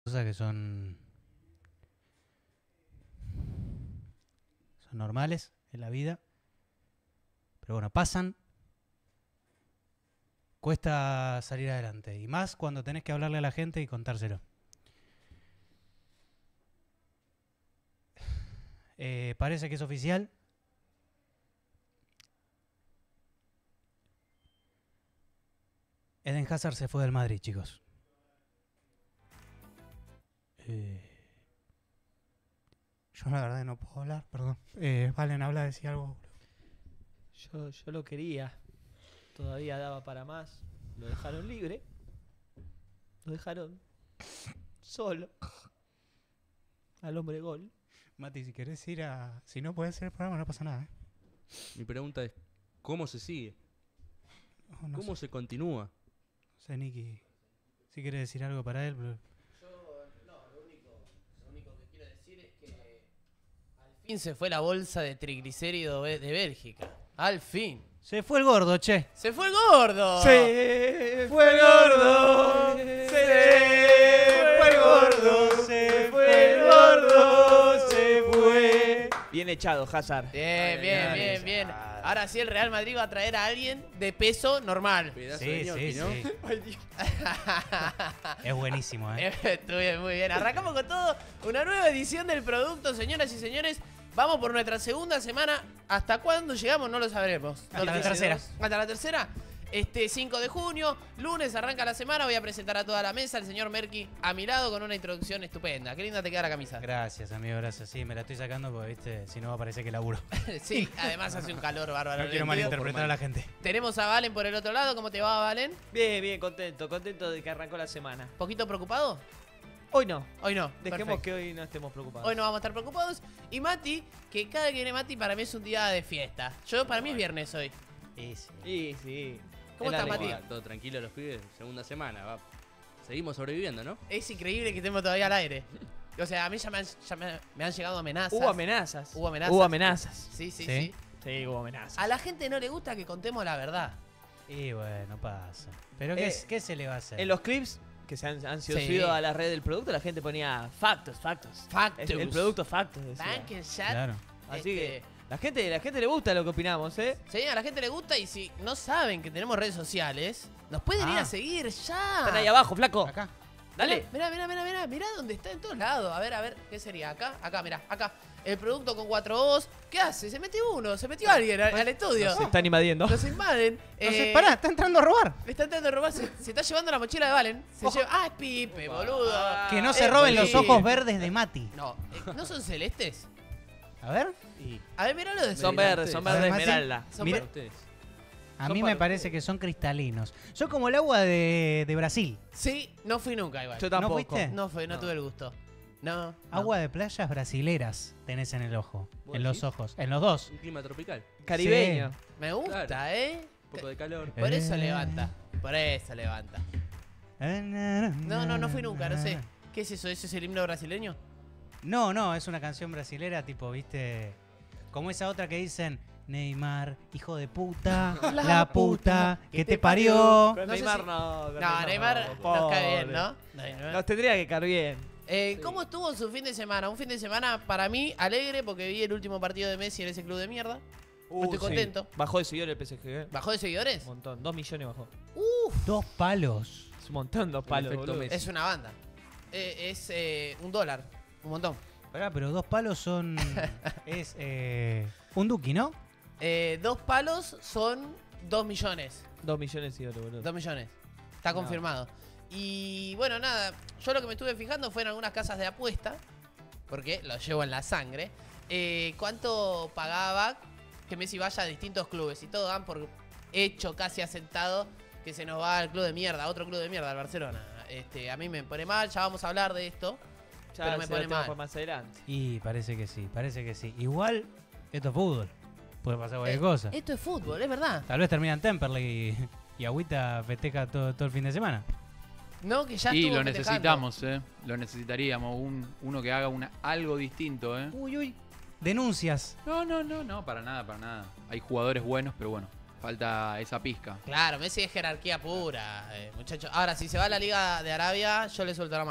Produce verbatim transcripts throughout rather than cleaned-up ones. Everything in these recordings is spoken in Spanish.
cosas que son, son normales en la vida, pero bueno, pasan, cuesta salir adelante, y más cuando tenés que hablarle a la gente y contárselo. Eh, parece que es oficial. Eden Hazard se fue del Madrid, chicos. Eh, yo la verdad no puedo hablar, perdón. Eh, Valen, habla, decía algo. Yo, yo lo quería. Todavía daba para más. Lo dejaron libre. Lo dejaron solo. Al hombre gol. Mati, si querés ir a... Si no podés ir al programa, no pasa nada, ¿eh? Mi pregunta es, ¿cómo se sigue? No, no ¿Cómo sé. se continúa? No sé, Nicky, si querés decir algo para él, pero... Yo, no, lo único, lo único que quiero decir es que al fin se fue la bolsa de triglicéridos de Bélgica. Al fin. Se fue el gordo, che. ¡Se fue el gordo! Se fue el gordo. Se fue el gordo. Se fue el gordo. Se fue. Bien echado, Hazard. Bien, bien, bien, bien. Ahora sí el Real Madrid va a traer a alguien de peso normal. Pedazo Sí, de ñoqui, sí, ¿no? sí. Ay, Dios. Es buenísimo, ¿eh? Estuve muy bien. Arrancamos con todo. Una nueva edición del producto, señoras y señores. Vamos por nuestra segunda semana. ¿Hasta cuándo llegamos? No lo sabremos. Hasta No la lo tercera. sabemos. Hasta la tercera. Este cinco de junio, lunes arranca la semana. Voy a presentar a toda la mesa. El señor Merky a mi lado con una introducción estupenda. Qué linda te queda la camisa. Gracias, amigo, gracias. Sí, me la estoy sacando porque, viste, si no va a parecer que laburo. Sí, además hace un calor bárbaro. No quiero malinterpretar a la gente. Tenemos a Valen por el otro lado. ¿Cómo te va, Valen? Bien, bien, contento. Contento de que arrancó la semana. ¿Poquito preocupado? Hoy no. Hoy no. Dejemos Perfecto. que hoy no estemos preocupados. Hoy no vamos a estar preocupados. Y Mati, que cada que viene Mati para mí es un día de fiesta. Yo, para mí es viernes hoy. Sí, sí. Sí, sí. ¿Cómo Es la estás, Mati? alegría. Hola, todo tranquilo los pibes, segunda semana, va. Seguimos sobreviviendo, ¿no? Es increíble que estemos todavía al aire. O sea, a mí ya me han, ya me, me han llegado amenazas. Hubo amenazas. Hubo amenazas. Hubo amenazas. Sí, sí, ¿Sí? sí. Sí, hubo amenazas. A la gente no le gusta que contemos la verdad. Y bueno, pasa. Pero ¿qué, Eh, es- ¿qué se le va a hacer? En los clips que se han, han sido Sí. subidos a la red del producto, la gente ponía factos, factos. Factos. El, el producto factos. decía. Bank chat. Claro. Así Este, que la gente, la gente le gusta lo que opinamos, ¿eh? Sí, a la gente le gusta y si no saben que tenemos redes sociales, nos pueden ir Ah. a seguir ya. Están ahí abajo, flaco. Acá. Dale. Mirá, mirá, mirá, mirá, mirá dónde está en todos lados. A ver, a ver, ¿qué sería? Acá, acá, mirá, acá. El producto con cuatro O's. ¿Qué hace? Se metió uno, se metió alguien al, al estudio. Se están invadiendo. Los invaden. No sé, Eh, pará, está entrando a robar. Le está intentando robar, se, se está llevando la mochila de Valen. Se Ojo. lleva. Ah, es Pipe, boludo. Ah, Que no se eh, roben sí. los ojos verdes de Mati. No, eh, ¿no son celestes? A ver. A ver, mirá lo de Son celeste. verdes, son A ver, verdes Mati. esmeralda. Son Mira- ver- Ustedes. A Son mí para me parece ustedes. que son cristalinos. Son como el agua de, de Brasil. Sí, no fui nunca igual. Yo ¿No tampoco. fuiste? No fui, no, No. tuve el gusto. No. Agua de playas brasileras tenés en el ojo. ¿Vos En los decís? ojos. En los dos. Un clima tropical, Caribeño. Me gusta, Claro. ¿eh? un poco de calor. Por eso Eh. levanta. Por eso levanta. No, no, no fui nunca, no sé. ¿Qué es eso? ¿Eso es el himno brasileño? No, no, es una canción brasilera tipo, viste, como esa otra que dicen Neymar, hijo de puta, La la, puta que te parió. Con No sé Neymar si- no. con No, Neymar nos cae bien, pobre. ¿no? Neymar. Nos tendría que caer bien. Eh, ¿Cómo estuvo su fin de semana? Un fin de semana para mí alegre porque vi el último partido de Messi en ese club de mierda. Uh, Estoy sí. contento. Bajó de seguidores el P S G. ¿eh? ¿Bajó de seguidores? Un montón. Dos millones bajó. Uf, Dos palos. Es un montón, dos El palos. efecto boludo. Messi. es una banda. Eh, es eh, un dólar. Un montón. Pará, pero dos palos son. es eh, un Duki, ¿no? Eh, dos palos son dos millones. Dos millones de seguidores, boludo. Dos millones. Está No. confirmado. Y bueno, nada. Yo lo que me estuve fijando fue en algunas casas de apuesta. Porque lo llevo en la sangre. Eh, ¿Cuánto pagaba que Messi vaya a distintos clubes? Y todo dan por hecho, casi asentado, que se nos va al club de mierda, a otro club de mierda, al Barcelona. Este, a mí me pone mal, ya vamos a hablar de esto. Ya pero me se pone lo tengo mal. para más adelante. Y parece que sí, parece que sí. Igual, esto es fútbol. Puede pasar cualquier Eh, cosa. Esto es fútbol, es verdad. Tal vez termina en Temperley y, y Agüita festeja todo, todo el fin de semana. No, que ya Y estuvo lo festejando. necesitamos, ¿eh? Lo necesitaríamos. Un, uno que haga una, algo distinto, ¿eh? Uy, uy. Denuncias. No, no, no, no, para nada, para nada. Hay jugadores buenos, pero bueno, falta esa pizca. Claro, Messi es jerarquía pura, eh, muchachos. Ahora, si se va a la Liga de Arabia, yo le suelto la mano, ¿eh?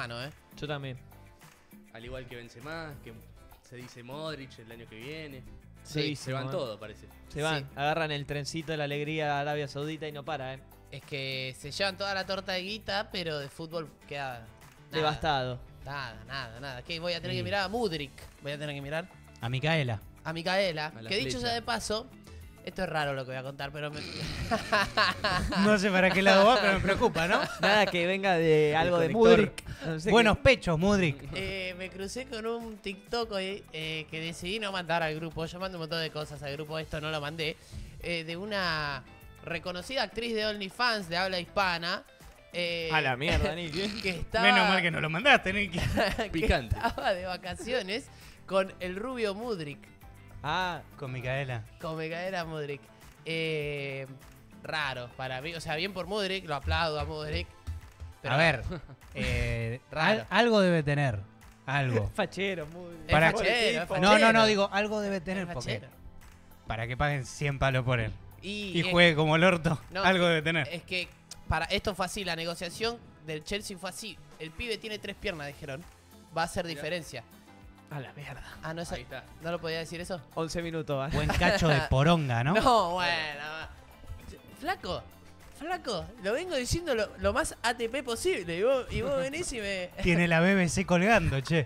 Yo también. Al igual que Benzema, que se dice Modric el año que viene. Sí, Se van todos, parece. Se van, Sí. agarran el trencito de la alegría a Arabia Saudita y no para, ¿eh? Es que se llevan toda la torta de guita, pero de fútbol queda nada. Devastado. Nada, nada, nada. ¿Qué? Voy a tener Sí. que mirar a Mudrik. Voy a tener que mirar A Micaela. a Micaela. A la Que dicho flecha. sea de paso, esto es raro lo que voy a contar, pero me... No sé para qué lado va, pero me preocupa, ¿no? Nada que venga de algo de conector. Mudrik. No sé Buenos qué- pechos, Mudrik. Eh, me crucé con un TikTok hoy eh, que decidí no mandar al grupo. Yo mando un montón de cosas al grupo, esto no lo mandé. eh, de una reconocida actriz de OnlyFans de habla hispana. eh, A la mierda, Nicky. que estaba, Menos mal que no lo mandaste, Nicky. que Picante. estaba de vacaciones con el rubio Mudrik. Ah, Con Micaela. Con Micaela Mudrik. Eh, raro para mí. O sea, bien por Mudrik, lo aplaudo a Mudrik. pero- A ver, eh, Raro. al- algo debe tener. Algo. fachero, Mudrik. Es Para- fachero, es No, no, fachero. no, digo, algo debe tener Es porque fachero. para que paguen cien palos por él Y, y es- juegue como el orto, no, algo es- debe tener. Es que para esto fue así, la negociación del Chelsea fue así. El pibe tiene tres piernas, dijeron. Va a hacer Mirá. diferencia. A la mierda. Ah, no, es Ahí está. ¿no lo podía decir eso? once minutos, va. Buen cacho de poronga, ¿no? No, bueno. Flaco, flaco, lo vengo diciendo lo, lo más A T P posible. Y vos, y vos venís y me. Tiene la B B C colgando, che.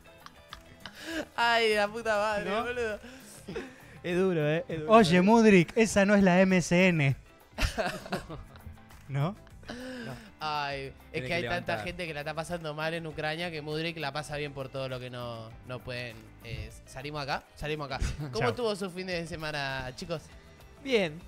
Ay, la puta madre, ¿No? boludo. Es duro, ¿eh? Es duro. Oye, Mudrik, esa no es la M S N. ¿No? Ay, es Tiene que que hay tanta levantar. gente que la está pasando mal en Ucrania que Mudrik la pasa bien por todo lo que no, no pueden. eh, ¿Salimos acá? Salimos acá. ¿Cómo Chao. estuvo su fin de semana, chicos? Bien.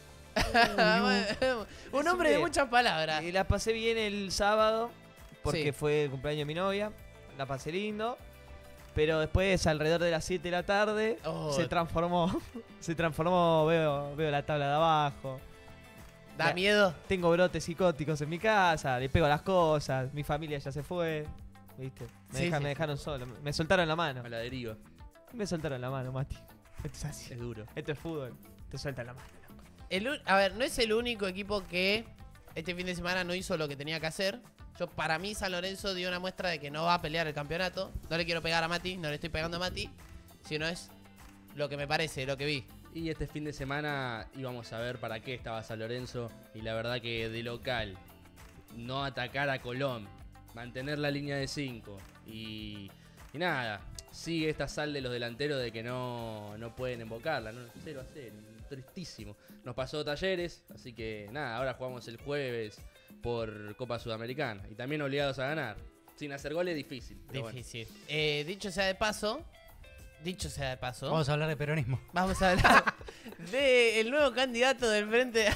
Un hombre de bien. muchas palabras. Y la pasé bien el sábado porque Sí. fue el cumpleaños de mi novia. La pasé lindo. Pero después, alrededor de las siete de la tarde, Oh. se transformó. Se transformó, veo, veo la tabla de abajo. ¿Da La- miedo? Tengo brotes psicóticos en mi casa, le pego a las cosas, mi familia ya se fue. ¿Viste? Me, Sí, deja- sí. me dejaron solo, me- me soltaron la mano. A la deriva. Me soltaron la mano, Mati. Esto es así. Es duro. Esto es fútbol. Te sueltan la mano. El un- a ver, no es el único equipo que este fin de semana no hizo lo que tenía que hacer. Yo, para mí, San Lorenzo dio una muestra de que no va a pelear el campeonato. No le quiero pegar a Mati, no le estoy pegando a Mati, sino es lo que me parece, lo que vi. Y este fin de semana íbamos a ver para qué estaba San Lorenzo. Y la verdad que de local, no atacar a Colón, mantener la línea de cinco. Y, y nada, sigue esta sal de los delanteros de que no, no pueden embocarla. ¿no? cero a cero, tristísimo. Nos pasó Talleres, así que nada, ahora jugamos el jueves por Copa Sudamericana. Y también obligados a ganar. Sin hacer goles difícil. pero bueno. Difícil. Eh, dicho sea de paso, dicho sea de paso, Vamos a hablar de peronismo. vamos a hablar del nuevo candidato del frente.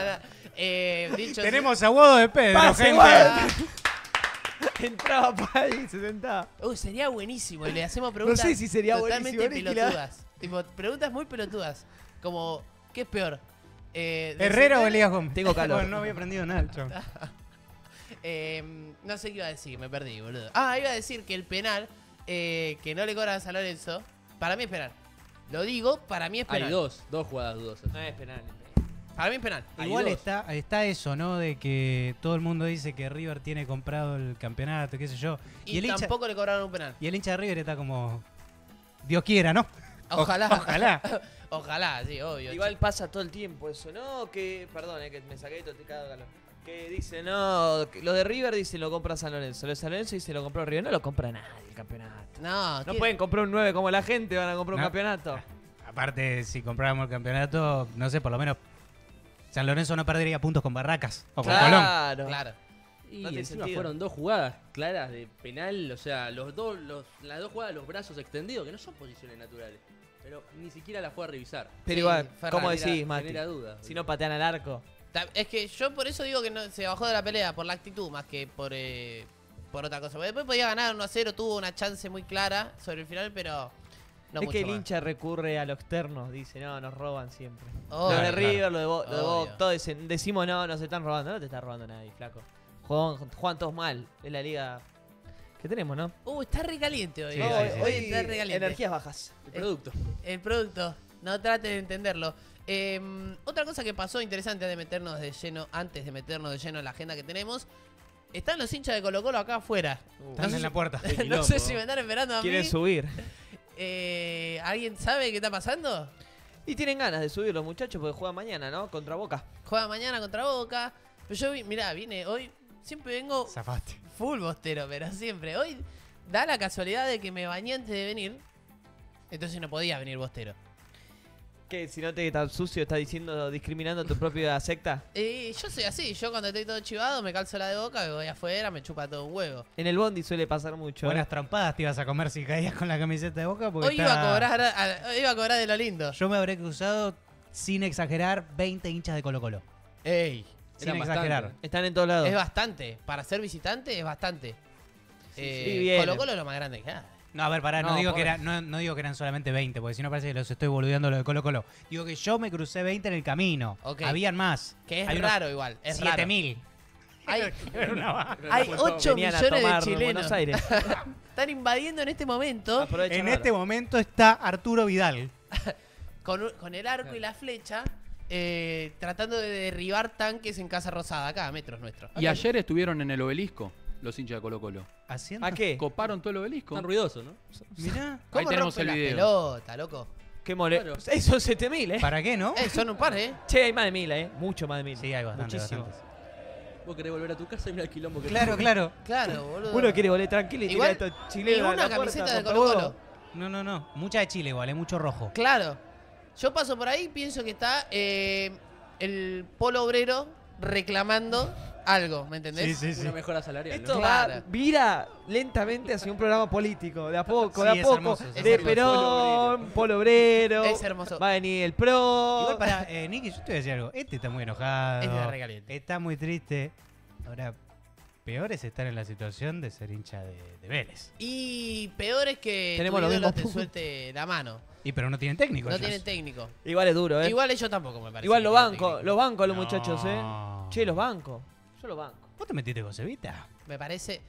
eh, dicho Tenemos a Guado de Pedro, ¡Pase, gente. Guado! Entraba para ahí y se sentaba. Uy, sería buenísimo. Y le hacemos preguntas sé si sería totalmente buenísimo, Nicky, la- pelotudas. Tipo, preguntas muy pelotudas. Como, ¿qué es peor? Eh, ¿Herrera o descender- Elías Gómez? Tengo calor. Bueno, no había aprendido nada, chavo. Eh, no sé qué iba a decir, me perdí, boludo. Ah, iba a decir que el penal eh, que no le cobran a San Lorenzo, para mí es penal. Lo digo, para mí es penal. Hay dos, dos jugadas dudosas. No es penal. Para mí es penal. Hay Igual dos. está, está eso, ¿no? De que todo el mundo dice que River tiene comprado el campeonato, qué sé yo. Y, el hincha, tampoco le cobraron un penal. y el hincha de River está como... Dios quiera, ¿no? Ojalá. Ojalá. Ojalá, sí, obvio. Igual pasa todo el tiempo eso, ¿no? Que, perdón, eh, que me saqué todo, te cago de calor. Que dice, no, que lo de River dice lo compra San Lorenzo. Lo de San Lorenzo dice lo compró River. No lo compra nadie el campeonato. No, No ¿qué- pueden comprar un nueve como la gente, van a comprar un No. campeonato. Aparte, si compráramos el campeonato, no sé, por lo menos San Lorenzo no perdería puntos con Barracas o con Colón. Claro. Claro. Y No tiene encima sentido. fueron dos jugadas claras de penal, o sea, los dos, los, las dos jugadas, los brazos extendidos, que no son posiciones naturales. Pero ni siquiera las fue a revisar. Pero Sí, igual, Ferran, ¿cómo Genera- decís, Mati? Genera dudas. Si no patean al arco. Ta- Es que yo por eso digo que no, se bajó de la pelea, por la actitud, más que por, eh, por otra cosa. Porque después podía ganar uno a cero, tuvo una chance muy clara sobre el final, pero no es mucho que el más. hincha recurre a lo externo, dice, no, nos roban siempre. Obvio. lo de Claro, River, lo de, Bo- lo de Obvio. Boca, todos dicen, decimos no, nos están robando. No te está robando nadie, flaco. Juegan, juegan todos mal. Es la liga que tenemos, ¿no? Uh, está recaliente hoy. Sí, hoy, sí, sí. hoy está recaliente. energías bajas. El producto. El producto, no trate de entenderlo. Eh, otra cosa que pasó interesante antes de meternos de lleno, antes de meternos de lleno en la agenda que tenemos, están los hinchas de Colo Colo acá afuera. Están en la puerta. No sé si me están esperando a mí. Quieren subir. Eh, ¿Alguien sabe qué está pasando? Y tienen ganas de subir los muchachos porque juegan mañana, ¿no? Contra Boca. Juega mañana contra Boca. Pero yo, vi- mirá, vine hoy, siempre vengo Zafaste. full bostero, pero siempre. Hoy da la casualidad de que me bañé antes de venir, entonces no podía venir bostero. ¿Qué? Si no te estás sucio, estás diciendo, discriminando a tu propia secta. Y yo soy así, yo cuando estoy todo chivado me calzo la de Boca, me voy afuera, me chupa todo un huevo. En el bondi suele pasar mucho. ¿eh? Buenas trompadas te ibas a comer si caías con la camiseta de Boca. Porque Hoy iba está- a cobrar, a- hoy iba a cobrar de lo lindo. Yo me habré cruzado, sin exagerar, veinte hinchas de Colo Colo. Ey, Sin Eran exagerar. bastante. Están en todos lados. es bastante. Para ser visitante es bastante. Eh, sí, bien. Colo Colo es lo más grande que hay. No, a ver, pará, no, No, digo que pobre. era, no, no digo que eran solamente veinte, porque si no parece que los estoy boludeando lo de Colo Colo. Digo que yo me crucé veinte en el camino. Ok. Habían más. Que es Hay unos raro igual, es raro. siete mil. Hay, Era una vaca. hay ocho Venían a millones de tomar chilenos. Buenos Aires. Están invadiendo en este momento Aprovechan En ahora. este momento está Arturo Vidal. con, un- con el arco y la flecha, eh, tratando de derribar tanques en Casa Rosada, acá a metros nuestros. Y ayer estuvieron en el obelisco, los hinchas de Colo Colo. ¿Haciendo? ¿A qué? Coparon todo el obelisco. Tan ruidoso, ¿no? Mirá. ¿Cómo Ahí tenemos rompen el las video. pelotas, loco? Qué mole. Claro. Eh, son siete mil, ¿eh? ¿Para qué, no? Eh, son un par, ¿eh? Che, hay más de mil, ¿eh? Mucho más de mil. Sí, hay bastante, Muchísimo. bastantes. Vos querés volver a tu casa y mira el quilombo que Claro, claro. Claro, boludo. Uno quiere volver tranquilo y Igual, tirar estos chilenos a ninguna la puerta, camiseta de por Colo favor. Colo. No, no, no. Mucha de Chile igual, hay mucho rojo. Claro. Yo paso por ahí y pienso que está eh, el polo obrero reclamando algo, ¿me entendés? Sí, sí, sí. una mejora salarial. Esto ¿no? Claro. va, vira lentamente hacia un programa político, de a poco, Sí, de a es poco, hermoso, es de hermoso. Perón, Polo Obrero, Es hermoso. va a venir el Pro. Igual para, eh, Nicky, yo te voy a decir algo. Este está muy enojado. Este está recaliente. Está muy triste. Ahora, peor es estar en la situación de ser hincha de, de Vélez. Y peor es que Tenemos tu los ídolo mismos te puntos. suelte la mano. Y pero no tienen técnico. No ellos. tienen técnico. Igual es duro, ¿eh? Igual ellos tampoco me parece. Igual que los tienen bancos, técnico. los bancos a los No. muchachos, ¿eh? Che, los bancos. Yo los banco. ¿Vos te metiste con Cevita? Me parece.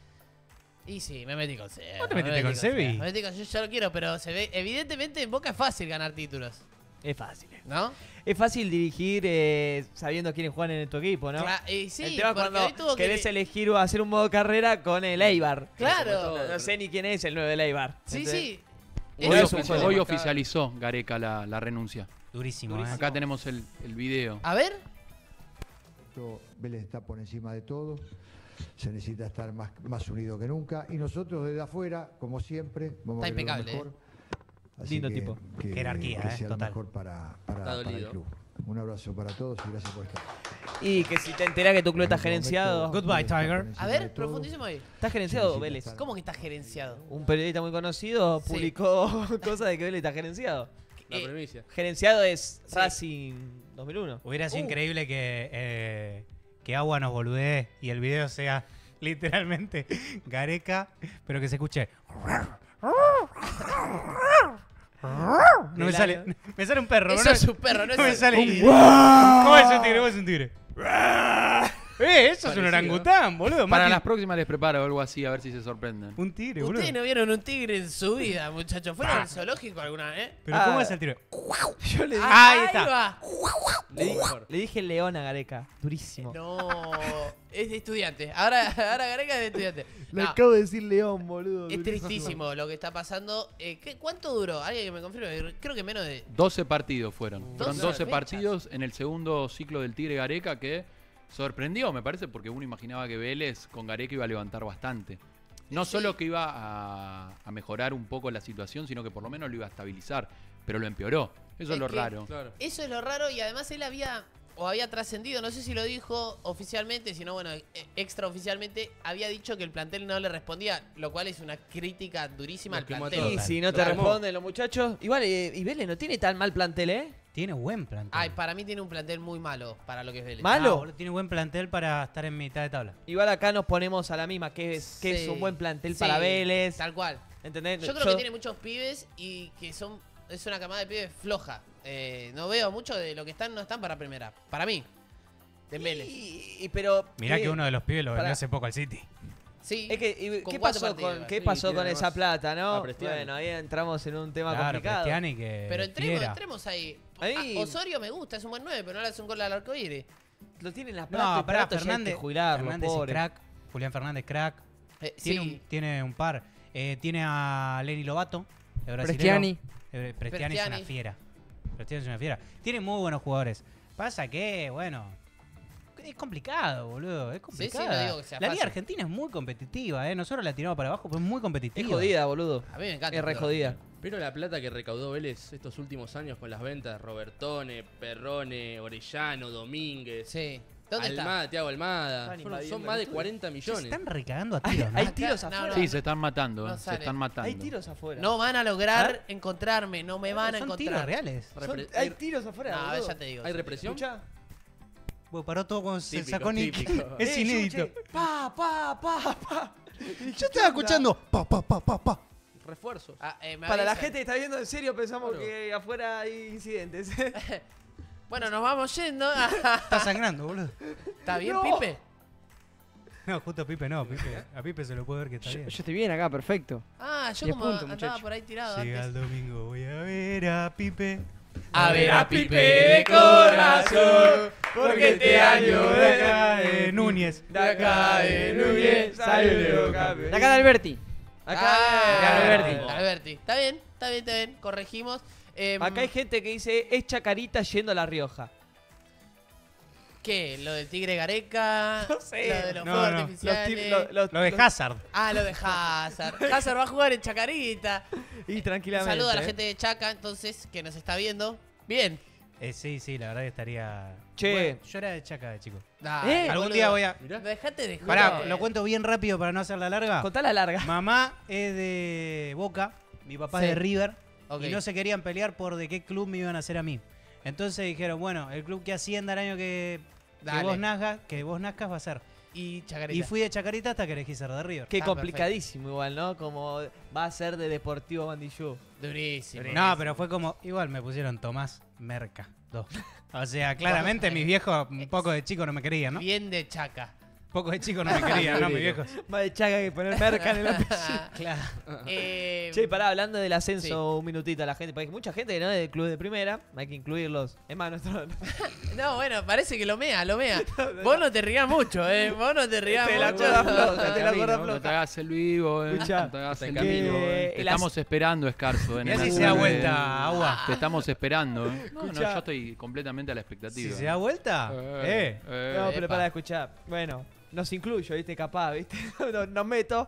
Y sí, me metí con Seba. ¿Vos te me metiste metí con Sebi? Seba. Me metí con- yo, yo lo quiero, pero se ve. Evidentemente en Boca es fácil ganar títulos. Es fácil. eh. ¿No? Es fácil dirigir eh, sabiendo quiénes juegan en tu equipo, ¿no? Cla- y sí, el tema es porque hoy cuando tuvo que- querés elegir o hacer un modo carrera con el Eibar. Claro. No, no sé ni quién es el nueve del Eibar. Sí, ¿entendés? sí. Hoy, Eso es un ofici- juego. hoy oficializó Gareca la, la renuncia. Durísimo, ¿eh? Acá tenemos el, el video. A ver. Esto, Vélez está por encima de todo, se necesita estar más, más unido que nunca y nosotros desde afuera, como siempre, vamos Está a querer lo impecable, mejor. Así Lindo que- tipo. que- Jerarquía, que eh, sea total. lo mejor para, para, Está para el dolido. club. Un abrazo para todos y gracias por estar. Y que si te enterás que tu club está En este gerenciado. momento, Goodbye, Vélez está Tiger. por encima A de ver, todo. profundísimo ahí. ¿Está gerenciado Sí, Vélez? sí, ¿Cómo que está gerenciado? Un periodista muy conocido Sí. publicó cosas de que Vélez está gerenciado. La Eh, primicia. Gerenciado es Sí. Racing dos mil uno. Hubiera sido Uh. increíble que, eh, que Agua nos boludee y el video sea literalmente Gareca, pero que se escuche. No me Del sale, año. me sale un perro. Eso no, es un perro, no no me es sale. un- ¿Cómo es un tigre? ¿Cómo es un tigre? Eh, eso es un Parecido. orangután, boludo. Para Mati- las próximas les preparo algo así, a ver si se sorprenden. Un tigre, boludo. Ustedes no vieron un tigre en su vida, muchachos. ¿Fueron al zoológico alguna vez? Pero Ah. ¿cómo es el tigre? Yo le dije, Ah, ahí está. va. le dije, le dije león a Gareca. Durísimo. No, es de estudiante. Ahora, ahora Gareca es de estudiante. Le No, acabo de decir León, boludo. es durísimo. tristísimo lo que está pasando. Eh, ¿qué- ¿Cuánto duró? Alguien que me confirme. Creo que menos de. doce partidos fueron. Fueron doce doce fechas. partidos en el segundo ciclo del Tigre Gareca que sorprendió, me parece, porque uno imaginaba que Vélez con Gareca iba a levantar bastante. No Sí. solo que iba a, a mejorar un poco la situación, sino que por lo menos lo iba a estabilizar, pero lo empeoró. Eso es, Es lo que- raro. Claro. Eso es lo raro y además él había o había trascendido, no sé si lo dijo oficialmente, sino bueno, e- extraoficialmente, había dicho que el plantel no le respondía, lo cual es una crítica durísima Lo al quemó a plantel. Y todos. si no te Lo quemó. responden los muchachos. Igual, eh, y Vélez no tiene tan mal plantel, ¿eh? Tiene buen plantel. Ay, para mí tiene un plantel muy malo para lo que es Vélez. ¿Mal? Ah, malo. boludo, tiene buen plantel para estar en mitad de tabla. Igual acá nos ponemos a la misma, que es, que es Sí. un buen plantel Sí, para Vélez. Tal cual. ¿Entendés? Yo creo que tiene muchos pibes y que son es una camada de pibes floja. Eh, no veo mucho de lo que están, no están para primera. Para mí. De Vélez. Y, y- pero Mirá eh, que uno de los pibes lo vendió pará. hace poco al City. Sí. es que, y- con ¿qué cuatro pasó partidos, con, ¿qué sí, pasó tiene con esa además plata, no? a Prestiani. Bueno, ahí entramos en un tema Claro, complicado. Prestiani que Pero entremos, fiera. entremos ahí. Ahí- A- Osorio me gusta, es un buen nueve, pero no le hace un gol al arcoíris. Lo tienen las plata No, y pará, Prato ya hay que Fernández, jubilarlo, Fernández es pobre. crack, Julián Fernández, crack. Eh, Tiene, sí. un, tiene un par. Eh, tiene a Lenny Lobato, el brasilero. Prestiani. Eh, Prestiani es una Prestiani. fiera. Prestiani es una fiera. Tiene muy buenos jugadores. Pasa que, bueno, es complicado, boludo. Es Sí, complicado. sí, no digo que sea la Liga fácil. Argentina es muy competitiva, ¿eh? Nosotros la tiramos para abajo, pero es muy Es competitiva. jodida, boludo. A mí me encanta. Es re el jodida. Pero la plata que recaudó Vélez estos últimos años con las ventas, Robertone, Perrone, Orellano, Domínguez, Sí. ¿Dónde Almada, está? Thiago Almada. Están Fueron- invadiendo son más el de estudio. cuarenta Se millones. están recagando a tiros, ¿no? Hay Acá- tiros no, afuera. no. Sí, se están matando, No eh, se sale. están matando. Hay tiros afuera. No van a lograr encontrarme, no me van a Son encontrar. tiros reales. Son- Repre- hay hay- tiros afuera. No, boludo. ya te digo. ¿Hay ya te represión? Escuchá. Bueno, paró todo cuando se Típico, sacó Nick. típico. Es Eh, inédito. yo escuché, Pa, pa, pa, pa. Yo estaba escuchando pa, pa, pa, pa, pa. Refuerzos. Ah, eh, me Para la avisan. gente que está viendo en serio, pensamos Claro. que afuera hay incidentes. Bueno, nos vamos yendo. Está sangrando, boludo. ¿Está bien, No. Pipe? No, justo a Pipe no. Pipe, a Pipe se lo puede ver que está Yo, bien. yo estoy bien acá, perfecto. Ah, yo Diez como puntos, andaba muchacho. por ahí tirado Llega el antes. domingo, voy a ver a Pipe. A ver a Pipe de corazón, porque este año de acá de Núñez. De acá de Núñez salió Leo Campeón. De acá de Alberti. Acá, Ah, Alberti. Alberti. Está bien, está bien, está bien. Corregimos. Em, acá hay gente que dice, es Chacarita yendo a La Rioja. ¿Qué? ¿Lo del Tigre Gareca? No sé. ¿Lo de los No, fuegos no. Los artificiales? tip- lo- lo- Lo de los- Hazard. Ah, lo de Hazard. Hazard va a jugar en Chacarita. Y tranquilamente. Saludo a la ¿eh? gente de Chaca, entonces, que nos está viendo. Bien. Eh, sí, sí, la verdad que estaría. Che. Bueno, yo era de Chaca de chico. Dale, Algún boludo. día voy a. Mirá. Dejate de Pará, joder. lo cuento bien rápido para no hacerla larga. Contá la larga. Mamá es de Boca, mi papá Sí. es de River. Ok. Y no se querían pelear por de qué club me iban a hacer a mí. Entonces dijeron, bueno, el club que ascienda el año que, que Dale. vos nazcas, que vos nazcas va a ser. Y Chacarita. Y fui de Chacarita hasta que elegí ser de River. Qué Ah, complicadísimo igual, ¿no? Como va a ser de Deportivo Bandillú. Durísimo. No, pero fue como, igual me pusieron Tomás Merca. Dos. O sea, claramente mis viejos un poco de chico no me querían, ¿no? Bien de Chaca. Un poco de chico no me querían, ¿no? Mis viejos. Más de Chaca que poner merca en el apellido. Claro. Eh, Che, pará, hablando del ascenso Sí. un minutito a la gente, porque hay mucha gente que no es del club de primera, hay que incluirlos. Es más, nuestro... No, bueno, parece que lo mea, lo mea. Vos no te rías mucho, eh. Vos no te rías Te la mucho. acuerdas floja, te la Camino, acuerdas No te floja. hagas el vivo, eh. Escuchá, no te hagas el que- camino. eh. Te el estamos esperando, Escarzo. En Mirá el si se da azul, vuelta, eh. agua. Te estamos esperando, eh. No, no, Escuchá. yo estoy completamente a la expectativa. Si se da vuelta, eh. eh. No, pero Epa. para escuchar. Bueno, nos incluyo, ¿viste? Capaz, ¿viste? nos, nos meto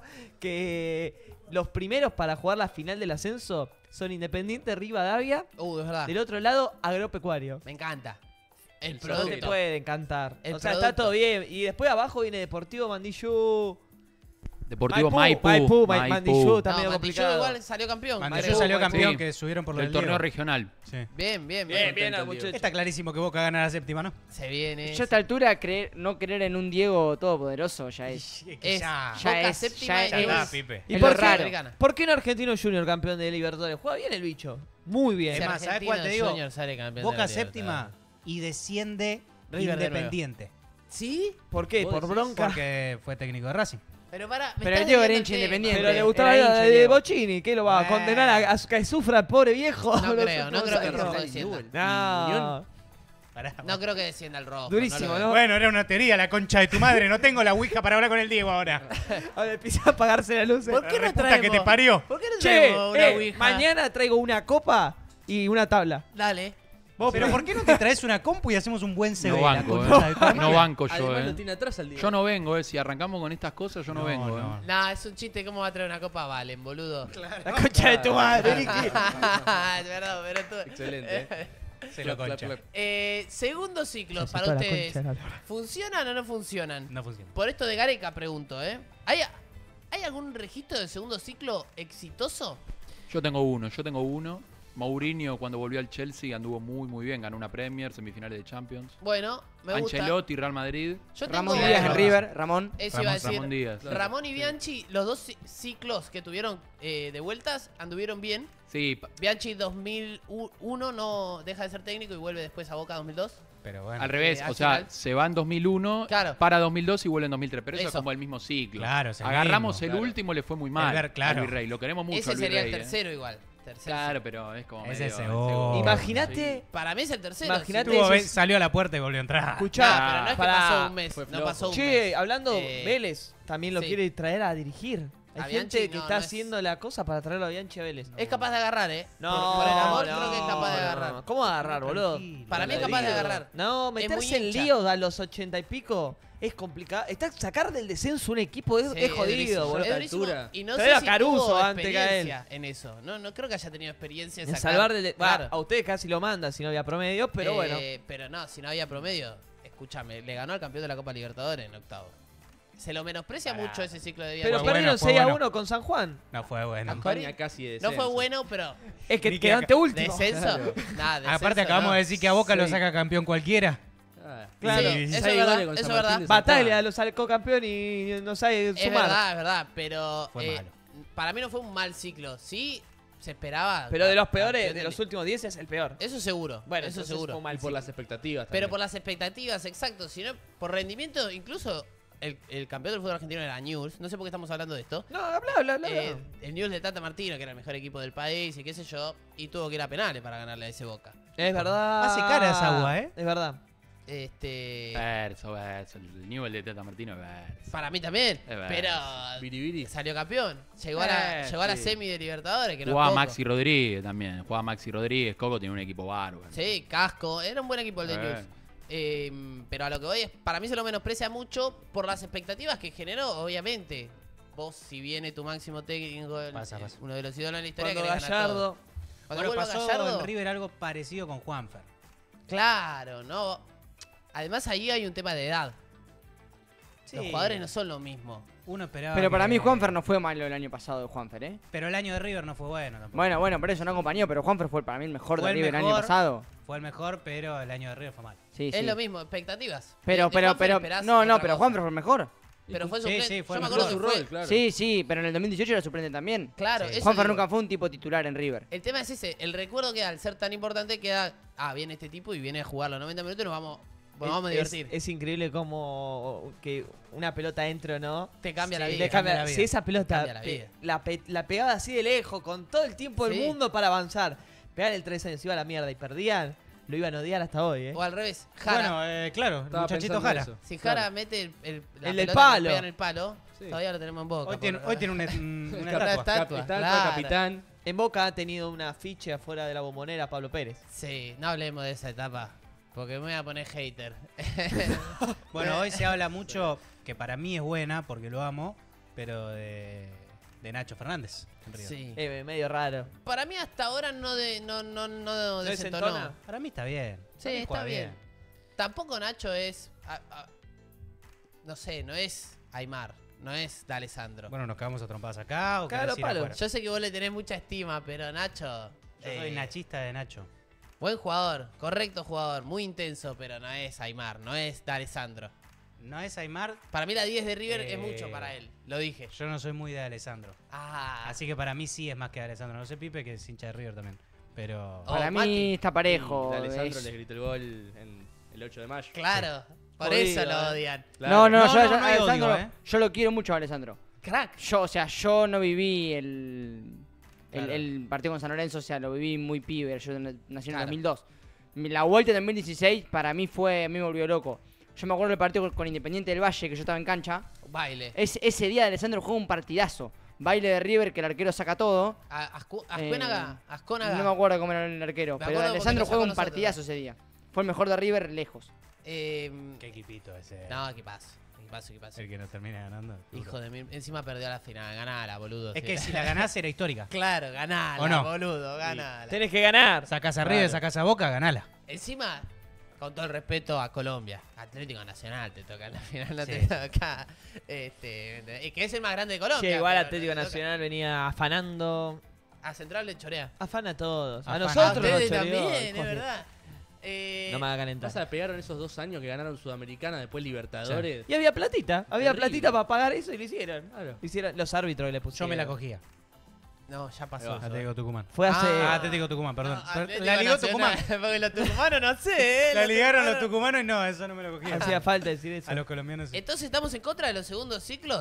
que los primeros para jugar la final del ascenso son Independiente Rivadavia. Uh, es verdad. Del otro lado, Agropecuario. Me encanta. El, El No te producto. puede encantar. El o sea, producto. está todo bien. Y después abajo viene Deportivo Mandillú. Deportivo Maipú. Maipú, Ma- Maipú. Mandillú, está No, medio Mandillú complicado. igual salió campeón. Mandillú creo. salió campeón Sí. que subieron por lo Del del torneo Diego. regional. Sí. Bien, bien, bien. Bien, bien, entendido. muchachos. Está clarísimo que Boca gana la séptima, ¿no? Se viene. Yo a esta altura creer, no creer en un Diego todopoderoso ya es. Es ya, ya Boca es- séptima ya y ya es- está, es- Pipe. ¿Y Es por lo qué, raro. ¿Por qué no Argentino Junior campeón de Libertadores? Juega bien el bicho. Muy bien. Es Si más, ¿sabes Argentino cuál te digo? Junior sale campeón de Boca la séptima Libertadores. y desciende River de Independiente. ¿Sí? ¿Por qué? ¿Vos ¿Por decís? bronca? Porque fue técnico de Racing. Pero para. Pero el Diego era hincha independiente. Pero le gustaba Era la hincha, de Diego. Bochini. ¿Qué lo va a Bueno. condenar a, a que sufra el pobre viejo? No Los creo, no últimos creo que el años? rojo descienda. No. Pará, No creo que descienda el rojo. Durísimo, lo veo. ¿no? Bueno, era una teoría, la concha de tu madre. No tengo la ouija para hablar con el Diego ahora. Ahora empieza a apagarse la luz. ¿Por qué no Reputa traemos? que te parió. ¿Por qué no Che, traemos una eh, ouija? mañana traigo una copa y una tabla. Dale. Pero ¿por qué no te traes una compu y hacemos un buen C B? No La banco, concha de tu eh. madre. No banco yo, Además lo eh. tiene atrás al día. Yo no vengo, eh. Si arrancamos con estas cosas, yo no, No, vengo, no. eh. Nah, es un chiste. ¿Cómo va a traer una copa Valen, boludo? La concha de tu madre, Ricky. Es verdad, pero tú. Excelente, eh. Se lo Clap, clap, concha. clap. Eh, segundo ciclo Se para toda la ustedes. concha de la lora. ¿Funcionan o no funcionan? No funciona. Por esto de Gareca pregunto, ¿eh? ¿Hay, ¿Hay algún registro de segundo ciclo exitoso? Yo tengo uno, yo tengo uno. Mourinho cuando volvió al Chelsea anduvo muy muy bien, ganó una Premier, semifinales de Champions. Bueno, me gusta. Ancelotti, Real Madrid, Yo tengo, Ramón tengo- Díaz en Ramón. River, Ramón. Eso iba a Ramón- decir. Ramón Díaz. Ramón y Bianchi, los dos ci- ciclos que tuvieron eh, de vueltas, anduvieron bien. Sí, pa- Bianchi dos mil uno no deja de ser técnico y vuelve después a Boca dos mil dos. Pero bueno. al revés, eh, o al sea, final. se va en dos mil uno, Claro. para dos mil dos y vuelve en dos mil tres, pero eso, Eso. es como el mismo ciclo. Claro, es el Agarramos mismo, el claro. último, le fue muy mal ver, claro. al Virrey, lo queremos mucho Ese al sería Virrey. el eh. tercero igual. Tercer Claro, pero es como Es medio el segundo. Imagínate. Para mí es el tercero. Imagínate sí. Tuvo- esos- salió a la puerta y volvió a entrar. Escuchá, No, pero no es que para- pasó un mes. fue No flojo. pasó un Che, mes. hablando, Eh, Vélez también lo sí. quiere traer a dirigir. Hay A Bianchi, gente que no, está no es- haciendo la cosa para traerlo a Bianchi a Vélez. Es capaz de agarrar, ¿eh? No, por, por el amor no, creo que es capaz de no, agarrar. no. ¿Cómo agarrar, boludo? Tranquilo. Para mí es Te capaz de digo. agarrar. No, Es muy meterse en hincha. líos a los ochenta y pico es complicado. Está, sacar del descenso un equipo es, Sí, es jodido, durísimo, boludo. es durísimo. altura. Y no Traer sé a si Caruso tuvo antes que a él. experiencia en eso. No, no creo que haya tenido experiencia en En sacar. salvar del... Va, Claro. a ustedes casi lo manda si no había promedio, pero Eh, bueno. Pero no, si no había promedio, escúchame, le ganó al campeón de la Copa Libertadores en octavo. Se lo menosprecia Pará. mucho ese ciclo de vida. Pero Fue bueno, perdieron fue seis a bueno. uno con San Juan. No fue bueno. Campaña casi de No fue descenso. bueno, pero Es que Ni que quedó acá- ante último. ¿descenso? Claro. Nah, descenso Aparte acabamos no. de decir que a Boca lo Sí. saca campeón cualquiera. Ah, Claro. Sí, y eso es seis verdad, goles con eso San es verdad. Martín de Batalla, Zapata. lo sacó campeón y no sabe Es sumar. verdad, es verdad, pero Fue eh, malo. para mí no fue un mal ciclo. Sí, se esperaba. Pero de los campeón peores, de del- los últimos diez es el peor. Eso seguro. Bueno, eso entonces seguro. fue un mal Y por ciclo. las expectativas Pero también. por las expectativas, exacto. Si no, por rendimiento, incluso el, el campeón del fútbol argentino era Newell's. No sé por qué estamos hablando de esto. No, habla, habla, habla. Eh, el Newell's de Tata Martino, que era el mejor equipo del país y qué sé yo, y tuvo que ir a penales para ganarle a ese Boca. Es verdad. Hace cara esa agua, ¿eh? Es verdad. Este. Verso, verso. El nivel de Tata Martino es verso. Para mí también. Es verdad. Pero Biribiri. salió campeón. Llegó a la, Eh, llegó a la sí. semi de Libertadores, que no es Jugaba poco. Maxi Rodríguez también. Jugaba Maxi Rodríguez. Coco tiene un equipo bárbaro. Sí, Casco. Era un buen equipo el de Eh. Newell's. Eh, pero a lo que voy es, para mí se lo menosprecia mucho por las expectativas que generó, obviamente. Vos, si viene tu máximo técnico, el- Pasa, eh, pasa. uno de los ídolos en la historia, Cuando querés ganar todo. Gallardo. Cuando Bueno, vuelva pasó Gallardo, en River algo parecido con Juanfer. claro, ¿no? Además ahí hay un tema de edad. Los Sí. jugadores no son lo mismo. Uno esperaba. Pero para que- mí Juanfer no fue malo el año pasado de Juanfer, ¿eh? Pero el año de River no fue bueno tampoco. Bueno, bueno, por eso no acompañó, pero Juanfer fue para mí el mejor Fue de el River el año mejor. pasado. Fue el mejor, pero el año de River fue mal. Sí, Es sí. lo mismo, expectativas. Pero, De- de pero, Juanfer pero, esperás no, no, otra pero cosa. Juanfer fue el mejor. Pero fue Sí, suplente. sí, fue Yo me el acuerdo su que rol, fue. claro. Sí, sí, pero en el dos mil dieciocho era suplente también. Claro, Sí. eso Juanfer digo. nunca fue un tipo titular en River. El tema es ese, el recuerdo que al ser tan importante queda, ah, viene este tipo y viene a jugar los noventa minutos y nos vamos, nos vamos a Es- divertir. Es, increíble cómo que una pelota entre o no. Te cambia Sí, la le vida. cambia- cambia la vida. Si esa pelota Cambia la pe- vida. la, pe- la pegaba así de lejos, con todo el tiempo del Sí. mundo para avanzar. Pegar el tres años, iba a la mierda y perdían, lo iban a odiar hasta hoy, ¿eh? O al revés, Jara. Bueno, eh, claro, el Estaba muchachito pensando Jara. eso. si Jara Claro. mete el, el, la El del pelota que palo. pega en el palo, Sí. todavía lo tenemos en boca. Hoy tiene, por- hoy tiene una, un- una Una estatua. estatua. Capitán, claro. capitán. En Boca ha tenido una ficha afuera de la bombonera Pablo Pérez. Sí, no hablemos de esa etapa, porque me voy a poner hater. Bueno, hoy se habla mucho, que para mí es buena, porque lo amo, pero de, de Nacho Fernández en River. Sí. Eh, medio raro. Para mí hasta ahora no de, no, no, no desentona? desentonó. Para mí está bien. Sí, Para mí está juega bien. Tampoco Nacho es, a- a- no sé, no es Aymar, no es D'Alessandro. Bueno, nos cagamos a trompadas acá o Claro, querés ir palo. afuera? Yo sé que vos le tenés mucha estima, pero Nacho, Yo eh, soy nachista de Nacho. buen jugador, correcto jugador, muy intenso, pero no es Aymar, no es D'Alessandro. No es Aymar, Para mí la diez de River es Eh. mucho para él, lo dije. yo no soy muy de Alessandro. Ah, Así que para mí sí es más que de Alessandro. No sé Pipe, que es hincha de River también. Pero... Oh, Para mí Mati. está parejo. De Alessandro es- le gritó el gol en el ocho de mayo. claro, por Jodido, eso lo eh. odian. Claro. No, no, No, yo, no, yo- no hay odio, Alessandro, ¿eh? yo lo quiero mucho a Alessandro. Crack. Yo, o sea, yo no viví el, el, Claro. el partido con San Lorenzo, o sea, lo viví muy pibe. Yo na- nací en Claro. el dos mil dos. Mi- La vuelta en dos mil dieciséis para mí fue, a mí me volvió loco. Yo me acuerdo del partido con, con Independiente del Valle, que yo estaba en cancha. Baile. Es, ese día Alessandro jugó un partidazo. Baile de River, que el arquero saca todo. A- Ascu- Ascuénaga, Eh, Ascónaga. No me acuerdo cómo era el arquero, Me pero acuerdo porque Alessandro lo sacó juega un nosotros. partidazo ese día. Fue el mejor de River lejos. Eh, Qué equipito ese. no, ¿qué pasa? ¿Qué pasa? ¿Qué pasa? El que nos termina ganando. duro. Hijo de mí. Encima perdió la final. Ganala, boludo. Es Sí. que si la ganás era histórica. Claro, ganala, ¿O no? boludo. Ganala. Tenés que ganar. Sacás a River, Claro. sacás a Boca, ganala. Encima, con todo el respeto a Colombia, Atlético Nacional te toca en la final, no Sí. te toca. Este, es que es el más grande de Colombia. Che, igual pero Atlético no te toca. Nacional venía afanando. A Central le chorea. Afana a todos. A Afana. A nosotros nos ustedes choreó, también, hijos es de- verdad. Eh, No me haga calentar. Pasa, pegaron esos dos años que ganaron Sudamericana, después Libertadores. Y había platita. Había Terrible. platita para pagar eso y lo hicieron. Claro. Hicieron los árbitros que le Yo pusieron. me la cogía. No, ya pasó. Ahí va. eso. Atlético Tucumán. Fue hace. Ah, Atlético Tucumán, perdón. No, Atlético la ligó Nacional, Tucumán. Porque los tucumanos no sé, ¿eh? La Los ligaron los tucumanos- tucumanos y no, eso no me lo cogía. Hacía falta decir eso. A los colombianos sí. Entonces estamos en contra de los segundos ciclos.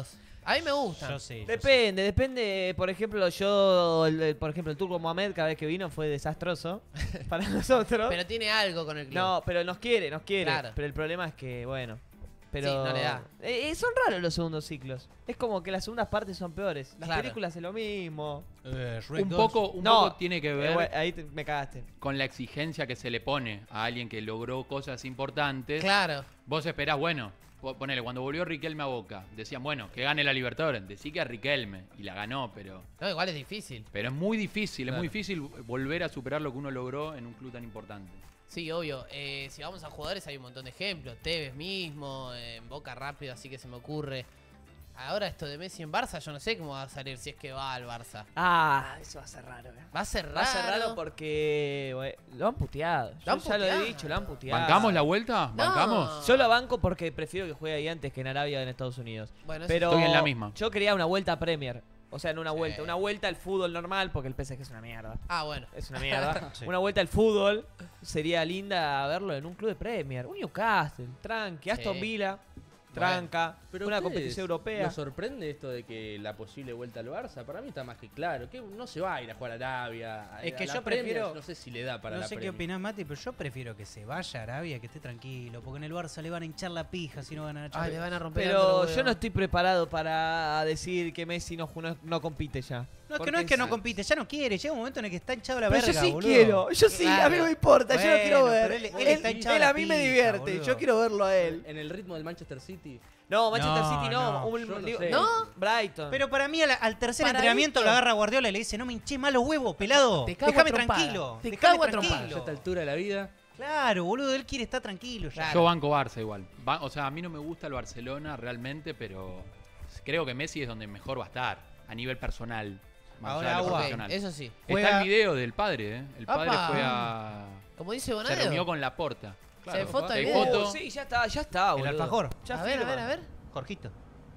A mí me gusta. Yo sí. yo Depende, depende. Por ejemplo, yo, el- el- por ejemplo, el Turco Mohamed cada vez que vino fue desastroso para nosotros. Pero tiene algo con el club. No, pero nos quiere, nos quiere. Claro. Pero el problema es que, bueno. Pero Sí, no le da. Eh, eh, son raros los segundos ciclos. Es como que las segundas partes son peores. Las Claro. películas es lo mismo. Eh, Shrek Un dos. poco, un No, poco tiene que Eh, ver bueno, ahí te- me cagaste. con la exigencia que se le pone a alguien que logró cosas importantes. Claro. Vos esperás, bueno, po- ponele, cuando volvió Riquelme a Boca, decían, bueno, que gane la Libertadores. Decí que a Riquelme, y la ganó, pero No, igual es difícil. pero es muy difícil, Claro. es muy difícil volver a superar lo que uno logró en un club tan importante. Sí, obvio. Eh, si vamos a jugadores hay un montón de ejemplos. Tevez mismo, en Boca rápido, así que se me ocurre. Ahora esto de Messi en Barça, yo no sé cómo va a salir si es que va al Barça. Ah, eso va a ser raro. eh. Va a ser raro. Va a ser raro porque bueno, lo han puteado. Lo han Yo ya lo he puteado. dicho, lo han puteado. ¿Bancamos la vuelta? No. ¿Bancamos? Yo lo banco porque prefiero que juegue ahí antes que en Arabia o en Estados Unidos. Bueno, eso Pero Estoy en la misma. yo quería una vuelta a Premier. O sea, no una Sí. vuelta, una vuelta al fútbol normal porque el P S G es una mierda. Ah, bueno. Es una mierda. Sí. Una vuelta al fútbol sería linda verlo en un club de Premier. Un Newcastle, tranqui, Aston Sí. Villa, tranca, Pero una ustedes, competición europea. ¿Nos sorprende esto de que la posible vuelta al Barça? Para mí está más que claro. Que no se va a ir a jugar a Arabia. a- Es que a la yo Premier, prefiero- No sé si le da para No la sé qué Premier. opinás, Mati, pero yo prefiero que se vaya a Arabia, que esté tranquilo, porque en el Barça le van a hinchar la pija si no van a la Ay, le Champions. van a romper Pero el yo no estoy preparado para decir que Messi no, no, no compite ya. No, es que Porque no es que no sí. compite, ya no quiere. Llega un momento en el que está hinchado la Pero verga, yo sí boludo. quiero, yo sí, a mí Claro. no me importa, yo lo Bueno, quiero ver. pero él- Él, él está hinchado él la a mí me pija, divierte, boludo. yo quiero verlo a él. En el ritmo del Manchester City. No, Manchester No, City no, no, un- yo no digo- sé. ¿No? Brighton. Pero para mí al, al tercer Para entrenamiento esto- lo agarra Guardiola y le dice, no me hinché más los huevos, pelado. Te cago a Déjame trompada. tranquilo. Te déjame cago a trompada. tranquilo". A esta altura de la vida. Claro, boludo, él quiere estar tranquilo ya. Claro. Yo banco Barça igual. Va- o sea, a mí no me gusta el Barcelona realmente, pero creo que Messi es donde mejor va a estar, a nivel personal. Más Ahora allá de lo agua. Ok, profesional. eso sí. Está Juega- el video del padre, ¿eh? El padre Apa. fue a... Como dice Se Bonadeo. reunió con Laporta. Se foto hay el video. foto. Uh, sí, ya está, ya está, El boludo. alfajor. Ya A ver, a firma. ver, a ver. Jorgito.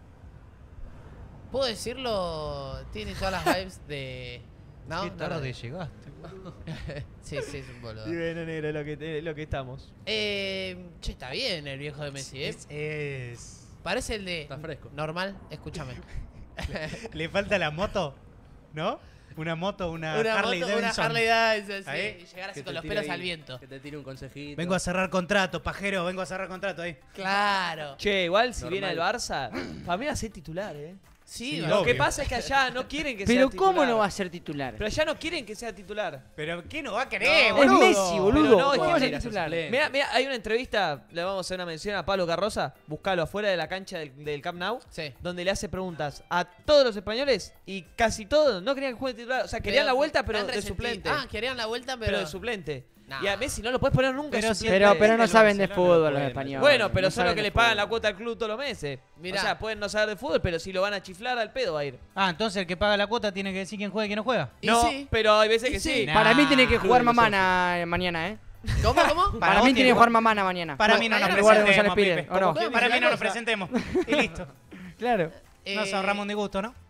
¿Puedo decirlo? Tiene todas las vibes de... ¿No? Qué No, tarde no. llegaste. Sí, sí, es un boludo. Y bueno, negro, es lo que, es lo que estamos. Eh, che, está bien el viejo de Messi, ¿eh? Es, es- Parece el de... Está fresco. Normal, escúchame. Le falta la moto, ¿no? Una moto, una, Una Harley moto, una Davidson. Harley Davidson, sí. Ahí. Y llegar así Que con te los tire pelos ahí, al viento. Que te tire un consejito. Vengo a cerrar contrato, pajero, vengo a cerrar contrato ahí. Claro. Che, igual si Normal. viene al Barça, para mí va a ser titular, eh. Sí, Sí, va. Lo obvio. que pasa es que allá no quieren que sea Pero titular. ¿cómo no va a ser titular? Pero allá no quieren que sea titular. Pero ¿qué no va a querer, No, es boludo? Messi, boludo. Pero no, ¿Cómo es que va a ser mira, titular? suplente. Mira, mira, hay una entrevista, le vamos a hacer una mención a Pablo Carroza, buscalo afuera de la cancha del, del Camp Nou, Sí. donde le hace preguntas a todos los españoles y casi todos no querían que juegue titular. O sea, querían la vuelta, pero están de resentidos. suplente. Ah, querían la vuelta, pero... pero de suplente. Nah. Y a Messi no lo puedes poner nunca Pero de si- suplente. Pero, pero no el saben de Barcelona lo fútbol los pueden, españoles. Bueno, pero no son los saben que de le pagan fútbol. la cuota al club todos los meses. Mirá. O sea, pueden no saber de fútbol, pero si lo van a chiflar al pedo va a ir. Ah, entonces el que paga la cuota tiene que decir quién juega y quién no juega. Y no, sí. pero hay veces Y que sí. sí. Nah. Para mí tiene que Club jugar de los Mamana eh, mañana, ¿eh? ¿Cómo, cómo? Para vos mí tiene tiene- que jugar Mamana mañana. Para mí no nos mañana Eduardo presentemos, González Pires, Pipe. ¿o no? ¿Cómo? Para mí no nos Cosa. presentemos. Y listo. Claro. Nos Eh, ahorramos un disgusto, ¿no?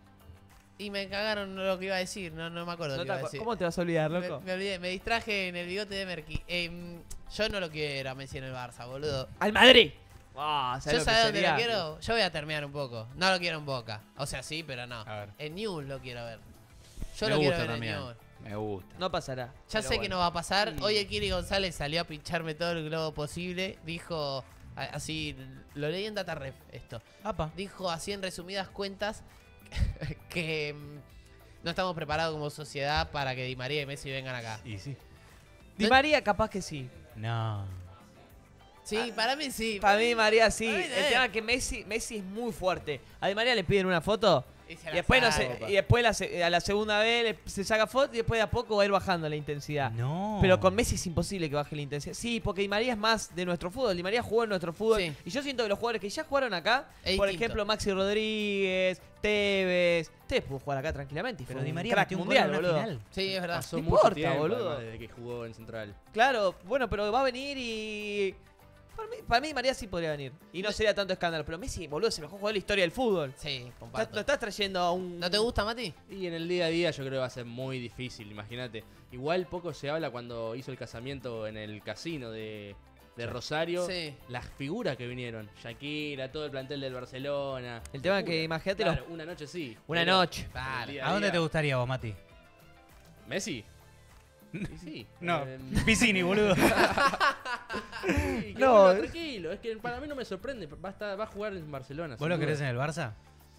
Y me cagaron lo que iba a decir, no, no me acuerdo No qué te iba a acu- decir. ¿Cómo te vas a olvidar, Me, loco? me olvidé, me distraje en el bigote de Merky. Em, yo no lo quiero a Messi en el Barça, boludo. ¡Al Madrid! Ah, ¿sabes Yo lo que sabés dónde sería? lo quiero. Yo voy a terminar un poco. No lo quiero en Boca. O sea, sí, pero no. A ver. En News lo quiero ver. Yo Me lo quiero gusta ver también. en News. Me gusta. No pasará. Ya pero sé que bueno. no va a pasar. Hoy el Kiri González salió a pincharme todo el globo posible. Dijo, a- así, lo leí en DataRef esto. Apa. Dijo así en resumidas cuentas que mm, no estamos preparados como sociedad para que Di María y Messi vengan acá. Y sí. Di María capaz que sí. No. Sí, para mí sí. Para mí María sí. Para mí El también. tema es que Messi, Messi es muy fuerte. A Di María le piden una foto Y, se y la después, no saco, se- pa. y después la se- a la segunda vez le- se saca foto y después de a poco va a ir bajando la intensidad. No. Pero con Messi es imposible que baje la intensidad. Sí, porque Di María es más de nuestro fútbol. Di María jugó en nuestro fútbol. Sí. Y yo siento que los jugadores que ya jugaron acá, Es por distinto. ejemplo, Maxi Rodríguez, Tevez, Tevez pudo jugar acá tranquilamente. y Pero fue Di un María crack metió un gol mundial, en una boludo. final. Sí, es verdad. Pasó No mucho importa, tiempo, boludo. además, desde que jugó en Central. Claro, bueno, pero va a venir y. Para mí, para mí María sí podría venir. Y no sería tanto escándalo. Pero Messi, boludo, es el mejor jugador de la historia del fútbol. Sí, Estás- comparto. Lo estás trayendo a un. ¿No te gusta, Mati? Y en el día a día yo creo que va a ser muy difícil, imagínate. Igual poco se habla cuando hizo el casamiento en el casino de, de Rosario, Sí. las figuras que vinieron. Shakira, todo el plantel del Barcelona. El tema es Locura. que imagínate Claro, los- una noche sí. Una pero noche. Claro. el día ¿A dónde día- te gustaría vos, Mati? ¿Messi? Y sí. No, eh, Piscini, boludo. sí, que No, vuelva es- tranquilo. Es que para mí no me sorprende. Va a, estar- va a jugar en Barcelona. ¿Vos sin lo duda. querés en el Barça?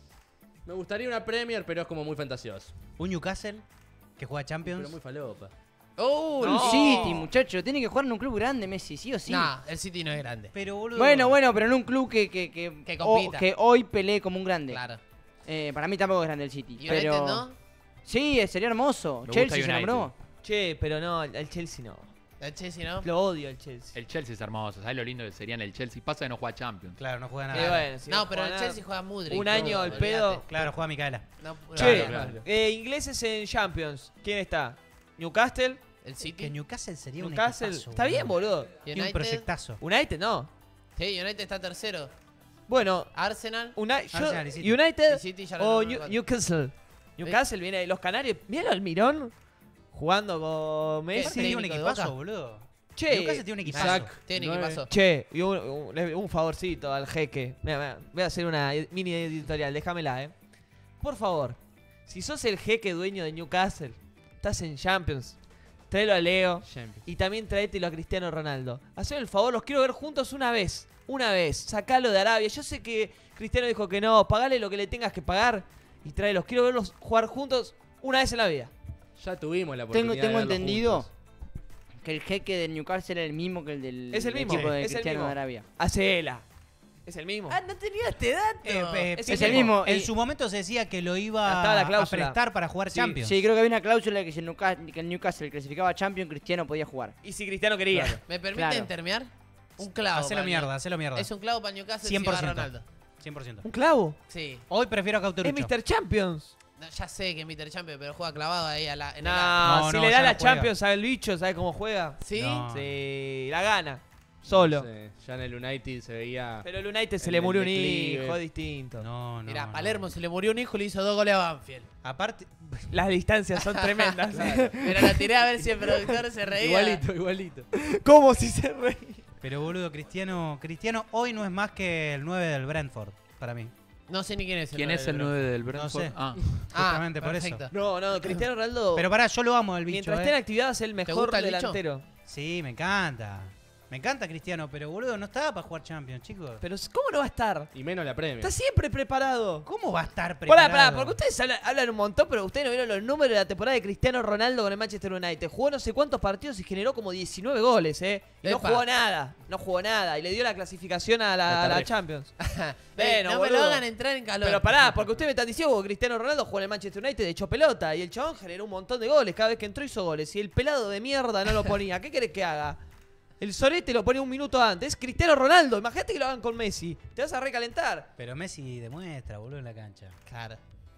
Me gustaría una Premier, pero es como muy fantasioso. ¿Un Newcastle que juega Champions? Pero muy falopa. ¡Oh! Un No. City, muchacho. Tiene que jugar en un club grande, Messi, sí o sí. Nah, el City no es grande. Pero, boludo. Bueno, bueno, pero en un club que, que, que, Que o- compita. que hoy pelee como un grande. Claro. Eh, para mí tampoco es grande el City. ¿Y pero... United no? Sí, sería hermoso. Me Chelsea gusta se United. nombró. Che, pero no, el el Chelsea no. El Chelsea no. Lo odio el Chelsea. El Chelsea es hermoso. ¿Sabes lo lindo que sería en el Chelsea? Pasa que no juega Champions. Claro, no juega Qué nada. bueno, si No, pero juega el nada. Chelsea juega Mudryk. Un año no, al pedo. olvídate. Claro, juega Micaela. No, Che, Claro, claro. eh, ingleses en Champions. ¿Quién está? Newcastle. el Que City. Newcastle sería Newcastle. un equipazo, Está bien, boludo. Tiene un United. proyectazo. United no. Sí, United está tercero. Bueno, Arsenal. Una- yo- Arsenal y City. United Y City ya lo o nombró New- cuatro. Newcastle. Newcastle viene de los Canarios. Míralo al Mirón jugando con Aparte Messi. tiene un técnico de equipazo, Boca. boludo. Che, Newcastle tiene un equipazo. Isaac. Tiene nueve. equipazo. Che, y un, un- un favorcito al jeque. Mira, mira, voy a hacer una mini editorial, déjamela, eh. Por favor, si sos el jeque dueño de Newcastle, estás en Champions, tráelo a Leo y también tráetelo a Cristiano Ronaldo. Haceme el favor, los quiero ver juntos una vez. Una vez, sacalo de Arabia. Yo sé que Cristiano dijo que no, pagale lo que le tengas que pagar y tráelos. Quiero verlos jugar juntos una vez en la vida. Ya tuvimos la Tengo, oportunidad de tengo verlos entendido juntos. que el jeque del Newcastle era el mismo que el del Es el mismo, equipo de es el Cristiano mismo. de Arabia. Hacela. Es el mismo. Ah, no tenía este dato. Eh, eh, Es Es el mismo. En y- su momento se decía que lo iba Estaba la a cláusula. prestar para jugar Sí, Champions. Sí, creo que había una cláusula que si el Newcastle, que el Newcastle clasificaba a Champions, Cristiano podía jugar. Y si Cristiano quería. ¿Me permiten Claro. terminar? Un clavo. Hacelo para el- mierda, hacelo mierda. Es un clavo para el Newcastle cien si por va ciento. Ronaldo. cien por ciento. ¿Un clavo? Sí. Hoy prefiero a Es Cauterucho. mister Champions. No, ya sé que es mister Champions, pero juega clavado ahí a la, en el No, arco. No, si no, le ya da la no juega. Champions al bicho, ¿sabes cómo juega? ¿Sí? No. Sí, la gana. Solo. No sé, ya en el United se veía. Pero el United se En le el murió un declive. hijo, es distinto. No, no. Mirá, no. Palermo se le murió un hijo y le hizo dos goles a Banfield. Aparte, Las distancias son tremendas. Pero la tiré a ver si el productor se reía. Igualito, igualito. ¿Cómo si se reí? pero boludo, Cristiano, Cristiano hoy no es más que el nueve del Brentford, para mí. No sé ni quién es el ¿Quién nueve es del el nueve del Brentford? sé. Ah, Ah, Justamente por eso. perfecto. No, no, Cristiano Ronaldo. Pero pará, yo lo amo el bicho, mientras eh. esté en actividad es el mejor gusta el bicho? delantero. Sí, me encanta. Me encanta Cristiano, pero boludo, no estaba para jugar Champions, chicos. Pero ¿cómo no va a estar? Y menos la Premier. Está siempre preparado. ¿Cómo va a estar Pará, preparado? pará, porque ustedes hablan, hablan un montón, pero ustedes no vieron los números de la temporada de Cristiano Ronaldo con el Manchester United. Jugó no sé cuántos partidos y generó como diecinueve goles, ¿eh? Y no Epa. jugó nada, no jugó nada. Y le dio la clasificación a la, a la Champions. Eh, Bueno, no me lo boludo. hagan entrar en calor. Pero pará, porque ustedes me están diciendo que Cristiano Ronaldo jugó en el Manchester United de hecho pelota. Y el chabón generó un montón de goles. Cada vez que entró hizo goles. Y el pelado de mierda no lo ponía. ¿Qué querés que haga? El Sorete lo ponía un minuto antes. Es Cristiano Ronaldo. Imagínate que lo hagan con Messi. Te vas a recalentar. Pero Messi demuestra, boludo, en la cancha. Claro.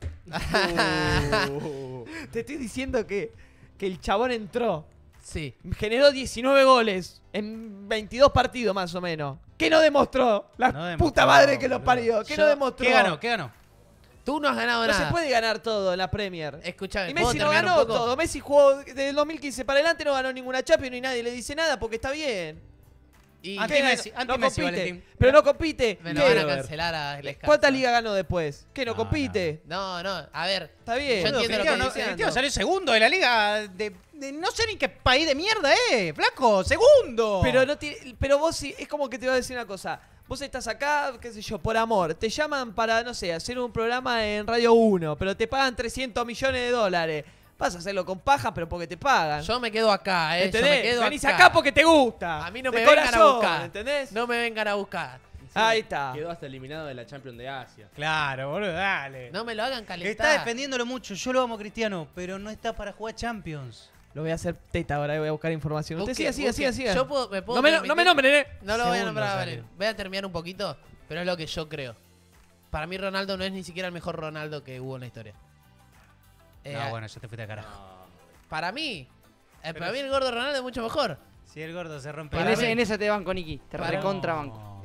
Te estoy diciendo que, que el chabón entró. Sí. Generó diecinueve goles en veintidós partidos más o menos. ¿Qué no demostró? La No demostró, puta madre que lo boludo. parió. ¿Qué Yo- no demostró? ¿Qué ganó? ¿Qué ganó? Tú no has ganado No nada. se puede ganar todo en la Premier. Escuchame, Y ¿puedo Messi no terminar un ganó poco? todo. Messi jugó desde el dos mil quince para adelante, no ganó ninguna Champions ni nadie le dice nada porque está bien. Y Anti- ¿Qué Messi, ganó? anti no Messi, compite. Valentín. Pero no compite. me lo ¿Qué? van a cancelar a el Escarza. ¿Cuántas ligas ganó después? ¿Qué no, No, compite? No, no, a ver. Está bien. Yo entiendo lo que Cristiano, no- estoy diciendo. Cristiano salió segundo de la liga de, de no sé ni qué país de mierda, eh, flaco, segundo. Pero no tiene- pero vos sí, es como que te voy a decir una cosa. Vos estás acá, qué sé yo, por amor. Te llaman para, no sé, hacer un programa en Radio uno, pero te pagan trescientos millones de dólares. Vas a hacerlo con paja, pero porque te pagan. Yo me quedo acá, eh. Yo ¿Entendés? me quedo Venís acá. acá. porque te gusta. A mí no De me vengan a corazón, buscar. ¿entendés? No me vengan a buscar. Ahí está. Quedó hasta eliminado de la Champions de Asia. Claro, boludo, dale. No me lo hagan Está calentar. defendiéndolo mucho, yo lo amo Cristiano, pero no está para jugar Champions. Lo voy a hacer teta ahora, voy a buscar información. Usted siga, Busque, siga, busque. siga, siga. Yo puedo, me puedo No me, no permitir- me nombren, eh. No lo voy a Segundo nombrar, salió. vale. Voy a terminar un poquito, pero es lo que yo creo. Para mí Ronaldo no es ni siquiera el mejor Ronaldo que hubo en la historia. Eh, No, bueno, ya te fuiste a carajo. Para mí, eh, Pero para mí es- el gordo Ronaldo es mucho mejor. Si el gordo se rompe En, la ese, cabeza. en esa te banco, Niki. Te Para- recontra banco.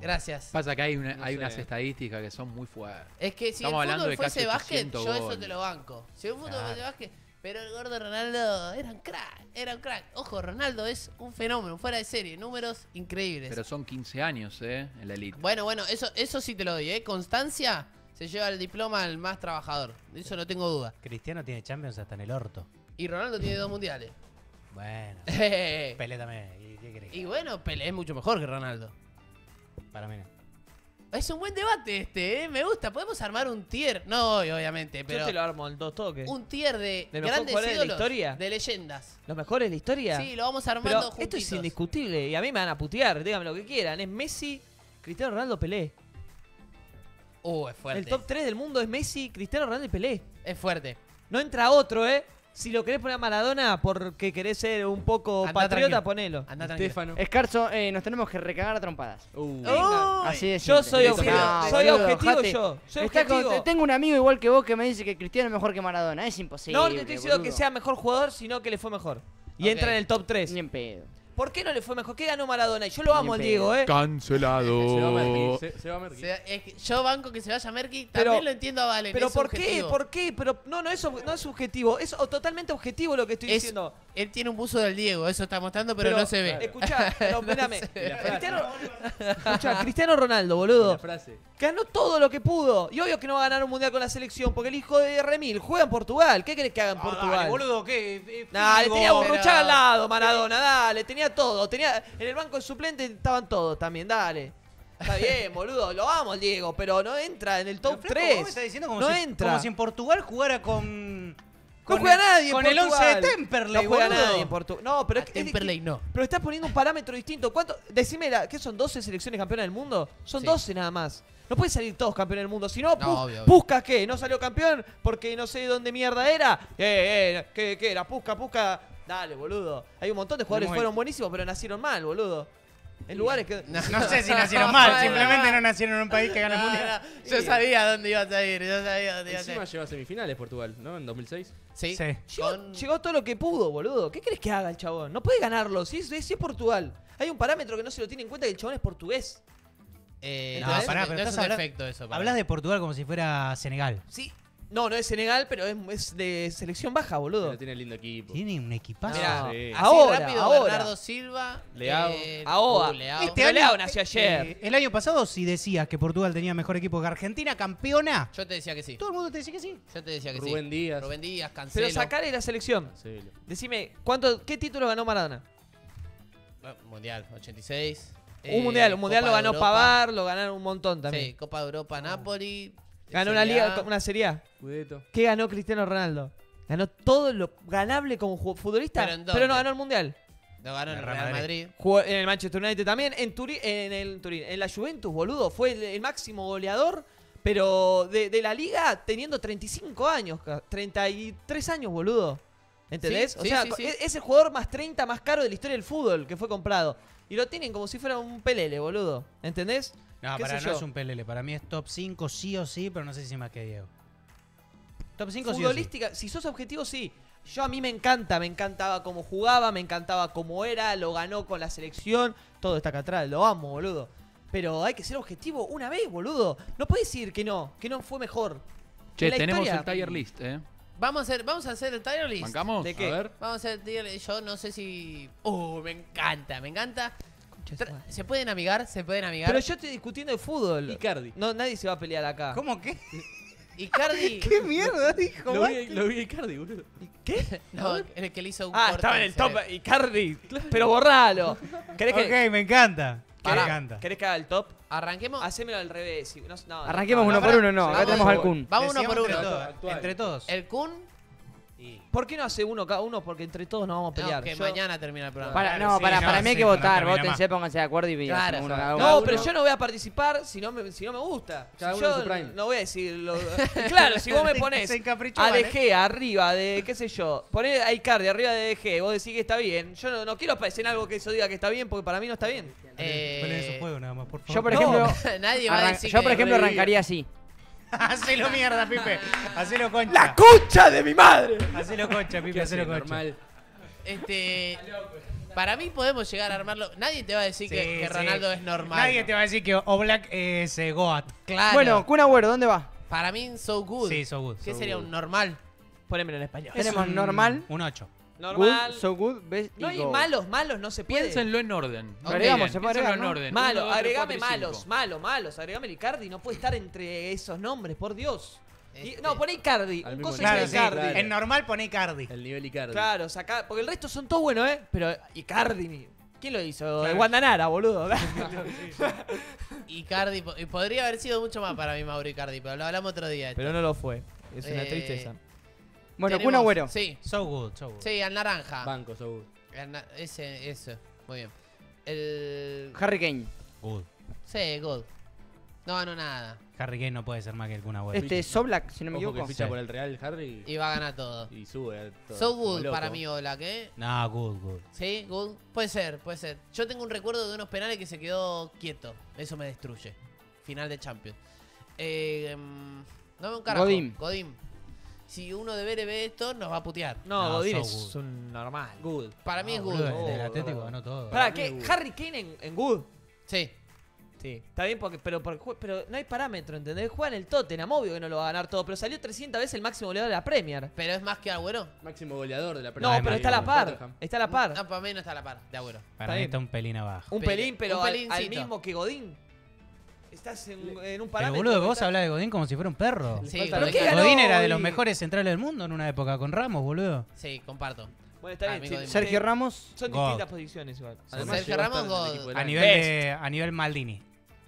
Gracias. Pasa que hay, una- No hay sé. unas estadísticas que son muy fuertes. Es que si Estamos el hablando fútbol de fuese casi básquet, ochocientos yo eso goles. te lo banco. Si el fútbol Claro. fuese básquet, pero el gordo Ronaldo era un crack, era un crack. Ojo, Ronaldo es un fenómeno, fuera de serie, números increíbles. Pero son quince años, ¿eh? En la elite. Bueno, bueno, eso, eso sí te lo doy, ¿eh? Constancia se lleva el diploma al más trabajador. De eso no tengo duda. Cristiano tiene Champions hasta en el orto. Y Ronaldo tiene dos mundiales. Bueno, y Pelé también. ¿Y qué crees? bueno, Pelé es mucho mejor que Ronaldo. Para mí no. Es un buen debate este, ¿eh? Me gusta. Podemos armar un tier. No hoy, obviamente, pero Yo te lo armo en dos toques. un tier de ¿De los grandes jugadores de la ídolos, historia? de leyendas. ¿Los mejores de la historia? Sí, lo vamos armando Pero juntitos. esto es indiscutible y a mí me van a putear, díganme lo que quieran. Es Messi, Cristiano Ronaldo, Pelé. Uh, es fuerte. El top tres del mundo es Messi, Cristiano Ronaldo y Pelé. Es fuerte. No entra otro, ¿eh? Si lo querés poner a Maradona porque querés ser un poco Andá patriota, tranquilo. ponelo. Anda tranquilo. Estefano. Escarzo, eh, nos tenemos que recagar a trompadas. Uh. Oh, Así es. Yo soy Listo, objetivo, no, soy boludo, objetivo dejate. yo. Soy Está con- objetivo. tengo un amigo igual que vos que me dice que Cristiano es mejor que Maradona. Es imposible. No te estoy diciendo que boludo. sea mejor jugador, sino que le fue mejor. Y Ok. entra en el top tres. Ni en pedo. ¿Por qué no le fue mejor? ¿Qué ganó Maradona? Y yo lo Ni amo al en Diego, pedo. ¿eh? Cancelado. Se va Merky. Se, se va Merky. Se- es que yo banco que se vaya Merky. Pero- También lo entiendo a Valen. Pero es ¿por qué? subjetivo. ¿Por qué? Pero no, no es, ob- no es subjetivo. Es o- totalmente objetivo lo que estoy Es- diciendo. Él tiene un buzo del Diego, eso está mostrando, pero, no se ve. Escuchá, pero No espérame. se ve. La frase. Cristiano, escuchá, Cristiano Ronaldo, La boludo. frase. Ganó todo lo que pudo. Y obvio que no va a ganar un mundial con la selección, porque el hijo de Remil juega en Portugal. ¿Qué querés que haga en Portugal? boludo, ¿qué? Eh, Nah, le Figo. tenía a pero- Burruchaga al lado, Maradona, dale, tenía todo. Tenía, en el banco de suplente estaban todos también, dale. Está bien, boludo, lo amo al Diego, pero no entra en el top Pero, Flaco, vos me tres. estás diciendo como No si, entra. como si en Portugal jugara con... No juega el- nadie Con en el once Portugal. de Temperley, No juega boludo. nadie en Portugal. No, pero A es que- es que- Temperley no. Pero estás poniendo un parámetro distinto. ¿Cuánto? Decime, la- ¿qué son doce selecciones campeonas del mundo? Son Sí. doce nada más. No pueden salir todos campeones del mundo. Si no, No, Pus- obvio, obvio. Puskas, ¿qué? ¿No salió campeón porque no sé dónde mierda era? Eh, eh, ¿qué, qué era? Puskas, Puskas. Dale, boludo. Hay un montón de jugadores que Muy- fueron buenísimos, pero nacieron mal, boludo. En lugares que... No sé si nacieron mal, simplemente no nacieron en un país que gana el No, mundial. no, yo sabía dónde ibas a ir, yo sabía dónde ibas a Encima ir. llegó a semifinales Portugal, ¿no? En dos mil seis. Sí, Sí. Llegó, con- llegó todo lo que pudo, boludo. ¿Qué crees que haga el chabón? No puede ganarlo. Si es, si es Portugal. Hay un parámetro que no se lo tiene en cuenta, que el chabón es portugués. Eh, No, no, es pará, un- pero no es estás un habla- defecto eso. para Hablas mí. de Portugal como si fuera Senegal. Sí. No, no es Senegal, pero es, es de selección baja, boludo. Pero tiene lindo equipo. Tiene un equipazo. Mirá, Sí. así Ahora, rápido, ahora. Bernardo Silva. Leao. eh, Ahora. uh, Leao. Este Pero Leao nació ayer. Eh, el año pasado, si decías que Portugal tenía mejor equipo que Argentina, campeona, Yo te decía que sí. todo el mundo te decía que sí. Yo te decía que Rubén sí. Díaz. Rubén Díaz, Cancelo. Pero sacale la selección. Sí, lo- Decime, ¿cuánto, ¿qué título ganó Maradona? Bueno, Mundial, ochenta y seis. un mundial, un mundial Copa lo de ganó Europa. Pavar, lo ganaron un montón Sí, también. Copa de Europa, Napoli. Ganó una Serie A. liga, una Serie A. Cudeto. ¿Qué ganó Cristiano Ronaldo? Ganó todo lo ganable como ju- futbolista, ¿Pero en pero, dónde? no ganó el mundial. Lo ganó en El el Real Real Madrid. Madrid. Jugó en el Manchester United también, en Turín, en el Turín, en la Juventus, boludo, fue el, el máximo goleador, pero de, de la liga teniendo treinta y cinco años, ca- treinta y tres años, boludo. ¿Entendés? Sí, o sí, sea, sí, sí. es, es el jugador más treinta más caro de la historia del fútbol que fue comprado. Y lo tienen como si fuera un pelele, boludo. ¿Entendés? No, ¿Qué para sé no yo? es un pelele. Para mí es top cinco sí o sí, pero no sé si más que Diego. Top cinco sí o sí. Futbolística, si sos objetivo, sí. Yo a mí me encanta, me encantaba cómo jugaba, me encantaba cómo era, lo ganó con la selección, todo está acá atrás, lo amo, boludo. Pero hay que ser objetivo una vez, boludo. No puedes decir que no, que no fue mejor. Che, En la tenemos historia- el tier list, ¿eh? Vamos a hacer, vamos a hacer el tier list. ¿Bancamos? ¿De qué? A ver. Vamos a hacer el tier list. Yo no sé si. Uh, me encanta, me encanta. Tra- ¿Se pueden amigar? ¿Se pueden amigar? Pero yo estoy discutiendo de fútbol. Icardi. No, nadie se va a pelear acá. ¿Cómo qué? Icardi. ¿Qué mierda dijo? Lo vi, lo vi a Icardi, boludo. ¿Qué? No, el que le hizo un Ah, corte estaba en el se top. ve. Icardi. Pero borralo. ¿Querés Ok, que, me encanta. Me Pará, encanta. ¿Querés que haga el top? Arranquemos. Hacémelo al revés. si- no- no, Arranquemos no, uno no, por pará. uno, no. Acá Vamos, tenemos al vamos. Kun. Vamos uno Decíamos por entre uno. todos, Actual. Entre todos. El Kun. Y- ¿Por qué no hace uno cada uno? Porque entre todos nos vamos a pelear. No, que Yo- mañana termina el programa. Para, Claro, no, sí, para, no, para mí hay sí, que no votar. termina Votense, más. pónganse de acuerdo y Claro, hacemos uno claro. cada No, uno. Cada pero uno- yo no voy a participar si no me, si no me gusta. Cada Si uno en yo su prime. no voy a decirlo. Claro, si vos me pones Se encaprichó, a ¿vale? De Gea arriba de, qué sé yo, poner a Icardi arriba de De Gea y vos decís que está bien, yo no, no quiero aparecer en algo que eso diga que está bien porque para mí no está bien. Eh, Ponen su juego nada más, por favor. Yo, por No. ejemplo, Nadie va a arran- decir yo, que por ejemplo, revive. arrancaría así. Hacelo mierda, Pipe. Hacelo concha. ¡La concha de mi madre! Hacelo concha, ¿Qué Pipe. hace? Hacelo concha. Normal. Este. Para mí podemos llegar a armarlo. Nadie te va a decir Sí, que, que sí. Ronaldo es normal. Nadie te va a decir que Oblak es eh, Goat. Claro. Bueno, Kun Agüero, ¿dónde va? para mí, so good. Sí, so good. ¿Qué So sería good. un normal? Ponémelo en español. Tenemos un- normal, Un ocho. Normal. good, so good, best no y hay go. malos, malos, no se puede. Piénsenlo en orden. Lo agregamos, Miren, se puede piénsenlo agregar, en ¿no? orden. Malo, Uno, dos, tres, agregame cuatro y malos, cinco. malos, malos. Agregame el Icardi. No puede estar entre esos nombres, por Dios. Y- Este- no, poné Icardi. Al Un mismo coso tiempo. Claro, es sí. Icardi. claro. En normal pone Icardi. El nivel Icardi. Claro, saca, porque el resto son todos buenos, ¿eh? Pero Icardi, mi- ¿quién lo hizo? Claro. Guandanara, boludo. Icardi, po- y podría haber sido mucho más para mí Mauro Icardi, pero lo hablamos otro día. Pero no lo fue. Es una Eh, tristeza. Bueno, Tenemos- Kun Agüero. Sí, So good, so good. sí, al naranja. Banco, so good. Al na- ese, eso. Muy bien. El. Harry Kane. Good. Sí, good. No, no, nada. Harry Kane no puede ser más que el Kun Agüero. Este, Soblak, si no me Ojo que equivoco. ficha Sí. por el Real Harry Y va a ganar todo. y sube. a todo, So como good loco. para mí, Oblak, ¿eh? No, good, good. Sí, good. Puede ser, puede ser. Yo tengo un recuerdo de unos penales que se quedó quieto. Eso me destruye. Final de Champions. Eh, mm, no me un carajo. Godín. Godín. Si uno de Vélez ve esto, nos va a putear. No, No, Godín so es good. un normal. Good. Para mí Ah, es boludo, good. el del Oh, Atlético oh. ganó todo. ¿Para Para mí qué? es good. ¿Harry Kane en, en Good? Sí. Sí. Está bien, porque, pero, porque jue- pero no hay parámetro, ¿entendés? Juega en el Tottenham, obvio que no lo va a ganar todo, pero salió trescientas veces el máximo goleador de la Premier. Pero es más que Agüero. Máximo goleador de la No, Premier pero League está a la con par. Tottenham. Está a la par. No, para mí no está a la par de Agüero. Para Está mí bien. está un pelín abajo. Un Pero- pelín, pero un al- al, pelincito. mismo que Godín. Estás en, en un Pero parámetro. boludo, que vos está- hablas de Godín como si fuera un perro. Sí, falta pero ¿Pero qué qué ganó Godín era de los hoy? mejores centrales del mundo en una época con Ramos, boludo. Sí, comparto. Bueno, está Ah, bien. mi sí, Godín. Sergio sí. Ramos. Son God. distintas posiciones igual. Además, Sergio llegó a Ramos, estar en el God. equipo del A año. nivel, de, a nivel Maldini.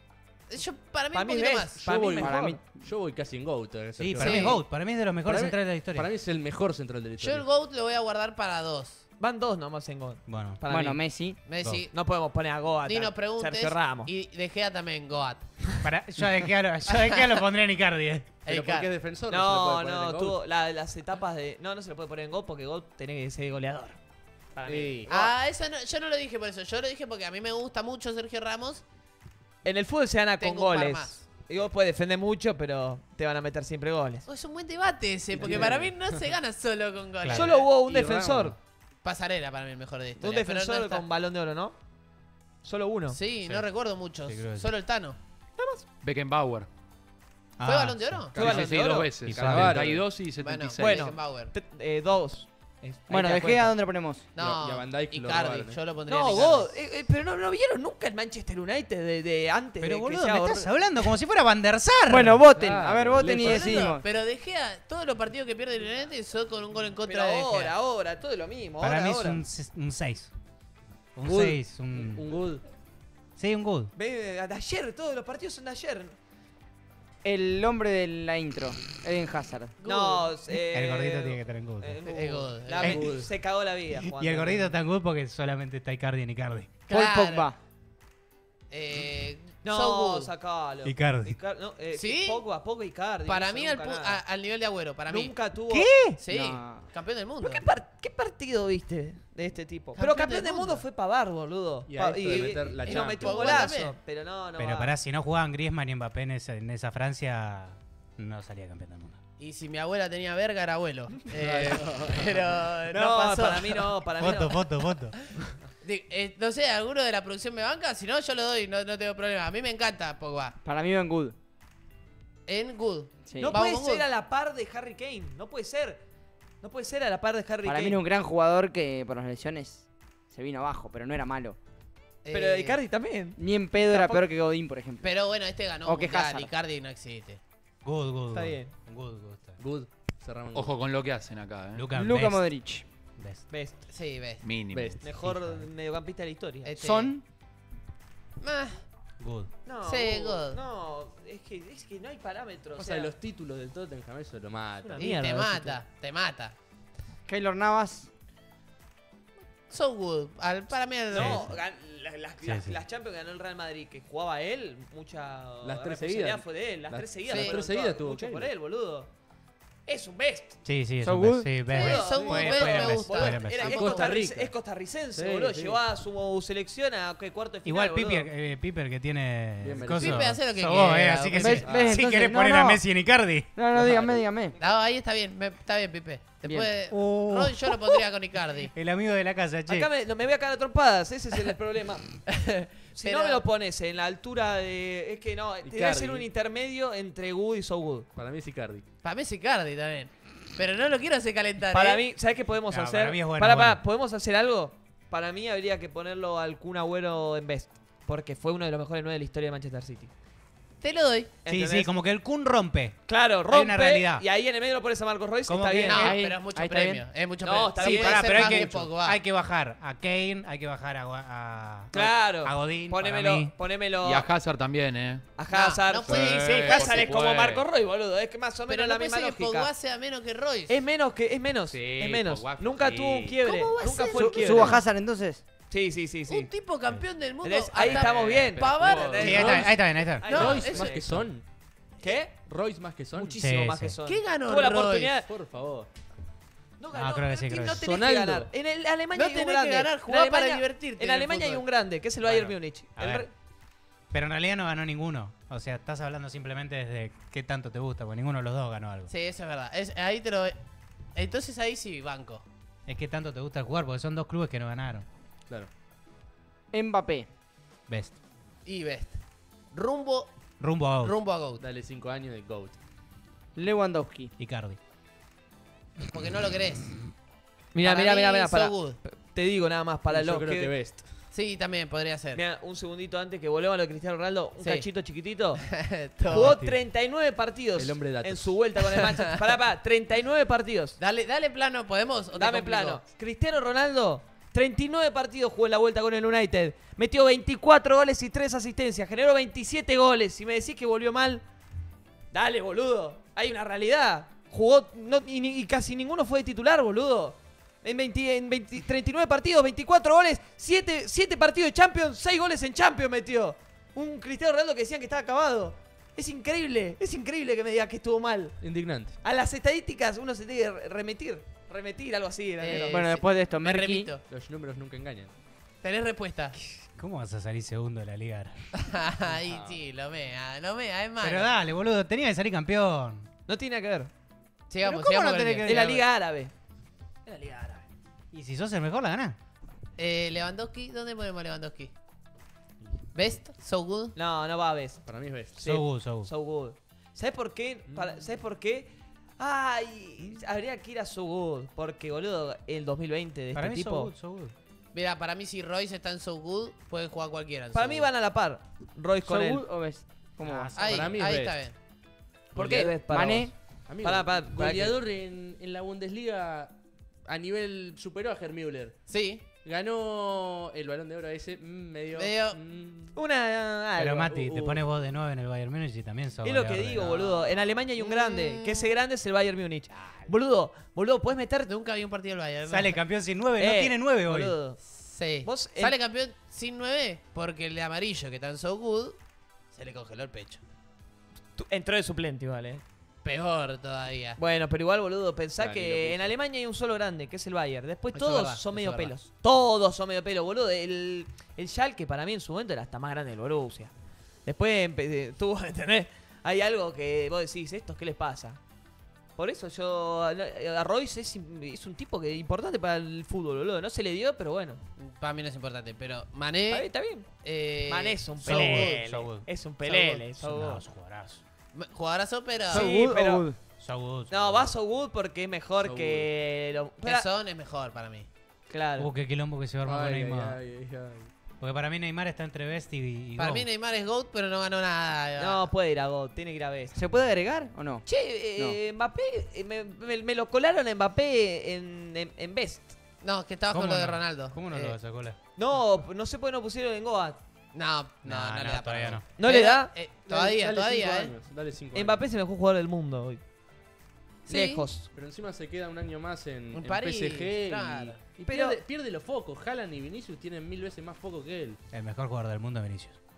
Yo, para mí Para un mí poquito ves. más. Para Yo mí voy, mejor. Para mí, yo voy casi en GOAT. eh, Sí, Sergio para mí es Ramos. GOAT. Para mí es de los mejores Para mí- centrales de la historia. Para mí es el mejor central de la Yo historia. el GOAT lo voy a guardar para dos. Van dos nomás en God. Bueno, Para bueno, mí. Messi. Messi. No podemos poner a Goat. Ni a nos preguntes. Sergio Ramos. Y De Gea también, GOAT. para, yo de Gea lo, yo de Gea lo pondría en Icardi, eh. Pero El porque Car- es defensor. No, se le puede poner no, en GOAT. tuvo la- las etapas de. No, no se le puede poner en God porque God tiene que ser goleador. Para mí. Sí. Ah, esa no, yo no lo dije por eso. Yo lo dije porque a mí me gusta mucho Sergio Ramos. En el fútbol se gana con Tengo un par goles. más. Y vos puedes defender mucho, pero te van a meter siempre goles. Oh, es un buen debate ese, porque Bien. para mí no se gana solo con goles. Claro. Solo hubo un Y defensor. Ramos. Pasarela para mí el mejor de esto. Un defensor con balón de oro, ¿no? Solo uno. Sí, Sí. no recuerdo muchos. Sí, creo que sí. Solo el Tano. Beckenbauer. ¿Fue Ah, balón de sí. oro? ¿Fue Sí, balón sí, de sí, oro? dos veces. Y setenta y Cannavaro. dos y setenta y seis. Bueno. Beckenbauer. Te- eh, dos. Es- ahí Bueno, te De das Gea, cuenta. ¿dónde lo ponemos? No, Y a Van Dijk lo Icardi. robaron, eh. Yo lo pondría No, en Icardi. God. eh, eh, pero no, no vieron nunca el Manchester United de, de antes. Pero de boludo, que sea me hor- estás hablando como si fuera Van der Sar. Bueno, voten. Claro, A ver, voten y lejos. decidimos. Pero De Gea, todos los partidos que pierde el United son con un gol en Pero contra de De ahora, Gea. ahora, todo lo mismo. Para ahora, mí es ahora. un se- un seis. Un Good. seis, Un un... good. Sí, un good. Ve, de ayer, todos los partidos son de ayer. El hombre de la intro, Eden Hazard. No, eh, El gordito tiene que estar en good. eh, Es good, La- es good. Se cagó la vida. Y jugando. el gordito está en good porque solamente está Icardi en Icardi. Paul Claro. Pogba. Eh, No, so good. sacalo. Icardi. Icar- no, eh, ¿Sí? Pogba, Pogba y Icardi. Para no mí sé al, nunca pu- nada. a- al nivel de Agüero, para mí. Nunca tuvo. ¿Qué? Sí, No. campeón del mundo. ¿Pero qué, par- qué partido viste de este tipo? Campeón Pero campeón del del mundo, mundo. fue Pavar, boludo. Y a Pa- esto de meter la y no Champions. metió un Pogba golazo. también. Pero no, no Pero va. pará, si no jugaban Griezmann y Mbappé en esa, en esa Francia, no salía campeón del mundo. Y si mi abuela tenía verga, era abuelo. Eh, pero no, No, pasó. para mí no, para mí Foto, no. foto, foto. Di- eh, no sé, ¿alguno de la producción me banca? Si no, yo lo doy, no, no tengo problema. A mí me encanta Pogba. Para mí, Ben Good. En good. Sí. No Vamos puede con ser gol. a la par de Harry Kane. No puede ser. No puede ser a la par de Harry Para mí Kane. era un gran jugador que por las lesiones se vino abajo, pero no era malo. Pero Eh, Icardi también. Ni en pedo era Tampoco- peor que Godín, por ejemplo. Pero bueno, este ganó. O que Mundial, Hazard. Icardi no existe. Good, good, Está good. bien. Good, good. está. Good. Cerramos. en Ojo con lo que hacen acá, ¿eh? Luka, Luka best, Modric. best. Best. Sí, ves. Mínimo. Best. Mejor Hijo de- mediocampista de la historia. Este- Son. Ah, Good. No, Sí, Hugo, good. no, es que, es que no hay parámetros. O O sea, sea, los títulos del Tottenham eso lo mata. Una y mierda, te los mata, te mata. Keylor Navas. So good. Al- para mí el- no, Sí, sí. gan- la- las, Sí, las- sí. las Champions que ganó el Real Madrid, que jugaba él, mucha Las tres responsabilidad seguidas. fue de él. Las, Las- tres seguidas. sí, fueron tres seguidas todas, tuvo mucho por Keylor. él, boludo. Es un best. Sí, sí, es So un best. good. Sí, best, Sí, best. so good, Puede- best, puede me best, gusta. puede Era- best. es, Costa costarricense, Rica. es costarricense, Sí, boludo. sí. Llevó a su selección a ¿qué, cuarto de final. Igual boludo. Piper, eh, Piper que tiene. Bien merecido. coso, Pipe hace lo que sos vos, quiera, eh, así que ¿Ves? si, ¿Ves? si Entonces, querés no, poner no. a Messi en Icardi. No, no, dígame, dígame. No, ahí está bien, me- está bien, Pipe. Después, Uh. Roy yo lo pondría con Icardi. El amigo de la casa, che. Acá me, no, me voy a cagar a trompadas, ese es el problema. Si Pero- no me lo pones en la altura de. Es que no, debe Icardi. ser un intermedio entre good y so good. Para mí es Icardi. Para mí es Icardi también. Pero no lo quiero hacer calentar. Para ¿eh? mí, ¿sabes qué podemos No, hacer? para mí es bueno, Pará, bueno. pará, ¿podemos hacer algo? Para mí habría que ponerlo al Kun Agüero en best. Porque fue uno de los mejores nueve de la historia de Manchester City. Te lo doy. Sí, ¿Entendés? sí, como que el Kun rompe. Claro, rompe. una realidad. Y ahí en el medio lo pones a Marcos Royce, Como está que- bien. No, Ahí- pero es mucho ahí está premio. bien. Es mucho No, premio. está Sí, bien. pará, puede pero hay ser que, más Pogba. hay que bajar a Kane, hay que bajar a, Gua- a, Claro. a Godín. para Ponémelo, mí. ponémelo Y a Hazard también, ¿eh? a Hazard. No, no puede Sí, ser. sí, Hazard por es como supuesto. Marcos Royce, boludo. Es que más o menos Pero la no misma puede ser que lógica. Pogba sea menos que Royce. Es menos que, es menos, Sí, es menos. Pogba, Nunca sí. tuvo un quiebre. ¿Cómo va a Nunca ser? fue el Su- quiebre. Subo a Hazard entonces. Sí, sí, sí, sí. Un tipo campeón del mundo. ¿Entendés? Ahí hasta estamos bien. Pavard. Pero- Sí, ahí está, ahí está bien, ahí está. Ahí No, Royce eso- más que son. ¿Qué? Royce más que son. Muchísimo Sí, más sí. que son. ¿Qué ganó Tuvo la Royce? oportunidad. Por favor. No No, creo que sí, no, creo no que sí. tenés que Sonaldo. ganar. En el- Alemania No hay un tenés grande. que ganar, En jugá para Alemania- divertirte. En el Alemania hay fútbol. un grande, que es el Bueno, Bayern Múnich. a El ver. re- Pero en realidad no ganó ninguno. O sea, estás hablando simplemente desde qué tanto te gusta, porque ninguno de los dos ganó algo. Sí, eso es verdad. Es- ahí te lo. Entonces ahí sí, banco. Es que tanto te gusta jugar, porque son dos clubes que no ganaron. Claro. Mbappé. Best. Y best. Rumbo, Rumbo a out. rumbo a GOAT. Dale cinco años de GOAT. Lewandowski. Icardi. Porque no lo querés. Mirá, Para mirá, mí, mirá, mirá, so para. good. Te digo nada más para Yo los creo que, que. best. Sí, también podría ser. Mirá, un segundito antes que volvamos a lo de Cristiano Ronaldo, un Sí. cachito chiquitito. Todo. Jugó treinta y nueve partidos El hombre de datos. en su vuelta con el Manchester. Pará, pará, treinta y nueve partidos. Dale, dale plano, ¿podemos? ¿O te Dame complico? plano. Cristiano Ronaldo, treinta y nueve partidos jugó en la vuelta con el United. Metió veinticuatro goles y tres asistencias. Generó veintisiete goles. Si me decís que volvió mal, dale, boludo. Hay una realidad. Jugó no- y, ni- y casi ninguno fue de titular, boludo. En, veinte, en veinte, treinta y nueve partidos, veinticuatro goles, siete, siete partidos de Champions, seis goles en Champions metió. Un Cristiano Ronaldo que decían que estaba acabado. Es increíble, es increíble que me digas que estuvo mal. Indignante. A las estadísticas uno se tiene que re- remitir. Remitir, algo así. era, Eh, ¿no? Bueno, sí. después de esto, Me Merky. remito. Los números nunca engañan. ¿Tenés respuesta? ¿Cómo vas a salir segundo de la liga? Ahí sí, lo mea, lo mea, es malo. Pero dale, boludo, tenía que salir campeón. No tiene nada que ver. Sigamos, Pero ¿cómo sigamos no con el tenés mío. que Es la ver? Liga Árabe. Es la Liga Árabe. Y si sos el mejor, la ganás. Eh, Lewandowski, ¿dónde ponemos Lewandowski? ¿Best? ¿So good? No, no va a ver. Para mí es best. Sí. So good, so good. So good. ¿Sabes por qué? Para- ¿Sabes por qué? Ay, habría que ir a So Good. Porque, boludo, el dos mil veinte de Para este mí, tipo. so good, so good. Mira, para mí si Royce está en So good, pueden jugar cualquiera. en Para So mí Good. van a la par. Royce ¿So con él. good o best? ¿Cómo Ah, va? sí. Ahí, Para mí es ahí best. está bien. ¿Por qué? Goleador- Para Mané. vos. Amigo, Pará, pará, pará goleador en, en la Bundesliga a nivel superó a Gerd Müller. Sí. Ganó el Balón de Oro ese, mm, medio... Medio- mm. Una. Pero algo. Mati, te uh, pones vos de nueve en el Bayern Múnich y también sos Es lo que goleador de- digo, boludo. En Alemania hay un grande. Mm. Que ese grande es el Bayern Múnich. Boludo, boludo, puedes meterte. Nunca vi un partido del Bayern. Sale campeón sin nueve, no Eh, tiene nueve hoy. Boludo. Sí. Vos en- Sale campeón sin nueve porque el de amarillo, que está en So good, se le congeló el pecho. Tú- Entró de suplente, vale. Peor todavía. Bueno, pero igual, boludo, pensá Dale, lo que puso. en Alemania hay un solo grande, que es el Bayern. Después Eso es todos verdad, son eso medio es verdad. pelos. Todos son medio pelos, boludo. El, el Schalke para mí en su momento era hasta más grande del Borussia. Después empe- tuvo, ¿entendés? Hay algo que vos decís, ¿estos qué les pasa? Por eso yo, a Royce es, es un tipo que es importante para el fútbol, boludo. No se le dio, pero bueno. Para mí no es importante, pero Está bien, Mané. está bien. Eh, Man es un So pelele. good, so good. Es un So pelele. Es so un good. no, es un jugadorazo. good. Jugadorazo, pero. ¿So Sí, good pero- o good? So good, so No, good. va so good porque es mejor So que... Lo, Que Pero- son es mejor para mí. claro. Uh, qué quilombo que se va a armar con Ay, Neymar. ay, ay, ay. Porque para mí Neymar está entre Best y, y Para Go. mí Neymar es GOAT, pero no ganó nada. No, puede ir a God, tiene que ir a Best. ¿Se puede agregar o no? Che, eh, Mbappé, eh, me, me- me lo colaron a Mbappé en, en, en Best. No, que estabas con ¿Cómo lo de no? Ronaldo. ¿Cómo no Eh, lo vas a colar? No, no sé por qué no pusieron en Goat. No, no, no, No, le no, da todavía para no. ¿No le da? Eh, Dale- todavía, dale todavía, cinco eh. años, Dale cinco años. Mbappé es el mejor jugador del mundo hoy. Sí. Lejos. Pero encima se queda un año más en, En en París, P S G y- claro. y, Pero- pierde, pierde los focos. Haaland y Vinicius tienen mil veces más foco que él. El mejor jugador del mundo es Vinicius.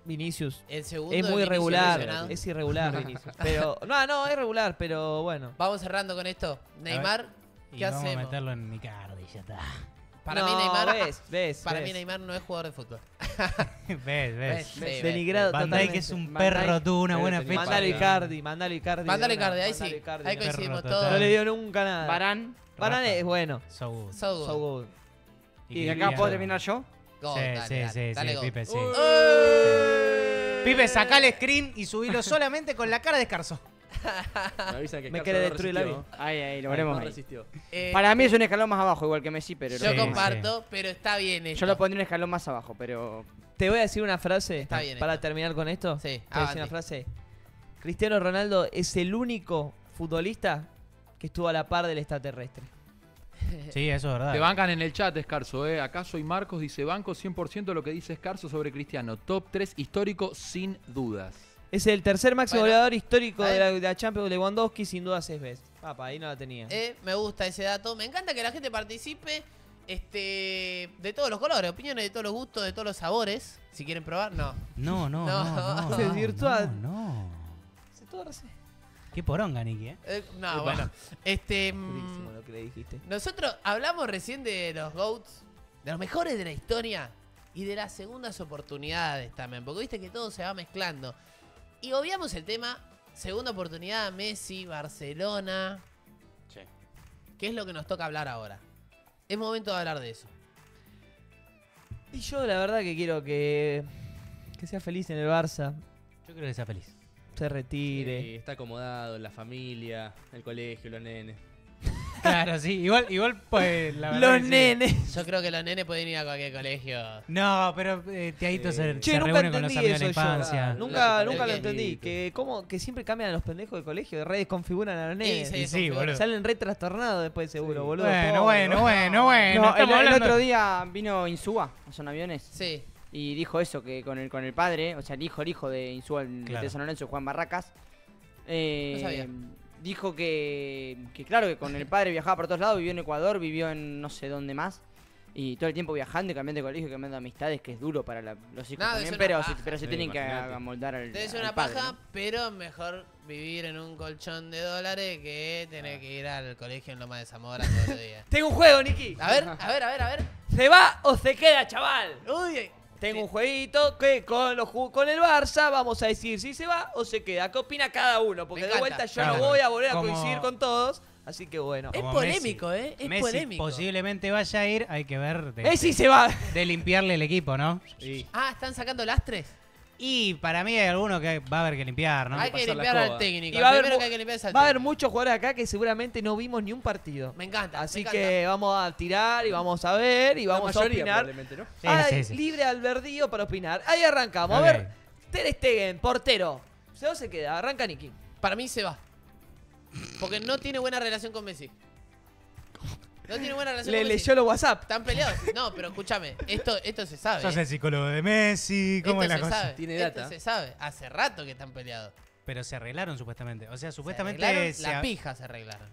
Vinicius. El segundo Es de muy Vinicius irregular. lesionado. Es irregular, Vinicius. Pero, no, no, es regular, pero bueno. Vamos cerrando con esto. Neymar, Y ¿qué vamos a hacemos? meterlo en Icardi, ya está. Para no, mí Neymar, ves, ves, para ves. mí Neymar no es jugador de fútbol. ves, ves. Ves, sí, ves. Denigrado Van Dijk totalmente. es un Van perro, Dijk- tuvo una Pero buena tenía fecha. Mandalo Fecha. Icardi, mandalo Icardi. Mándale de una, Icardi, ahí mandalo sí. Icardi Ahí de una. coincidimos Perro todos. No le dio nunca nada. Barán. Varane Rafa. es bueno. So good. So good. So good. ¿Y acá puedo terminar yo? Go, Sí, dale, sí, dale, sí, dale, sí, go. Pipe, sí. ¡Eh! Pipe, sacá el screen y subilo solamente con la cara de Escarzo. Me avisan que Me Scarzo quiere no destruir la resistió. Ahí, ahí, lo No veremos ahí. resistió. Eh, Para mí es un escalón más abajo, igual que Messi, pero Yo Sí, comparto, pero está bien esto. yo lo pondría un escalón más abajo, pero Te voy a decir una frase Está bien para esto. terminar con esto. Sí, Te voy a decir avante. una frase. Cristiano Ronaldo es el único futbolista que estuvo a la par del extraterrestre. Sí, eso es verdad. Te bancan en el chat, Escarzo, ¿eh? Acá soy Marcos, dice banco cien por ciento lo que dice Escarzo sobre Cristiano. Top tres histórico sin dudas. Es el tercer máximo Bueno. goleador histórico A de la, ver. de la Champions, Lewandowski, sin duda seis veces. Papá, ahí no la tenía. Eh, me gusta ese dato. Me encanta que la gente participe este, de todos los colores, opiniones de todos los gustos, de todos los sabores. Si quieren probar, no. No, no, No. no. no, Se no, desvirtúa. No, no. Se todo rece- Qué poronga, Niki, ¿eh? Eh, no, Epa. bueno. Este, Durísimo mm, lo que le dijiste. nosotros hablamos recién de los GOATs, de los mejores de la historia y de las segundas oportunidades también, porque viste que todo se va mezclando. Y obviamos el tema, segunda oportunidad, Messi, Barcelona. Sí. ¿Qué es lo que nos toca hablar ahora? Es momento de hablar de eso. Y yo la verdad que quiero que, que sea feliz en el Barça, Yo creo que sea feliz. se retire. Sí, está acomodado, la familia, el colegio, los nenes. Claro, sí. Igual, igual pues, la verdad Los que sí. nenes. Yo creo que los nenes pueden ir a cualquier colegio. No, pero eh, Tiaguito Sí. se, Che, se nunca reúne con los entendí amigos de la eso yo. infancia. Ah, Nunca, ¿El nunca lo qué? entendí. Que como que siempre cambian a los pendejos de colegio, de redes configuran a los nenes. Sí, Y sí, configura. boludo. Salen re trastornados después seguro, Sí. boludo. Bueno, pobre, bueno, boludo. bueno, bueno. No, el, estamos el hablando- otro día vino Insúa, son aviones, Sí. y dijo eso, que con el, con el padre, o sea, el hijo, el hijo de Insúa, el Claro. de San Lorenzo, Juan Barracas, eh, No sabía. dijo que, que claro, que con el padre viajaba por todos lados, vivió en Ecuador, vivió en no sé dónde más, y todo el tiempo viajando y cambiando de colegio, cambiando de amistades, que es duro para la- los hijos Nada, también, es una pero, paja. se, pero se Sí, tienen que imagínate. amoldar al, Debe ser al una padre, paja, ¿no? pero mejor vivir en un colchón de dólares que tener que ir al colegio en Loma de Zamora todos los días. Tengo un juego, Niki. A ver, a ver, a ver, a ver. ¿Se va o se queda, chaval? Uy, Tengo un jueguito que con, los, ju- con el Barça vamos a decir si se va o se queda. ¿Qué opina cada uno? Porque Me de encanta. vuelta yo Claro. no voy a volver a Como- coincidir con todos. Así que bueno. es Como polémico, Messi. ¿eh? Es Messi polémico. posiblemente vaya a ir, hay que ver de, Messi se va. de limpiarle el equipo, ¿no? Sí. Ah, ¿están sacando lastres? Y para mí hay alguno que va a haber que limpiar, ¿no? hay que pasar la limpiar al escoba. técnico. Y va a El haber primero mu- que hay que limpiar es al Va a haber técnico. muchos jugadores acá que seguramente no vimos ni un partido. Me encanta. Así me encanta. que vamos a tirar y vamos a ver y vamos La a mayoría, opinar. probablemente, ¿no? Sí, Hay sí, sí. libre albedrío para opinar. Ahí arrancamos. Ok. A ver, Ter Stegen, portero. ¿Se va o se queda? Arranca Niki. Para mí se va. Porque no tiene buena relación con Messi. No tiene buena relación Le con Messi. leyó los WhatsApp. Están peleados. No, pero escúchame. Esto, esto se sabe. Sos ¿eh? el psicólogo de Messi, ¿cómo Esto es la se cosa? sabe. Tiene Esto data. se sabe. Hace rato que están peleados. Pero se arreglaron supuestamente. O sea, Se supuestamente arreglaron, se la ha- pija se arreglaron.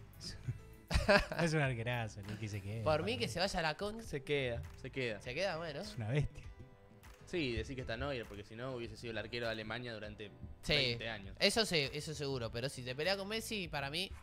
es un arquerazo, Niki se queda. Por mí que se vaya a la con. Se queda. Se queda. Se queda bueno. Es una bestia. Sí, decir que está Neuer, porque si no hubiese sido el arquero de Alemania durante Sí. veinte años. Eso sí, eso seguro. Pero si te pelea con Messi, para mí.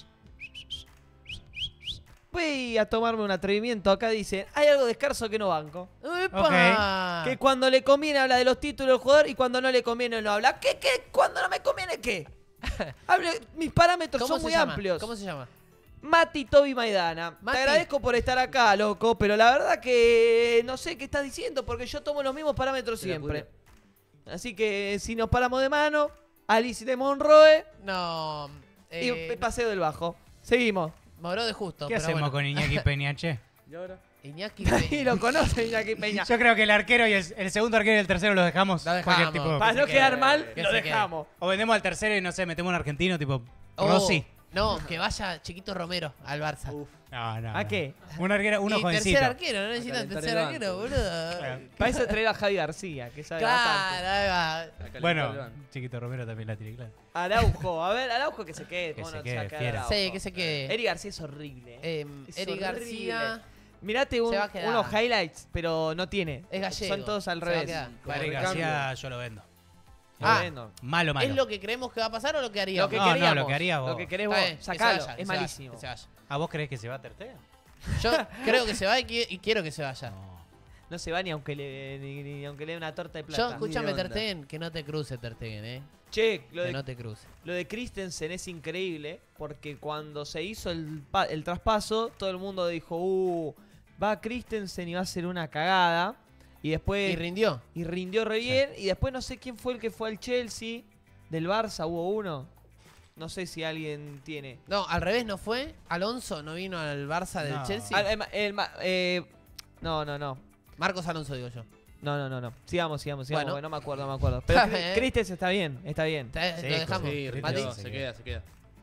Voy a tomarme un atrevimiento. Acá dicen, hay algo de Escarzo que no banco. ¡Epa! Que cuando le conviene habla de los títulos del jugador y cuando no le conviene no habla. ¿Qué, qué? ¿Cuando no me conviene qué? Hable- mis parámetros ¿Cómo son se muy llama? amplios. ¿Cómo se llama? Mati Toby Maidana. Mati. Te agradezco por estar acá, loco, pero la verdad que no sé qué estás diciendo porque yo tomo los mismos parámetros Se la siempre. Así que si nos paramos de mano, Alice de Monroe No. Eh, y Paseo del Bajo. Seguimos. Moró de justo. ¿Qué pero hacemos bueno. con Iñaki Peñache? ¿Y ahora? Iñaki Y Peña. lo conoce Iñaki Peña. Yo creo que el arquero y el, el segundo arquero y el tercero los dejamos. Lo Porque, dejamos. tipo, Para que no se quedar quede, mal, que lo se dejamos. o vendemos al tercero y no sé, metemos un argentino tipo Oh, Rossi. No, que vaya Chiquito Romero al Barça. Uf. No, no. ¿A no. qué? Un arquero, uno y jovencito. tercer arquero, no necesitan calentar tercer el arquero, banco. boludo. Para eso traer a Javi García, que sabe Claro, bastante. ahí va. A calentar el Bueno, banco. Chiquito Romero también la tiene, claro. Araujo, a ver, Araujo que se quede. Que ¿cómo se no te quede, saca de fiera. Araujo? Sí, que se quede. Eric García es horrible. ¿eh? Eh, Es Eric horrible. García. Mirate un- Se va a quedar. unos highlights, pero no tiene. Es gallego. Son todos al Se va a revés. quedar. Como Eric recambio. García yo lo vendo. Ah, Bueno. Malo, malo. ¿Es lo que creemos que va a pasar o lo que haríamos? Lo que No, no, queríamos. lo que harías vos. Lo que querés Está vos. bien, que se Sacalo. vaya, que Es se vaya, malísimo. que se vaya. ¿A vos creés que se va a Ter Stegen? Yo creo que se va y, qui- y quiero que se vaya. No. No se va ni aunque le, ni, ni aunque le dé una torta de plata. Yo, escúchame, Ni de Ter onda. Stegen, que no te cruce Ter Stegen, eh. Che, lo Que de, no te cruce. lo de Christensen es increíble porque cuando se hizo el, pa- el traspaso, todo el mundo dijo, uh, va Christensen y va a ser una cagada. Y después... Y rindió. y rindió re bien. Y después no sé quién fue el que fue al Chelsea. Del Barça hubo uno. No sé si alguien tiene. No, al revés no fue. Alonso no vino al Barça del No. Chelsea. Ah, el ma- el ma- eh, no, no, no. Marcos Alonso, digo yo. No, no, no, no. Sigamos, sigamos, sigamos. Bueno. porque no me acuerdo, no me acuerdo. Pero Está bien. Christensen está bien, está bien. Te- Sí, lo dejamos. Sí, Mati, retiró, se queda, se queda.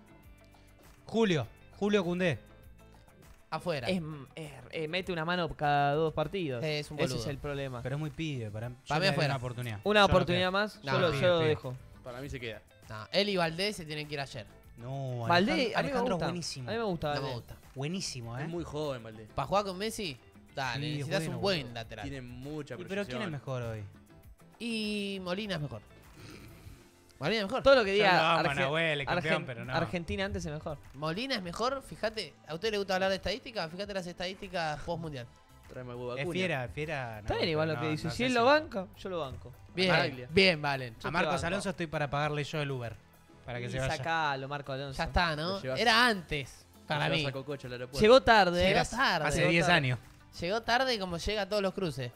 Julio. Julio Koundé. afuera. Es, es- eh, mete una mano cada dos partidos. Es un Ese boludo. es el problema. Pero es muy pibe. Para, yo Para mí le daría afuera. una oportunidad. Una Yo lo oportunidad creo. más, No, yo, lo, pibe, yo lo pibe. dejo. Para mí se queda. No, él y Valdés se tienen que ir ayer. No, Valdés, Alejandro, a mí me Alejandro es gusta. buenísimo. A mí me gusta. No me Valdés. gusta. Buenísimo, ¿eh? Es muy joven, Valdés. ¿Para jugar con Messi? Dale, Sí, es necesitas bueno, un buen boludo. lateral. Tiene mucha ¿Y proyección. pero quién es mejor hoy? Y Molina es mejor. Molina es mejor. Todo lo que Yo diga lo amo, Arge- Nahuel, el campeón, Argen- pero no. Argentina antes es mejor. Molina es mejor, fíjate. ¿A usted le gusta hablar de estadísticas? Fíjate las estadísticas post-mundial. Tráeme a Hugo Es Acuña. fiera, fiera. Está no, bien igual pero lo que no, dice. no si sé él si- lo banca, yo lo banco. Bien, Baraglia. bien, Valen. Yo A te Marcos banco. Alonso estoy para pagarle yo el Uber. Para que Y se vaya. sacalo, Marco Alonso. Ya está, ¿no? Lo llevas- Era antes, para Lo mí. llevas a Cococho al aeropuerto. Llegó tarde. Llegó ¿eh? tarde. Hace Llegó diez tarde. años. Llegó tarde como llega a todos los cruces.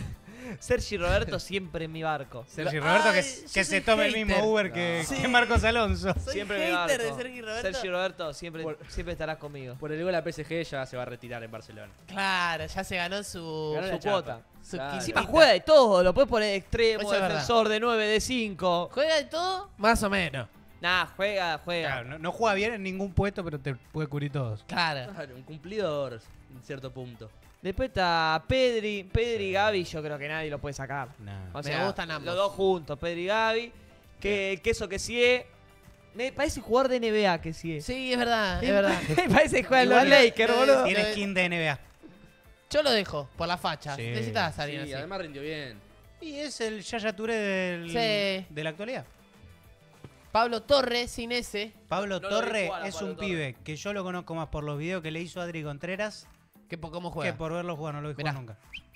Sergi Roberto siempre en mi barco. Sergi Ay, Roberto que, yo que soy se tome el hater. mismo Uber que, No. que Marcos Alonso. Soy siempre en mi hater barco. de Sergi Roberto. Sergi Roberto siempre, Por- siempre estarás conmigo. Por el gol a P S G ya se va a retirar en Barcelona. Claro, ya se ganó su, Ganó Su la chapa. cuota. su Claro. quinceañita. Encima juega de todo, lo puedes poner extremo, Eso es verdad. defensor de nueve, de cinco. ¿Juega de todo? Más o menos. Nah, juega, juega. Claro, no, no juega bien en ningún puesto, pero te puede cubrir todos. Claro. Claro, un cumplidor en cierto punto. Después está Pedri, Pedri y Gavi, yo creo que nadie lo puede sacar. No. O Me sea, gustan ambos. los dos juntos, Pedri y Gavi. Que el queso que sigue. Me parece jugar de N B A que sigue. Sí, es verdad, es verdad. Me parece que juega en los Igual lo- Lakers, lo- boludo. Tiene de- skin de N B A. Yo lo dejo, por la facha. Sí. Necesitas a alguien Sí, así. además rindió bien. Y es el Yaya Touré del, Sí. de la actualidad. Pablo Torres, sin ese. Pablo No lo vi Torre jugar a es Pablo un Torre. pibe que yo lo conozco más por los videos que le hizo Adri Contreras ¿Qué, po- ¿Cómo juega? que por verlo jugar. No lo vi Mirá. jugar nunca.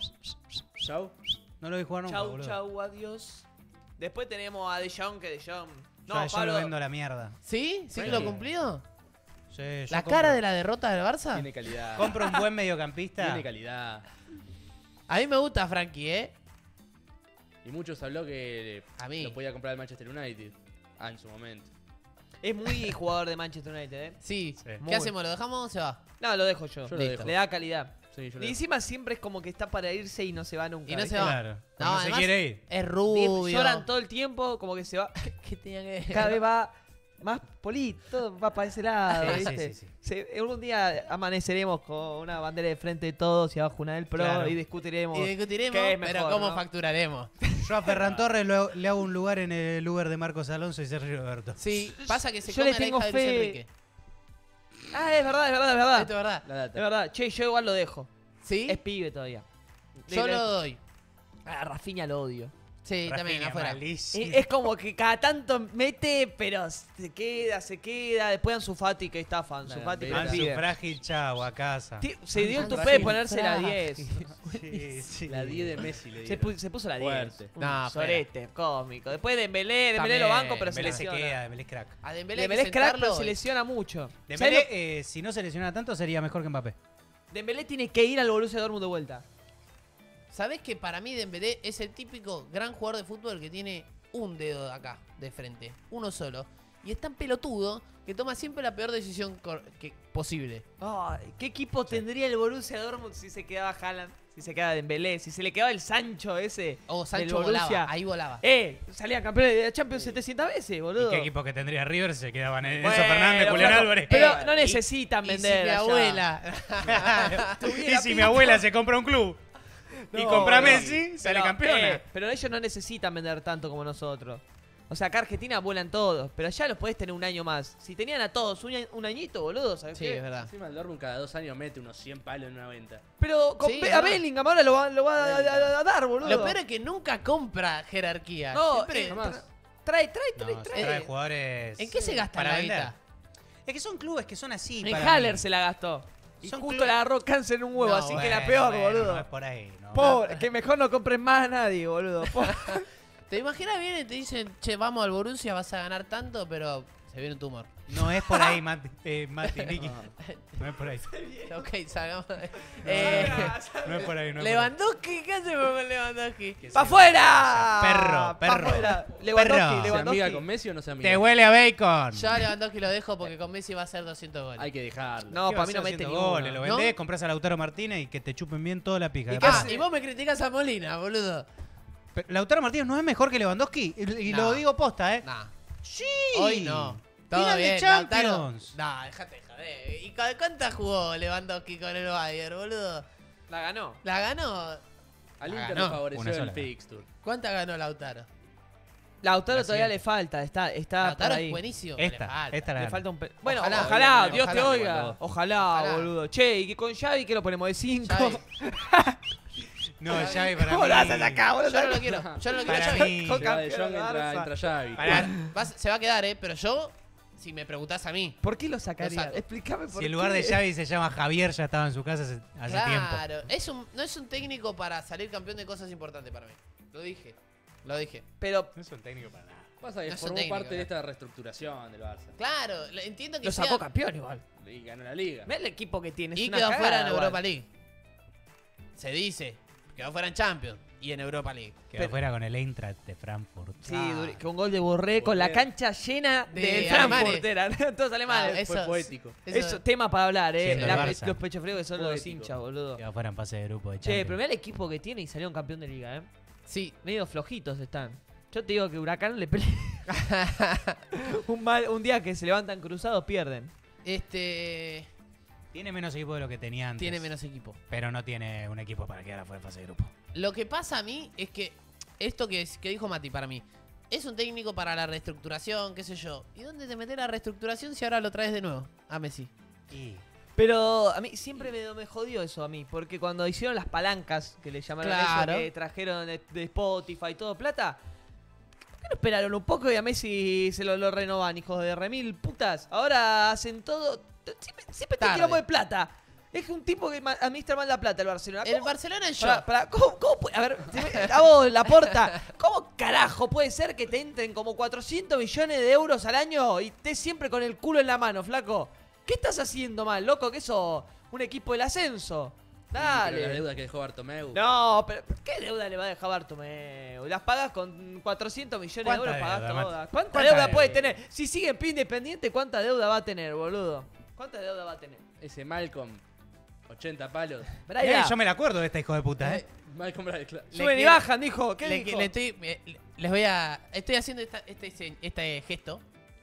Chau. No lo vi jugar nunca, Chau, boludo. chau, adiós. Después tenemos a De Jong, que De Jong. Yo No, a yo Pablo. lo vendo a la mierda. ¿Sí? ¿Sí Sí. lo cumplido? Sí, yo ¿La compro- cara de la derrota del Barça? Tiene calidad. Compro un buen mediocampista. Tiene calidad. A mí me gusta Frankie, ¿eh? Y muchos habló que A mí. lo podía comprar el Manchester United. Ah, en su momento. Es muy jugador de Manchester United, ¿eh? Sí. Sí. ¿Qué hacemos? ¿Lo dejamos o se va? No, lo dejo yo. Yo lo Listo. dejo. Le da calidad. Sí, yo Y lo encima siempre es como que está para irse y no se va nunca. Y no ¿viste? se va. Claro. No, Cuando se además- quiere ir. Es Y rubio. lloran todo el tiempo, como que se va. ¿Qué tenía que Cada vez va más polito, todo va para ese lado, Sí, sí, ¿viste? sí, sí. Se- algún día amaneceremos con una bandera de frente de todos y abajo una del pro Claro. y discutiremos. Y discutiremos, ¿Qué es pero mejor, ¿cómo no? facturaremos? Yo a Ferran Torres lo- le hago un lugar en el Uber de Marcos Alonso y Sergio Roberto. Sí, pasa que se Yo come le a la tengo hija de Luis fe. Enrique. Ah, es verdad, es verdad, es verdad. Esto es verdad. La Es data. verdad. Che, yo igual lo dejo. ¿Sí? Es pibe todavía. Yo Le- lo doy. A Rafinha lo odio. Sí, también Rafinha, afuera. malísimo. Es, es como que cada tanto mete, pero se queda, se queda. Después Ansu Fati, que estafa. Ansu Nah, Fati, Ansu pero es Ansu pibe. Frágil, chao, a casa. Ti- Se dio el Ansu tope de Frágil. ponerse la diez. Sí, sí. La diez de Messi le Se, dieron. pu- se puso la diez. Fuerte. Un No, sorete, cómico. Después de Dembélé, Dembélé lo También, banco, pero se Dembélé se lesiona. queda, Dembélé es crack. A Dembélé hay que Dembélé es crack, pero sentarlo se y- lesiona mucho. Dembélé, ¿Sabes eh, si no se lesiona tanto, sería mejor que Mbappé. lo- Dembélé tiene que ir al Borussia Dortmund de vuelta. ¿Sabés que para mí Dembélé es el típico gran jugador de fútbol que tiene un dedo de acá, de frente? Uno solo. Y es tan pelotudo que toma siempre la peor decisión cor- que posible. Ay, ¿qué equipo tendría el Borussia Dortmund si se quedaba Haaland? Si se quedaba Dembélé, si se le quedaba el Sancho ese. O del Sancho Borussia. volaba, ahí volaba. Eh, salían campeones de la Champions setecientas veces, boludo. ¿Y qué equipo que tendría River se quedaban en Bueno, Enzo Fernández, Julián flaco, Álvarez? Pero Eh, no y- necesitan Y si vender. mi allá. abuela. Y si mi abuela se compra un club y No, compra a no. Messi, sale Pero, campeona. eh, pero ellos no necesitan vender tanto como nosotros. O sea, acá Argentina vuelan todos, pero allá los podés tener un año más. Si tenían a todos un, año- un añito, boludo, ¿sabes Sí, qué? es verdad. Encima el Dortmund cada dos años mete unos cien palos en una venta. Pero con Sí, Be- es a verdad. Bellingham ahora lo va, lo va a, a- a dar, boludo. Lo peor es que nunca compra jerarquía. No, Siempre eh, Jamás. tra- trae, trae, No, trae, se trae. trae Eh, jugadores. ¿En qué se gasta para la vender. guita? Es que son clubes que son así. En para Haller mí. se la gastó. Y Son justo clubes- le agarró cáncer en un huevo, No, así que la Bueno, peor, bueno, boludo. No es por ahí, ¿no? Pobre, que mejor no compren más a nadie, boludo. Pobre. ¿Te imaginas bien y te dicen, che, vamos al Borussia, vas a ganar tanto, pero se viene un tumor? No es por ahí, Mati, eh, Mati Nicky. No es por ahí. Ok, salgamos. Eh, No es por ahí, no es por ahí. Lewandowski, ¿qué hacemos con Lewandowski? ¡Pa' afuera! Perro, ¡Pa' perro. afuera! Lewandowski, Perro. ¿Se Lewandowski. amiga con Messi o no se amiga? Te huele a bacon. Yo a Lewandowski lo dejo porque con Messi va a hacer doscientos goles. Hay que dejarlo. No, ¿Qué va para a mí no hacer mete haciendo ni goles? uno. Lo ¿No? vendés, compras a Lautaro Martínez y que te chupen bien toda la pija. ¿Y ¿Qué qué Ah, pasa? hace? y vos me criticás a Molina, boludo. Pero Lautaro Martínez no es mejor que Lewandowski. Y, y No. lo digo posta, ¿eh? Nah, Sí. hoy no. Todo Final de bien, Lautaro. Champions. Nah, dejate de joder. ¿Y cu- cuántas jugó Lewandowski con el Bayern, boludo? La ganó. ¿La ganó? Al Ah, Inter no. le favoreció Una el sola. fixture. ¿Cuántas ganó Lautaro? Lautaro La todavía siguiente. le falta, está, está Lautaro por es ahí. buenísimo. le Esta, falta. esta la Le gana. falta un pe- Bueno, Ojalá, ojalá, ojalá, Dios te ojalá, oiga. ojalá. Ojalá, Ojalá. boludo. Che, y que con Xavi que lo ponemos de cinco. Xavi. No, Xavi para ¿Cómo mí. lo haces acá, boludo? Yo no lo quiero. Yo no lo quiero Para a Xavi. mí. Con Se va de campeón Jong, de entra, Barça. entra Xavi. Pará. Vas- se va a quedar, ¿eh? Pero yo, si me preguntás a mí. ¿Por qué lo Lo sacaría? saco. Explícame por Si en lugar qué. de Xavi se llama Javier, ya estaba en su casa hace, hace tiempo. Claro. Es un, no es un técnico para salir campeón de cosas importantes para mí. Lo dije. Lo dije. Pero No es un técnico para nada. Pasa que No es un formó técnico, parte de ¿no? esta reestructuración del Barça. Claro, le- entiendo que lo sea- sacó campeón igual. Y ganó la liga. Mira el equipo que tiene. es Y una quedó cagada, fuera en igual. Europa League. Se dice. Quedó fuera en Champions y en Europa League. Quedó Pero- fuera con el Eintracht de Frankfurt. Sí, Ah. duri- con gol de Borré, con la Borré. cancha llena De de, Frankfurt. alemanes. Eran todos alemanes. Ah, eso- Fue poético. Eso- Eso, tema para hablar, eh. Siendo La- el Barça. los pechos fríos que son los Poético. hinchas, boludo. Quedó fuera en fase de grupo de Che, Champions. pero mirá el equipo que tiene y salieron campeón de liga, eh. Sí. Medio flojitos están. Yo te digo que Huracán le pelea. un, mal, un día que se levantan cruzados pierden. Este. Tiene menos equipo de lo que tenía antes. Tiene menos equipo. Pero no tiene un equipo para quedar afuera de fase de grupo. Lo que pasa a mí es que esto que, que dijo Mati para mí es un técnico para la reestructuración, qué sé yo. ¿Y dónde te metes la reestructuración si ahora lo traes de nuevo a Messi? Y Pero a mí siempre me, me jodió eso a mí, porque cuando hicieron las palancas que le llamaron a Claro. eso, que trajeron de, de Spotify y todo plata, ¿por qué no esperaron un poco y a Messi se lo, lo renovan, hijos de remil putas? Ahora hacen todo, siempre, siempre te Tarde. tiramos de plata. Es un tipo que ma- administra mal la plata el Barcelona. El ¿Cómo- Barcelona es yo. Pará, pará, ¿cómo, cómo puede- a ver, si me- a vos, Laporta, ¿cómo carajo puede ser que te entren como cuatrocientos millones de euros al año y estés siempre con el culo en la mano, flaco? ¿Qué estás haciendo mal, loco? Que eso, un equipo del ascenso. Pero la Dale. deuda que dejó Bartomeu. No, pero ¿qué deuda le va a dejar Bartomeu? Las pagas con cuatrocientos millones de ¿Cuánta euros, pagás deuda, Mati? todas. ¿Cuánta, ¿Cuánta deuda deuda? puede tener? Si sigue en pie independiente, ¿cuánta deuda va a tener, boludo? ¿Cuánta deuda va a tener? Ese Malcolm, ochenta palos. Brian, Eh, yo me la acuerdo de esta hijo de puta, ¿eh? Malcolm Bradley, claro. Le suben y quiero- bajan, dijo. ¿Qué Le- dijo? le estoy, me- les voy a. Estoy haciendo esta- este, se- este gesto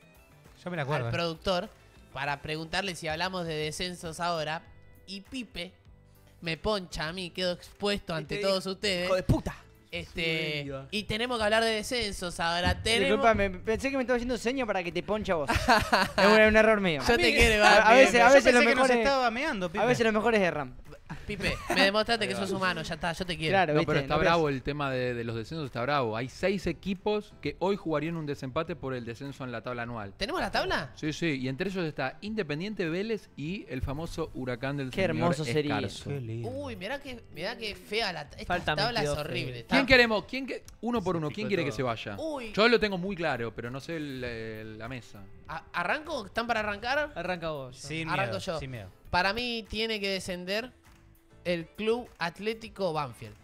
Yo me la acuerdo. al ¿eh? productor para preguntarle si hablamos de descensos ahora. Y Pipe me poncha a mí, quedo expuesto ante te todos ustedes. Hijo de puta. Este, Sueño. y tenemos que hablar de descensos ahora. Tenemos. Disculpame, pensé que me estaba haciendo seña para que te ponche a vos. es un, un error mío. Yo te quiero, a- igual, a Pipe, veces- pero a Yo veces pensé lo que mejor nos es- estaba meando, Pipe. A veces los mejores erran. Pipe, me demostraste que sos humano, ya está, yo te quiero. Claro, No, ¿viste? pero está ¿No ves? bravo el tema de, de los descensos, está bravo. Hay seis equipos que hoy jugarían un desempate por el descenso en la tabla anual. ¿Tenemos la tabla? Sí, sí, y entre ellos está Independiente, Vélez y el famoso Huracán del Qué señor hermoso sería Escarzo. Qué lindo. Uy, mirá que, mirá que fea la esta Falta tabla es veintidós, horrible. Fede. Está- ¿Quién queremos? ¿Quién que, uno por Se uno, picó ¿quién quiere que todo. se vaya? Uy, Yo lo tengo muy claro, pero no sé el- el- la mesa. a- ¿arranco? ¿Están para arrancar? Arranca vos. ya. Sin Arranco miedo, yo. sin miedo. Para mí tiene que descender el Club Atlético Banfield.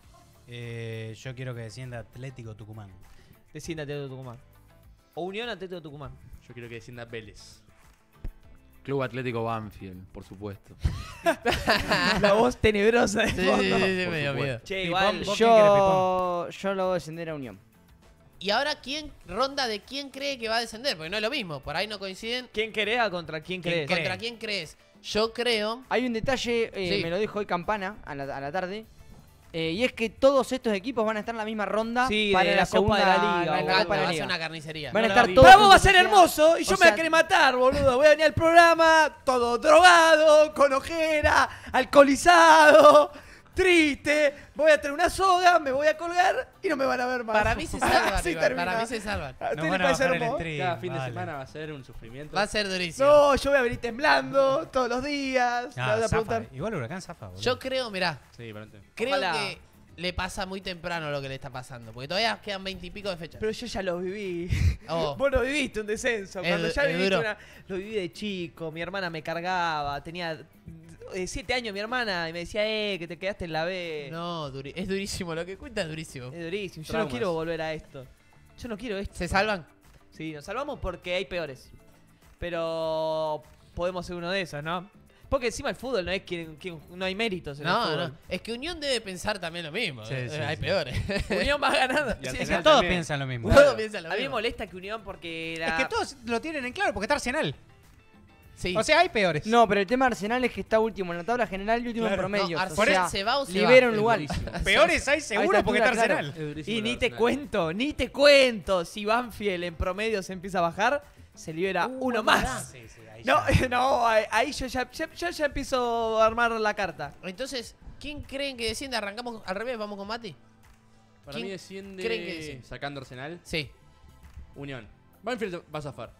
Eh, yo quiero que descienda Atlético Tucumán. Desciende Atlético de Tucumán. O Unión Atlético de Tucumán. Yo quiero que descienda Vélez. Club Atlético Banfield, por supuesto. La voz tenebrosa de Sí, sí, fondo. sí, sí, por me dio supuesto. miedo. Che, Pipón, igual. ¿vos quién querés, Yo, yo lo voy a descender a Unión. Y ahora, ¿quién ronda de quién cree que va a descender? Porque no es lo mismo, por ahí no coinciden. ¿Quién querés a contra quién ¿Quién crees? cree? ¿Contra quién crees? Yo creo. Hay un detalle, eh, Sí. me lo dijo hoy Campana a la, a la tarde, Eh, y es que todos estos equipos van a estar en la misma ronda Sí, para de la la Copa segunda de la Liga, en la boludo. Copa de va la a ser Liga. una carnicería. Van a No estar la vi. todos Para vos va a juntos ser así. hermoso y yo O me voy a sea, querer matar, boludo. Voy a venir al programa todo drogado, con ojera, alcoholizado, triste. Voy a tener una soga, me voy a colgar y no me van a ver más. Para mí se salvan, Así igual, termina. para mí se salvan. ¿A usted Nos le van a parece bajar el hermoso? stream. Cada fin de vale. semana va a ser un sufrimiento. Va a ser durísimo. No, yo voy a venir temblando todos los días. Ah, me van a zafa. preguntar. Igual Huracán zafa, boludo. Yo creo, mirá, Sí, pero entiendo. creo Ojalá. que le pasa muy temprano lo que le está pasando. Porque todavía quedan veintipico de fechas. Pero yo ya lo viví. Oh. Vos no viviste un descenso. Es Cuando du- ya es viviste duro. una. Lo viví de chico. Mi hermana me cargaba. Tenía eh, siete años mi hermana y me decía, eh, que te quedaste en la B. No, duri- es durísimo. Lo que cuenta es durísimo. Es durísimo. Yo Traumas. no quiero volver a esto. Yo no quiero esto. ¿Se salvan? Sí, nos salvamos porque hay peores. Pero podemos ser uno de esos, ¿no? Porque encima el fútbol no es quien, quien- no hay méritos en el No, fútbol. no. Es que Unión debe pensar también lo mismo. Sí, Eh, sí, hay sí. peores. Unión va ganando. Y al Sí, Es sí. que final todos también. piensan lo mismo. Todos piensan lo A mí me mismo. molesta que Unión porque la... Es que todos lo tienen en claro, porque está Arsenal. Sí. O sea, hay peores. No, pero el tema de Arsenal es que está último en la tabla general y último Claro. en promedio. No, o Arsenal sea, se va o se libera va. un lugar. Es durísimo. Peores hay seguro esta porque está altura, claro. Arsenal. Es durísimo Y lo ni de te Arsenal. cuento, ni te cuento. Si Banfield en promedio se empieza a bajar, se libera Uh, uno es más. verdad. Sí, sí, ahí No, ya. no, ahí ahí yo ya, ya, ya- ya empiezo a armar la carta. Entonces, ¿quién creen que desciende? ¿Arrancamos al revés? ¿Vamos con Mati? Para ¿Quién mí desciende, creen que desciende? sacando Arsenal, Sí. Unión. Banfield va a zafar.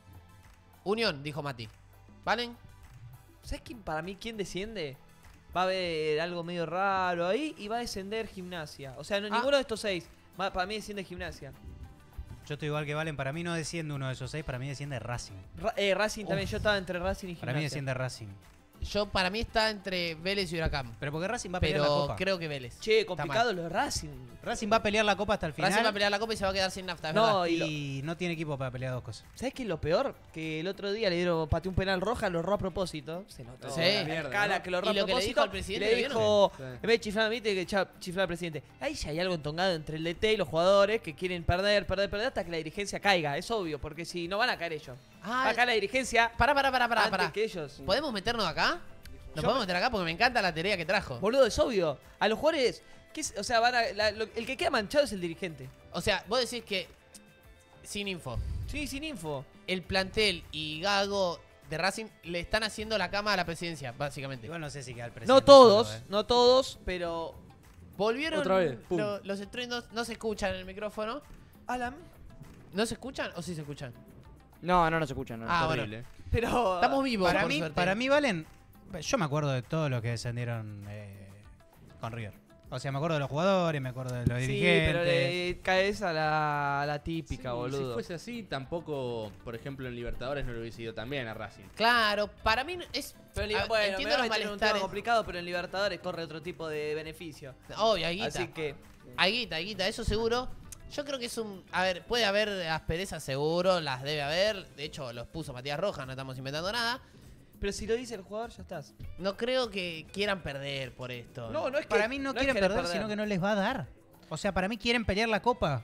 Unión, dijo Mati. ¿Valen? ¿Sabes quién para mí quién desciende? Va a haber algo medio raro ahí y va a descender Gimnasia. O sea, no, Ah. ninguno de estos seis. Va- para mí desciende Gimnasia. Yo estoy igual que Valen. Para mí no desciende uno de esos seis. Para mí desciende Racing. Ra- eh, Racing también, yo estaba entre Racing y Gimnasia. Para mí desciende Racing. Yo, para mí está entre Vélez y Huracán. Pero porque Racing va a pelear la Pero copa. creo que Vélez. Che, Está complicado lo de Racing. Racing va a pelear la copa hasta el final. Racing va a pelear la copa y se va a quedar sin nafta, es No, verdad. y lo- y no tiene equipo para pelear dos cosas. ¿Sabes qué es lo peor? Que el otro día le dieron, pateó un penal roja, lo erró a propósito. Se notó. Sí. la Mierda, cara ¿no? que lo erró Y a lo que le propósito. dijo al presidente, le ¿lo vieron? dijo, Sí. en vez de chiflar, viste que cha- chiflar al presidente. Ahí ya hay algo entongado entre el D T y los jugadores que quieren perder, perder, perder hasta que la dirigencia caiga. Es obvio, porque si no van a caer ellos. Ah, Acá la dirigencia, pará, pará, pará, pará. antes pará. que ellos. ¿Podemos meternos acá? ¿Nos Yo podemos me- meter acá? Porque me encanta la teoría que trajo. Boludo, es obvio. A los jugadores, ¿qué es? O sea, van a, la- lo- el que queda manchado es el dirigente. O sea, vos decís que, sin info, Sí, sin info. el plantel y Gago de Racing le están haciendo la cama a la presidencia, básicamente. Igual no sé si queda el presidente. No todos, solo, eh. no todos, pero... Volvieron Otra vez, pum. lo- los estruendos, no se escuchan en el micrófono. Alan, ¿No se escuchan o sí se escuchan? No, no, no se escucha. No. Ah, bueno. Horrible. pero... Estamos vivos, Para por mí, suerte. para mí, Valen. Yo me acuerdo de todos los que descendieron eh, con River. O sea, me acuerdo de los jugadores, me acuerdo de los Sí, dirigentes. pero le caes a la, a la típica, Sí, boludo. Si fuese así, tampoco, por ejemplo, en Libertadores no lo hubiese ido tan bien a Racing. Claro, para mí es... Pero en a- Liber- bueno, entiendo me los voy a meter en un tema malestares. complicado, pero en Libertadores corre otro tipo de beneficio. Obvio, hay guita. Así que... Hay guita, hay guita, eso seguro. Yo creo que es un... A ver, puede haber asperezas seguro, las debe haber. De hecho, los puso Matías Rojas, no estamos inventando nada. Pero si lo dice el jugador, ya estás. No creo que quieran perder por esto. No, no es que... Para mí no, es quieren querer perder, sino que no les va a dar. O sea, para mí quieren pelear la copa.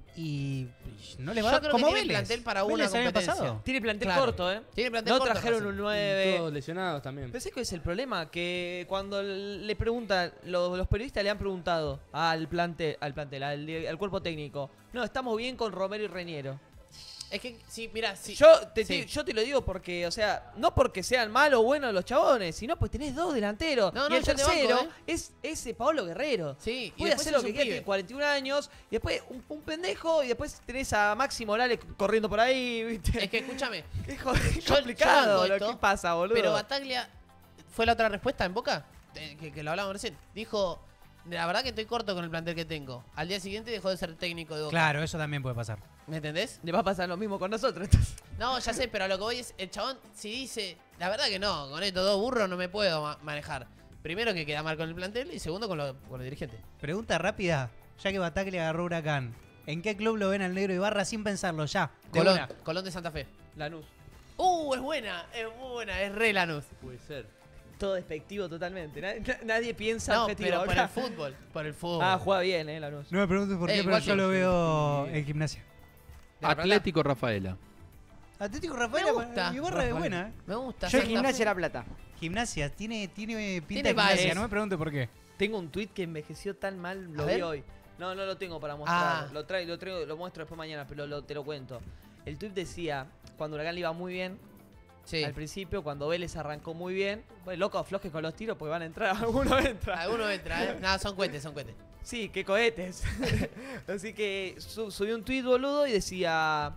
Y no les va a Yo dar. creo Como que tiene Vélez. plantel para una Vélez el año competencia. pasado. Tiene plantel Claro. corto, ¿eh? Tiene plantel No corto, trajeron Racing. un Y nueve. todos lesionados también. Pero ¿sabes cuál es el problema? Que cuando le preguntan, los, los periodistas le han preguntado al plantel, al plantel, al, di- al cuerpo técnico, no, estamos bien con Romero y Reñero. Es que, sí, mira, sí. Yo, te, Sí. te- yo te lo digo porque, o sea, no porque sean malos o buenos los chabones, sino pues tenés dos delanteros. No, y no, el yo te banco, tercero ¿eh? es ese Paolo Guerrero. Sí, y Puede después hacer lo es que un quiera, pibe. tiene cuarenta y un años, y después un, un pendejo, y después tenés a Maxi Morales corriendo por ahí, ¿viste? Es que, escúchame, Es jo- es yo complicado banco lo esto, que pasa, boludo. pero Bataglia fue la otra respuesta en Boca, eh, que, que lo hablamos recién. Dijo, la verdad que estoy corto con el plantel que tengo. Al día siguiente dejó de ser técnico de Boca. Claro, eso también puede pasar. ¿Me entendés? Le va a pasar lo mismo con nosotros, entonces. No, ya sé, pero a lo que voy es, el chabón, si dice, la verdad que no, con estos dos burros no me puedo ma- manejar. Primero que queda mal con el plantel y segundo con, lo- con los dirigentes. Pregunta rápida. Ya que Bataglia agarró Huracán. ¿En qué club lo ven al negro Ibarra sin pensarlo ya? De Colón, una. Colón de Santa Fe. Lanús. Uh, es buena, es buena, es re Lanús. Puede ser. Todo despectivo totalmente. Nadie, nadie piensa No, objetivo pero por ahora. el fútbol, por el fútbol. Ah, juega bien, eh, Lanús. No me preguntes por Eh, qué, pero igual yo que- lo veo Sí. en gimnasia. ¿De La Plata? Atlético Rafaela. Atlético Rafael, Me gusta. Ibarra es buena, ¿eh? Me gusta. Yo Santa Gimnasia Fe. La Plata. Gimnasia, tiene, tiene pinta Tiene de gimnasia, vibes. no me pregunte por qué. Tengo un tweet que envejeció tan mal, lo A vi ver. hoy. No, no lo tengo para mostrar. Ah. Lo traigo, lo traigo, lo muestro después mañana, pero lo- te lo cuento. El tweet decía, cuando Huracán le iba muy bien, Sí. al principio, cuando Vélez arrancó muy bien, pues loco, aflojes con los tiros porque van a entrar, alguno entra. Alguno entra, ¿eh? Nada, son cohetes, son cohetes. Sí, qué cohetes. Así que su- subí un tweet boludo y decía,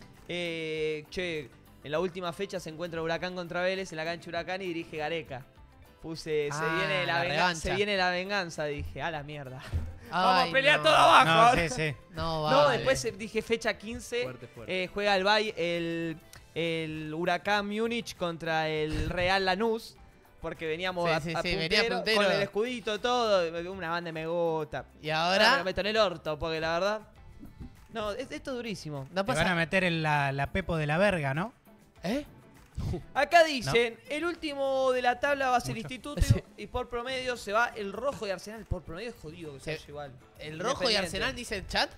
eh, che, en la última fecha se encuentra Huracán contra Vélez en la cancha Huracán y dirige Gareca. Puse, se, Ah, viene la la venga- revancha. se viene la venganza, dije, a la mierda. Vamos Ay, a pelear no. todo abajo. No, ahora. sí, sí. No, No, vale. después eh, dije fecha quince, Fuerte, fuerte. eh, juega el, Bay- el, el Huracán Múnich contra el Real Lanús. Porque veníamos Sí, a, sí, a sí, venía puntero, puntero. con el escudito, todo, una banda de me gusta. Y Ahora me lo ahora, meto en el orto, porque la verdad. No, es- esto es durísimo. no Te van a pasa. meter en la, la Pepo de la verga, ¿no? ¿Eh? Acá dicen, el último de la tabla va a ser Mucho. Instituto Sí. y por promedio se va el rojo de Arsenal. Por promedio es jodido que se Sí. vaya igual. ¿El rojo y Independiente. Arsenal dice el chat?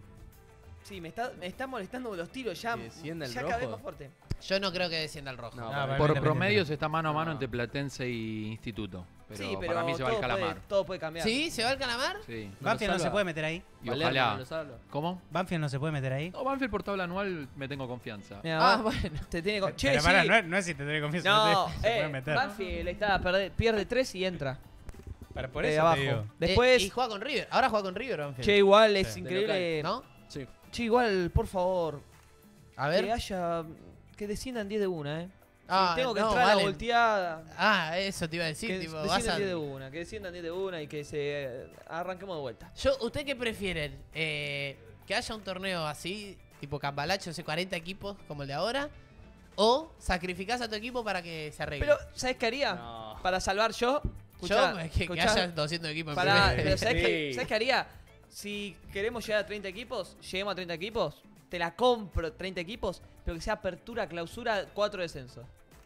Sí, me está, me está molestando los tiros ya. ¿Que descienda el Ya cada vez rojo? más fuerte. Yo no creo que descienda el rojo. No, No, para mí- para Por Independiente. promedio se está mano a mano No. entre Platense y Instituto. Pero, sí, pero para mí se va el todo, puede, calamar. todo puede cambiar. ¿Sí? ¿Se va el calamar? Sí. Banfield no salva. se puede meter ahí. Y Palermo ojalá. no lo salva. ¿Cómo? Banfield no se puede meter ahí. No, Banfield por tabla anual me tengo confianza. Mira, Ah, va- bueno. te tiene con... Che, Pero pará, sí. no, es, no es si te tenés confianza, No, no te, se puede eh, meter. Banfield está, perde- pierde tres y entra. Para, por de eso abajo. te digo. Después, Eh, y juega con River. Ahora juega con River, Banfield. che, igual es Sí. increíble. ¿No? Sí. Che, igual, por favor, A que ver. haya. Que desciendan diez de una, eh. Ah, Si tengo que no, entrar a la Valen. volteada. Ah, eso te iba a decir. Que tipo, vas desciendan a- diez de una, que desciendan diez de una y que se eh, arranquemos de vuelta. Yo, ¿usted qué prefieren? Eh, ¿Que haya un torneo así, tipo Cambalacho, hace cuarenta equipos como el de ahora? ¿O sacrificás a tu equipo para que se arregle? Pero, ¿sabes qué haría? No. Para salvar yo. Yo, Escuchá, que, que escuchá, haya doscientos equipos en pará, primera. pero ¿sabes, qué, Sí. ¿sabes qué haría? Si queremos llegar a treinta equipos, lleguemos a treinta equipos, te la compro treinta equipos, pero que sea apertura, clausura, cuatro descensos.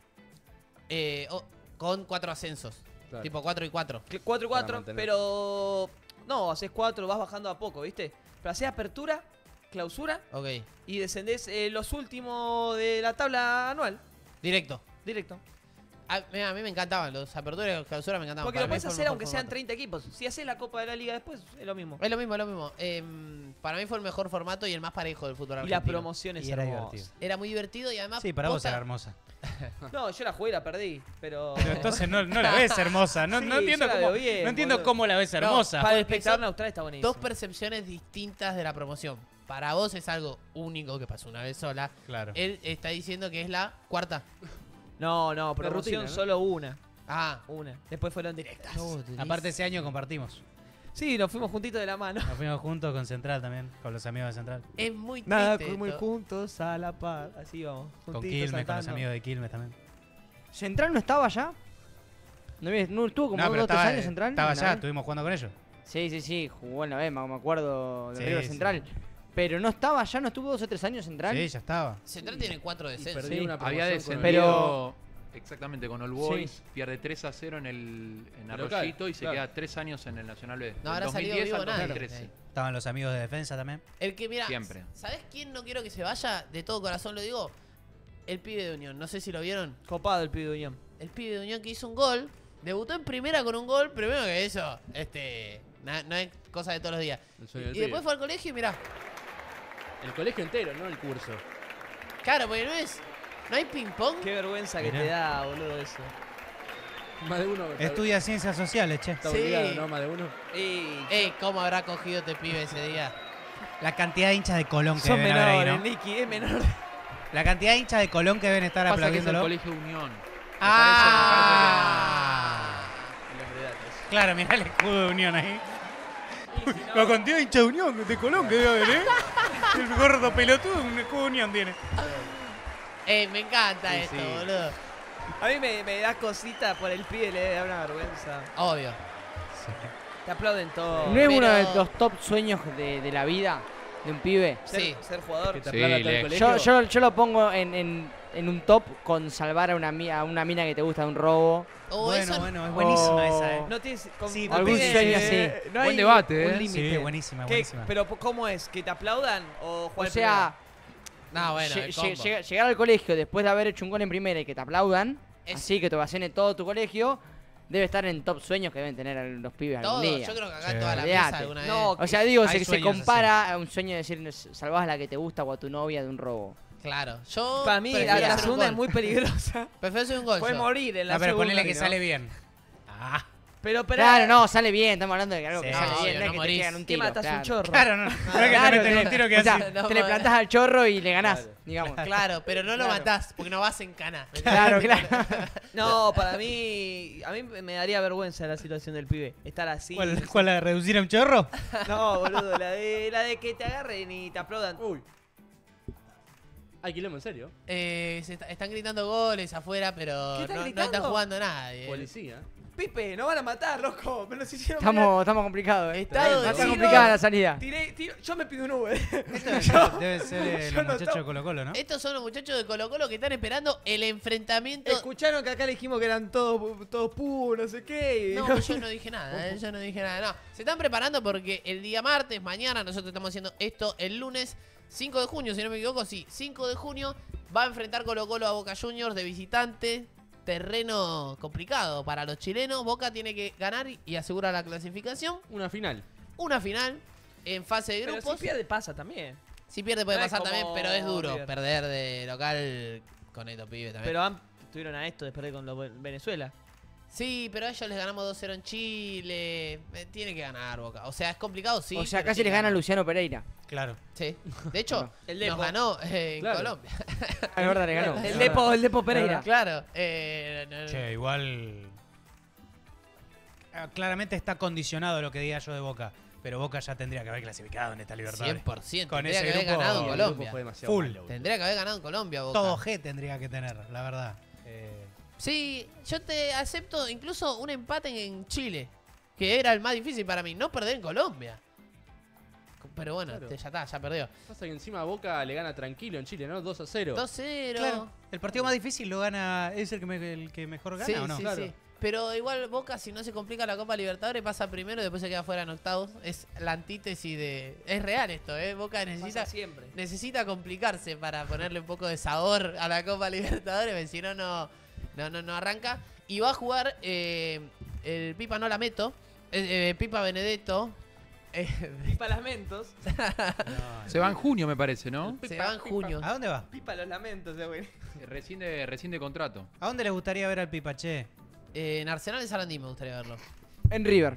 Eh, o- con cuatro ascensos. Claro. Tipo cuatro y cuatro. cuatro y Para cuatro, mantener. pero. No, haces cuatro, vas bajando a poco, ¿viste? Pero haces apertura, clausura Ok. y descendés eh, los últimos de la tabla anual. Directo. Directo. A, mira, a mí me encantaban los aperturas y los clausuras, me encantaban. Porque Para lo mí puedes fue el hacer mejor aunque sean formato. treinta equipos. Si haces la Copa de la Liga después, es lo mismo. Es lo mismo, es lo mismo. Em, para mí fue el mejor formato y el más parejo del fútbol Y argentino. la promoción es Y era hermosa. divertido. Era muy divertido y además. Sí, para vos posta- era hermosa. No, yo la jugué y la perdí, pero. Pero entonces no, no la ves hermosa. No, Sí, no entiendo, yo la cómo, veo bien, no entiendo boludo. cómo la ves hermosa. Para el Porque espectador son neutral está buenísimo. Dos percepciones distintas de la promoción. Para vos es algo único que pasó una vez sola. Claro. Él está diciendo que es la cuarta. No, no, promoción rutina, ¿no? solo una. Ah. Una. Después fueron directas. Aparte ese año compartimos. Sí, nos fuimos juntitos de la mano. Nos fuimos juntos con Central también, con los amigos de Central. Es muy triste. Nada, muy esto. juntos a la par. Así vamos. Con juntitos, Quilmes, con los saltando. amigos de Quilmes también. ¿Central no estaba ya? ¿No, había- no estuvo como No, pero dos o tres estaba, años Central? estaba Una allá, vez. estuvimos jugando con ellos. Sí, sí, sí, jugó una vez, me me acuerdo de Sí, River sí. Central. Pero no estaba ya, no estuvo dos o tres años Central. Sí, ya estaba. Central tiene cuatro descensos. perdió Sí. una Había promoción con- descendido Pero- exactamente con All Boys, pierde tres a cero en el en Local, Arroyito y se claro. queda tres años en el Nacional B. No Del habrá dos mil salido diez vivo al nadie. dos mil trece. Sí. Estaban los amigos de defensa también. El que, mira, Siempre. ¿sabes quién no quiero que se vaya? De todo corazón lo digo. El pibe de Unión. No sé si lo vieron. Copado el pibe de Unión. El pibe de Unión que hizo un gol. Debutó en primera con un gol. Primero que eso, este, na- no es cosa de todos los días. El sueño Y del después pibe. fue al colegio y mirá. El colegio entero, no el curso. Claro, porque no es. No hay ping-pong. Qué vergüenza que Mirá. te da, boludo, eso. Más de uno. está- Estudia ciencias sociales, che. Está Sí. obligado, ¿no? Más de uno. Y Ey, ¿cómo habrá cogido este pibe ese día? La cantidad de hinchas de Colón que son deben haber ahí, menores, ¿no? Nicky, es menor. La cantidad de hinchas de Colón que deben estar Pasa que es el aplaudiéndolo. Colegio Unión. Me Ah. Los redatos. Claro, mirá el escudo de Unión ahí. La cantidad de hinchas de Unión, de Colón que debe haber, ¿eh? El gordo pelotudo, un escudo de Unión tiene. Ey, me encanta Sí, esto, sí. boludo. A mí me, me da cosita por el pibe, le da una vergüenza. Obvio. Te aplauden todo. ¿No es Pero- uno de los top sueños de, de la vida de un pibe? Ser, Sí. ser jugador. Que te Sí, aplauda todo el le- colegio. Yo, yo, yo lo pongo en, en, en un top con salvar a una, mi- a una mina que te gusta de un robo. O Bueno, eso, bueno, es buenísima Oh. esa, ¿eh? No tienes con- Sí, no algún tienes, sueño eh, así. no hay Buen debate, un ¿eh? límite. Sí, buenísima, ¿Qué- buenísima. Pero ¿cómo es? ¿Que te aplaudan o O jugar sea, No, bueno, lle- el lle- combo. llega- llegar al colegio después de haber hecho un gol en primera y que te aplaudan, Es- así que te ovacione todo tu colegio, debe estar en top sueños que deben tener los pibes algún Todo, día. yo creo que acá Sí. en toda la Olvídate. mesa alguna vez. No, O sea, digo, Hay se, se sueños compara a un sueño de decir salvás a la que te gusta o a tu novia de un robo. Claro, yo. Para mí prefiero la, la hacer un segunda es gol. muy peligrosa. Prefiero hacer un gol. Puede yo. morir en la No, pero segunda. ponele que ¿no? sale bien. Ah, Pero, pero Claro, no, sale bien, estamos hablando de algo Sí. que No, sale obvio, bien, no es no que morís. te pegan un ¿Qué tiro. matas claro. un chorro? claro, no. No es que te Claro, meten un te- tiro que o sea, así. No, te le no, plantás al chorro y le ganás, Claro. digamos. Claro, pero no lo Claro. matás porque no vas en cana. Claro, claro. No, para mí. A mí me daría vergüenza la situación del pibe. Estar así. ¿Cuál, cuál, la de reducir a un chorro? No, boludo. La de, la de que te agarren y te aplaudan. Uy. Hay quilombo, en serio. Eh, se está- están gritando goles afuera, pero ¿Qué están no, no gritando? está jugando nadie. Policía. Pipe, no van a matar, loco. Me los hicieron. Estamos, estamos complicados, eh. Estado Está de está signo. complicada la salida. Tiré, tiro- yo me pido un Uber. Esto debe ser eh, yo los no muchachos to- de Colo Colo, ¿no? Estos son los muchachos de Colo Colo que están esperando el enfrentamiento. Escucharon que acá le dijimos que eran todos todos puros, no sé qué. y No, yo no dije nada, eh, yo no dije nada. No, se están preparando porque el día martes, mañana, nosotros estamos haciendo esto el lunes cinco de junio, si no me equivoco, sí, cinco de junio va a enfrentar Colo Colo a Boca Juniors de visitante. Terreno complicado para los chilenos. Boca tiene que ganar y asegurar la clasificación. Una final. Una final en fase de Pero grupos. si pierde pasa también. Si pierde puede No es pasar también, como pero es duro River. perder de local con estos pibes también. Pero han- estuvieron a esto de perder con los Venezuela. Sí, pero a ellos les ganamos dos cero en Chile. Eh, tiene que ganar Boca. O sea, es complicado, sí. O sea, pero casi tiene les que gana ganar. Luciano Pereira. Claro. Sí. De hecho, El nos Depo. ganó eh, en Claro. Colombia. Es verdad, le ganó. El Depo, el Depo Pereira. Claro. eh, no, no, Che, igual. Ah, claramente está condicionado lo que diga yo de Boca. Pero Boca ya tendría que haber clasificado en esta Libertadores. cien por ciento. Con Tendría ese que haber grupo- ganado en el El grupo Colombia. fue demasiado Full. malo, boludo. Tendría que haber ganado en Colombia, Boca. Todo G tendría que tener, la verdad. Eh, Sí, yo te acepto incluso un empate en, en Chile. Que era el más difícil para mí. No perder en Colombia. Pero bueno, Claro. este, ya está, ya perdió. Pasa que encima Boca le gana tranquilo en Chile, ¿no? dos a cero. dos cero. claro, el partido más difícil lo gana. ¿Es el que, me- el que mejor gana Sí, o no? sí, Claro. sí. Pero igual Boca, si no se complica la Copa Libertadores, pasa primero y después se queda fuera en octavos. Es la antítesis de... Es real esto, ¿eh? Boca necesita, Pasa siempre. necesita complicarse para ponerle un poco de sabor a la Copa Libertadores, porque si no, no, no, no, no arranca. Y va a jugar eh, el Pipa no la meto, eh, eh, Pipa Benedetto. eh, Pipa lamentos. No, Se va en junio, me parece, ¿no? se va en junio. ¿A dónde va? Pipa los lamentos, eh, güey. Recién de, recién de contrato. ¿A dónde le gustaría ver al Pipaché? Eh, en Arsenal de Sarandí me gustaría verlo. En River.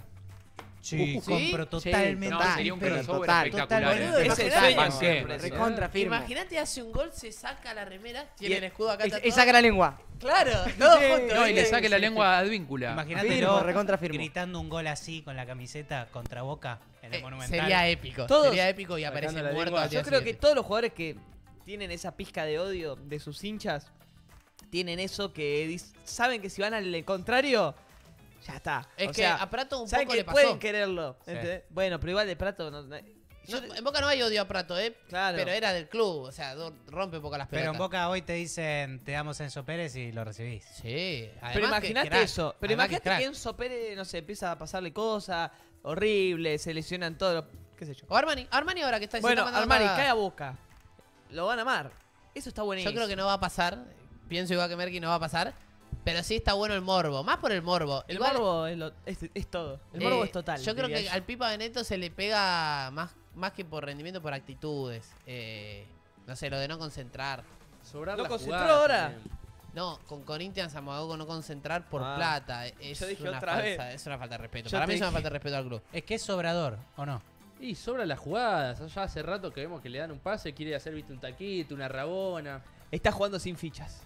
Sí, ¿Sí? compro Sí, totalmente. No, Total, sería un pero crossover total, espectacular. total, ¿eh? boludo, Ese imagínate. sueño Banqué. siempre, sí. Recontra firme. Imagínate, hace un gol, se saca la remera, tiene Y- el escudo acá. Y, está y todo. saca la lengua. Claro, todo Sí. junto. No, y le ¿viste? saque la lengua advíncula. Imagínatelo Firmo, recontra firmo. gritando un gol así con la camiseta contra Boca en el Eh, Monumental. sería épico. Todos sería épico y sacando aparece la muerto. lengua. al día Yo creo que siguiente. todos los jugadores que tienen esa pizca de odio de sus hinchas tienen eso que dis- saben que si van al contrario, ya está. Es O que sea, a Prato un saben poco que le pasó. pueden quererlo. Sí. ¿entendés? Bueno, pero igual de Prato no- no- yo- No, en Boca no hay odio a Prato, ¿eh? Claro. Pero era del club, o sea, do- rompe un poco las Pero pelotas. en Boca hoy te dicen te damos a Enzo Pérez y lo recibís. Sí, además Pero que imagínate crack. eso. Pero Además imagínate crack. que Enzo Pérez, no sé, empieza a pasarle cosas horribles, se lesionan todos, qué sé yo. O Armani, Armani ahora que está se Bueno, está mandando Armani, cagada. cae a Boca. Lo van a amar. Eso está buenísimo. Yo creo que no va a pasar. Pienso igual que Merky, no va a pasar. Pero sí está bueno el morbo. Más por el morbo. El Igual, morbo es, lo- es- es todo. El eh, morbo es total. Yo creo diría que yo. al Pipa Benedetto se le pega más, más que por rendimiento, por actitudes. Eh, no sé, lo de no concentrar. Sobrar ¿Lo la concentró jugada ahora? también. No, con Corinthians amagó con no concentrar por Ah. plata. Es Yo dije una otra falsa, vez. es una falta de respeto. Yo Para te mí es una dije. falta de respeto al club. Es que es sobrador, ¿o no? Y sobra las jugadas. Ya hace rato que vemos que le dan un pase, quiere hacer, viste, un taquito, una rabona. Está jugando sin fichas.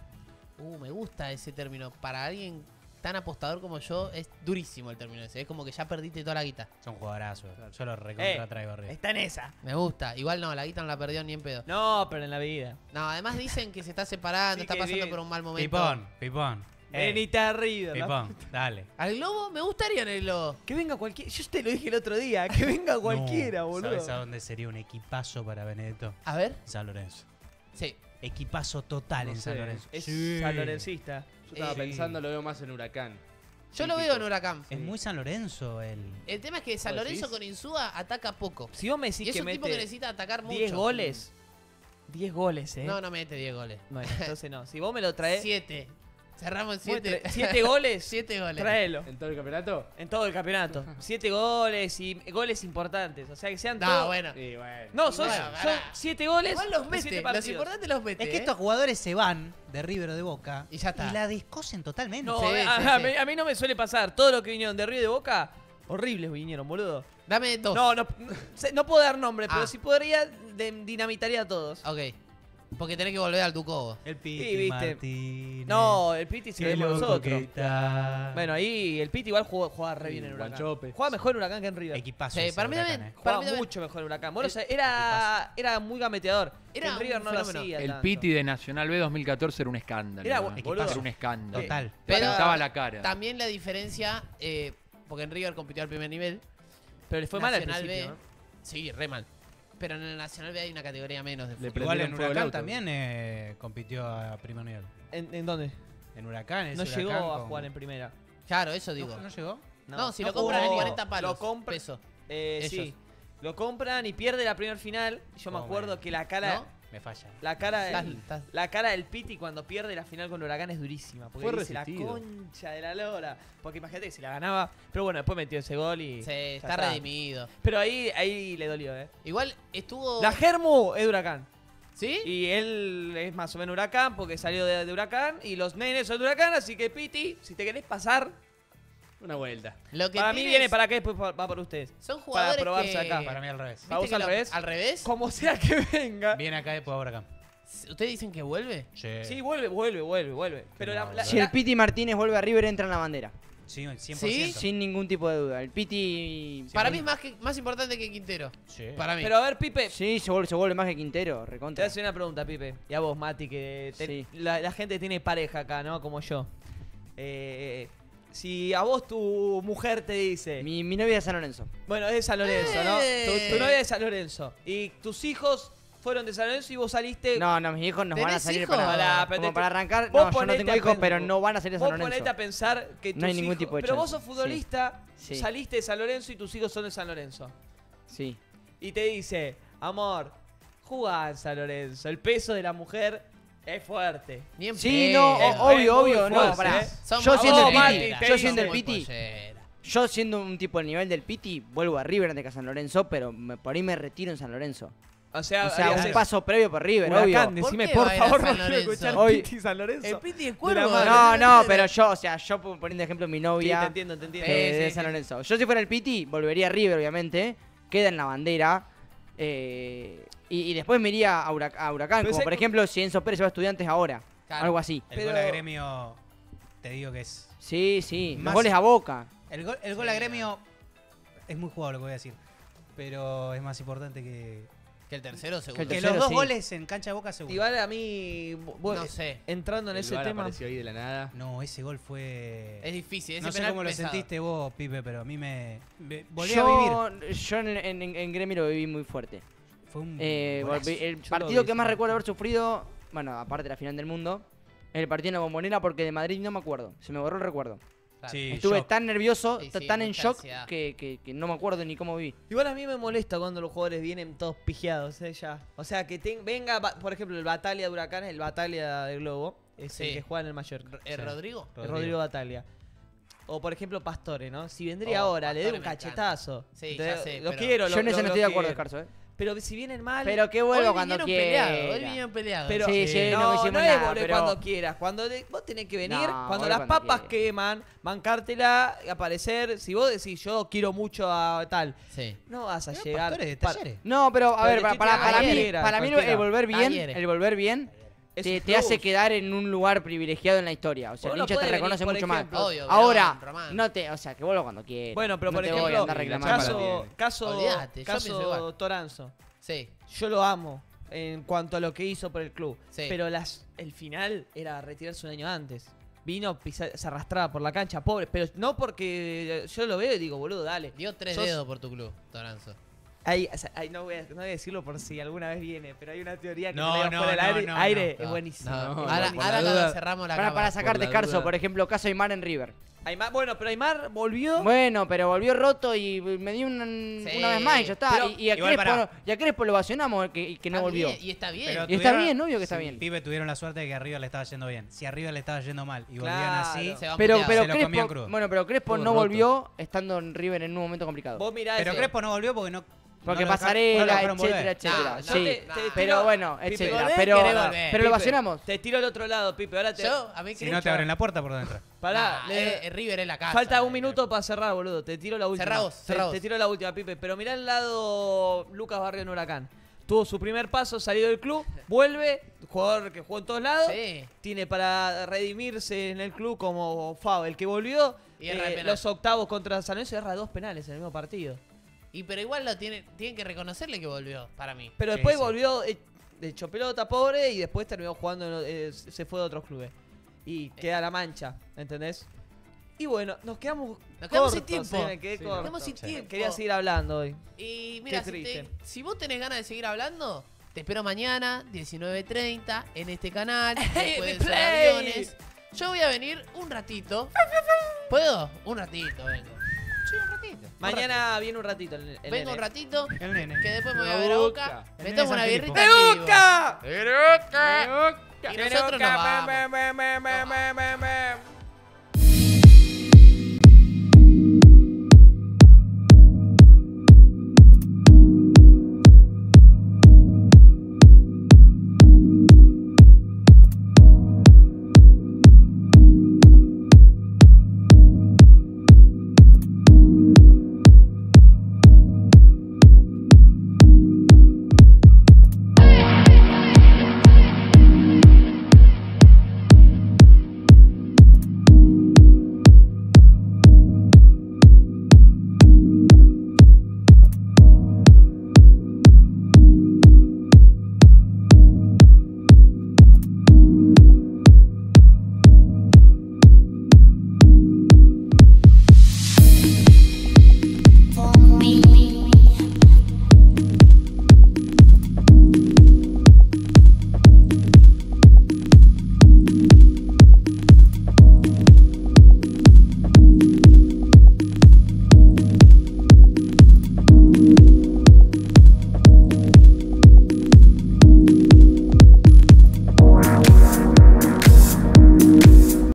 Uh, me gusta ese término. Para alguien tan apostador como yo, es durísimo el término ese. Es como que ya perdiste toda la guita. Son jugadorazos. Yo lo recontra Eh, traigo arriba. Está en esa. Me gusta. Igual no, la guita no la perdió ni en pedo. No, pero en la vida. No, además dicen que se está separando, Sí, está que pasando bien. por un mal momento. Pipón, pipón. Eh, Venite arriba. ¿no? pipón, dale. Al Globo me gustaría en el Globo. Que venga cualquiera. Yo te lo dije el otro día. Que venga cualquiera, No, boludo. ¿Sabes a dónde sería un equipazo para Benedetto? A ver. San Lorenzo. Sí. Equipazo total No en San sé, Lorenzo. Es Sí. San Lorencista. Yo estaba Eh, pensando, lo veo más en Huracán. Yo lo Típico. veo en Huracán. Es muy San Lorenzo el. El tema es que San ¿Vos Lorenzo decís? con Insúa ataca poco. Si vos me Y decís es que un tipo que mete necesita atacar mucho. diez goles. diez goles, eh. No, no mete diez goles. Bueno, entonces no. Si vos me lo traes. Siete. Cerramos en siete. Muestre- Siete goles. Siete goles. Traelo. ¿En todo el campeonato? En todo el campeonato. Siete goles y goles importantes. O sea, que sean No, todos. bueno. Sí, bueno. No, son, Bueno, son pará. siete goles. Igual los de mete. siete Los partidos. importantes los mete. Es que ¿eh? estos jugadores se van de River o de Boca Y ya está. la descosen totalmente. No, Sí, a, sí, a sí. mí, a mí no me suele pasar. Todo lo que vinieron de Río y de Boca, horribles vinieron, boludo. Dame dos. No, no, se- no puedo dar nombre, pero Ah. si podría, de- dinamitaría a todos. Ok. Porque tenés que volver al Ducobo. El Piti Sí, viste. Martínez. No, el Piti se lo Qué dimos loco nosotros. que está. Bueno, ahí el Piti igual jugó, jugaba re bien en Huracán. Guanchope. Juega mejor en Huracán que en River. Equipazo. Sí, ese para mí Huracán, también. eh. para Jugaba mí también. mucho mejor en Huracán. Bueno, El- o sea, era, era muy gameteador. que Era en River un no lo fenómeno. hacía El tanto. Piti de Nacional B dos mil catorce era un escándalo. Era ¿no? bu- boludo. Era un escándalo. Total. Pero Pintaba la cara. también la diferencia, eh, porque en River compitió al primer nivel. Pero le fue mal al Nacional principio, B, ¿no? Sí, re mal. Pero en el Nacional B hay una categoría menos de Le fútbol. Igual en prendieron fuego el Huracán auto. también eh, compitió a primer nivel. ¿En, en dónde? En Huracán, ese No Huracán llegó a con- jugar en primera. Claro, eso digo. ¿No, no llegó? No, si no lo compran en jugó. cuarenta palos. Lo compra- peso. Eh, Ellos. sí. Lo compran y pierde la primera final. Yo me Oh, acuerdo bueno. que la cara. ¿No? Me falla. La cara, Estás- del, estás- la cara del Piti cuando pierde la final con Huracán es durísima. Porque Fue dice la resistido. concha de la lora. Porque imagínate que se la ganaba. Pero bueno, después metió ese gol y. Sí, ya está redimido. Pero ahí, ahí le dolió, ¿eh? Igual estuvo. La Germu es de Huracán. ¿Sí? Y él es más o menos Huracán porque salió de, de Huracán. Y los nenes son de Huracán. Así que Piti, si te querés pasar. Una vuelta. Lo que Para mí tiene viene es- para acá, después va va por ustedes. Son para jugadores probarse que... acá. Para mí al revés. ¿Viste ¿Para vos que al lo- revés? ¿Al revés? Como sea que venga. Viene acá después de Huracán. ¿Ustedes dicen que vuelve? Sí. Sí, vuelve, vuelve, vuelve, vuelve. Pero la, la- Si la- el Piti Martínez vuelve a River, entra en la bandera. Sí, cien por ciento. Sin ningún tipo de duda. El Piti. Para mí es más, que, más importante que Quintero. Sí. Para mí. Pero a ver, Pipe, Sí, se vuelve, se vuelve más que Quintero, te voy recontra. a hacer una pregunta, Pipe. Y a vos, Mati, que te- Sí. la, la gente tiene pareja acá, ¿no? Como yo. Eh, si a vos tu mujer te dice... Mi, mi novia de San Lorenzo. Bueno, es de San Lorenzo, ¿no? ¡Eh! Tu, tu novia es de San Lorenzo. Y tus hijos fueron de San Lorenzo y vos saliste... No, no, mis hijos nos van a ¿Tenés salir hijos? para, Pará, pero como te- para arrancar. vos No, yo no ponete tengo a hijos, pen- pero no van a salir de San Vos ponete Lorenzo. a pensar que tus No hay ningún hijos- tipo de Pero vos chance. sos futbolista, Sí. saliste de San Lorenzo y tus hijos son de San Lorenzo. Sí. Y te dice, amor, jugá en San Lorenzo. El peso de la mujer es fuerte. Ni en Sí, pedo. no, Es o- obvio, muy obvio, no, fuerte, pará. ¿eh? Son Yo muy siendo el polleras, Piti, te yo digo, siendo el muy Piti, polleras. yo siendo un tipo del nivel del Piti, vuelvo a River antes que a San Lorenzo, pero me- por ahí me retiro en San Lorenzo. O sea, O sea, harías un eso. paso previo por River, Huracán, obvio. ¿Por decime qué por va a ir a favor, San no quiero Lorenzo? escuchar Hoy- Piti San Lorenzo. El Piti es De cuervo. la mano. No, no, de- pero yo, o sea, yo poniendo ejemplo mi Sí, novia te entiendo, te entiendo. eh, Sí, de sí, San sí. Lorenzo. Yo si fuera el Piti, volvería a River, obviamente. Queda en la bandera. eh, y, y después me iría a, Hurac- a Huracán, Pero como sé- por ejemplo si Enzo Pérez va a Estudiantes ahora. Claro. Algo así. El Pero- gol a gremio, te digo que es. Sí, sí. Los Más- goles a Boca. El gol, el gol Sí, a gremio es muy jugado lo que voy a decir. Pero es más importante que. Que el tercero seguro. Que el Que tercero, los dos sí. goles en cancha de Boca seguro. Igual a mí, bu- No sé. entrando en El ese VAR tema... apareció ahí de la nada. No, ese gol fue. Es difícil. Ese no sé penal cómo lo pesado. sentiste vos, Pipe, pero a mí me. me- volví a Yo, vivir. yo en, en, en Gremio lo viví muy fuerte. Fue un. Eh, golazo. volví- el Yo lo partido vi, que más sí. recuerdo haber sufrido, bueno, aparte de la final del mundo, es el partido en la Bombonera porque de Madrid no me acuerdo. Se me borró el recuerdo. Claro. Sí, Estuve shock. tan nervioso, Sí, t- sí, tan en mucha shock ansiedad. que, que- que no me acuerdo ni cómo viví. Igual a mí me molesta cuando los jugadores vienen todos pijeados, ¿eh? Ya. O sea, que ten- venga, ba- por ejemplo, el Batalla de Huracán, el Batalla de Globo, es Sí. el que juega en el mayor. ¿Eh, Rodrigo? El Rodrigo Bataglia. O por ejemplo Pastore, ¿no? Si vendría Oh, ahora, le doy un Pastore me cachetazo. Sí, Entonces, ya sé, Lo pero- quiero, Yo lo- en ese lo- no lo estoy de acuerdo, quiero. Escarzo, ¿eh? Pero si vienen mal... Pero que vuelva Hoy cuando vinieron peleados, hoy quiera. vinieron peleados. Pero, Sí, sí, no no, hicimos no es nada, volver pero- cuando quieras. Cuando de- vos tenés que venir, No, cuando volver las cuando papas quieras. queman, bancártela, aparecer. Si vos decís yo quiero mucho a tal, Sí. no vas a Pero llegar. Pastore de pa- Talleres. No, pero a Pero ver, de para, para, para mí, cualquiera, para mí cualquiera. el volver bien, Talleres. el volver bien Es te, un te hace plus. quedar en un lugar privilegiado en la historia. O sea, el Bueno, hincha te puede reconoce venir, por mucho ejemplo. más. Obvio, Ahora, Verón, Román. no te, o sea, que vuelva cuando quieras. Bueno, pero no por te voy a ejemplo, andar reclamando. caso, caso, Olvídate, yo caso pienso igual. Toranzo. Sí. Yo lo amo en cuanto a lo que hizo por el club. Sí. Pero las, el final era retirarse un año antes. Vino, pisa- se arrastraba por la cancha, pobre. Pero no porque yo lo veo y digo, boludo, dale. Dio tres Sos- dedos por tu club, Toranzo. Hay, o sea, hay- no, voy a, no voy a decirlo por si alguna vez viene, pero hay una teoría que No, me la no, fuera del no, aire, no, aire no. es buenísimo. No, No, ahora por ahora la cuando duda. cerramos la Para, cámara. para sacar por la descarso, duda. por ejemplo, caso Aymar en River. Aymar, bueno, pero Aymar volvió. Bueno, pero volvió roto y me dio una, Sí, una vez más y ya está. pero y, y a igual Crespo, pará. y a Crespo lo vacionamos el que, y que no Está volvió. bien, y está bien. Pero Y está tuvieron- bien, obvio que está sí, bien. Pibe tuvieron la suerte de que a River le estaba yendo bien. Si a River le estaba yendo mal y volvían Claro. así. Se va Pero, puteado. pero Se lo comían Crespo, crudo. bueno, pero Crespo Todo no roto. volvió estando en River en un momento complicado. Vos mirá Pero ese- Crespo no volvió porque no. Porque no lo dejaron- no lo pasarela, dejaron volver. etcétera, etcétera. No, sí, no te- te pero tiro- bueno, Pipe, etcétera. volver, Pero, querés volver. pero lo Pipe, vacionamos. Te tiro al otro lado, Pipe. Ahora te. Yo, a mí Si no te abren la puerta por dentro. Pará, Nah, le- eh, eh, River es la casa. falta un eh, minuto para cerrar, boludo. Te tiro la última. Cerrá vos, Te- cerrá vos. Te tiro la última, Pipe. Pero mirá el lado Lucas Barrio en Huracán. Tuvo su primer paso, salió del club, vuelve, jugador que jugó en todos lados. Sí. Tiene para redimirse en el club como Fao, el que volvió. Y erra de eh, penal. los octavos contra San Lorenzo erra dos penales en el mismo partido. Y pero igual lo tienen, tienen que reconocerle que volvió, para mí. Pero Sí, después sí. volvió eh, hecho pelota, pobre, y después terminó jugando, en, eh, se fue de otros clubes. Y queda la mancha, ¿entendés? Y bueno, nos quedamos Nos quedamos sin cortos, tiempo. eh, me quedé Sí, corto. Nos quedamos sin Sí. tiempo. Quería seguir hablando hoy. Y mira, Qué si, triste. te- si vos tenés ganas de seguir hablando, te espero mañana, diecinueve treinta, en este canal, después de replay! aviones. Yo voy a venir un ratito. ¿Puedo? Un ratito vengo. Sí, un ratito. un Mañana viene un ratito el, el ratito. Vengo nene. un ratito, El nene. que después me voy a De ver a Boca. Boca. El Me nene tomo San una Filipo. birrita ¡De en vivo. Boca! Y nosotros nos vamos. ¡De Boca!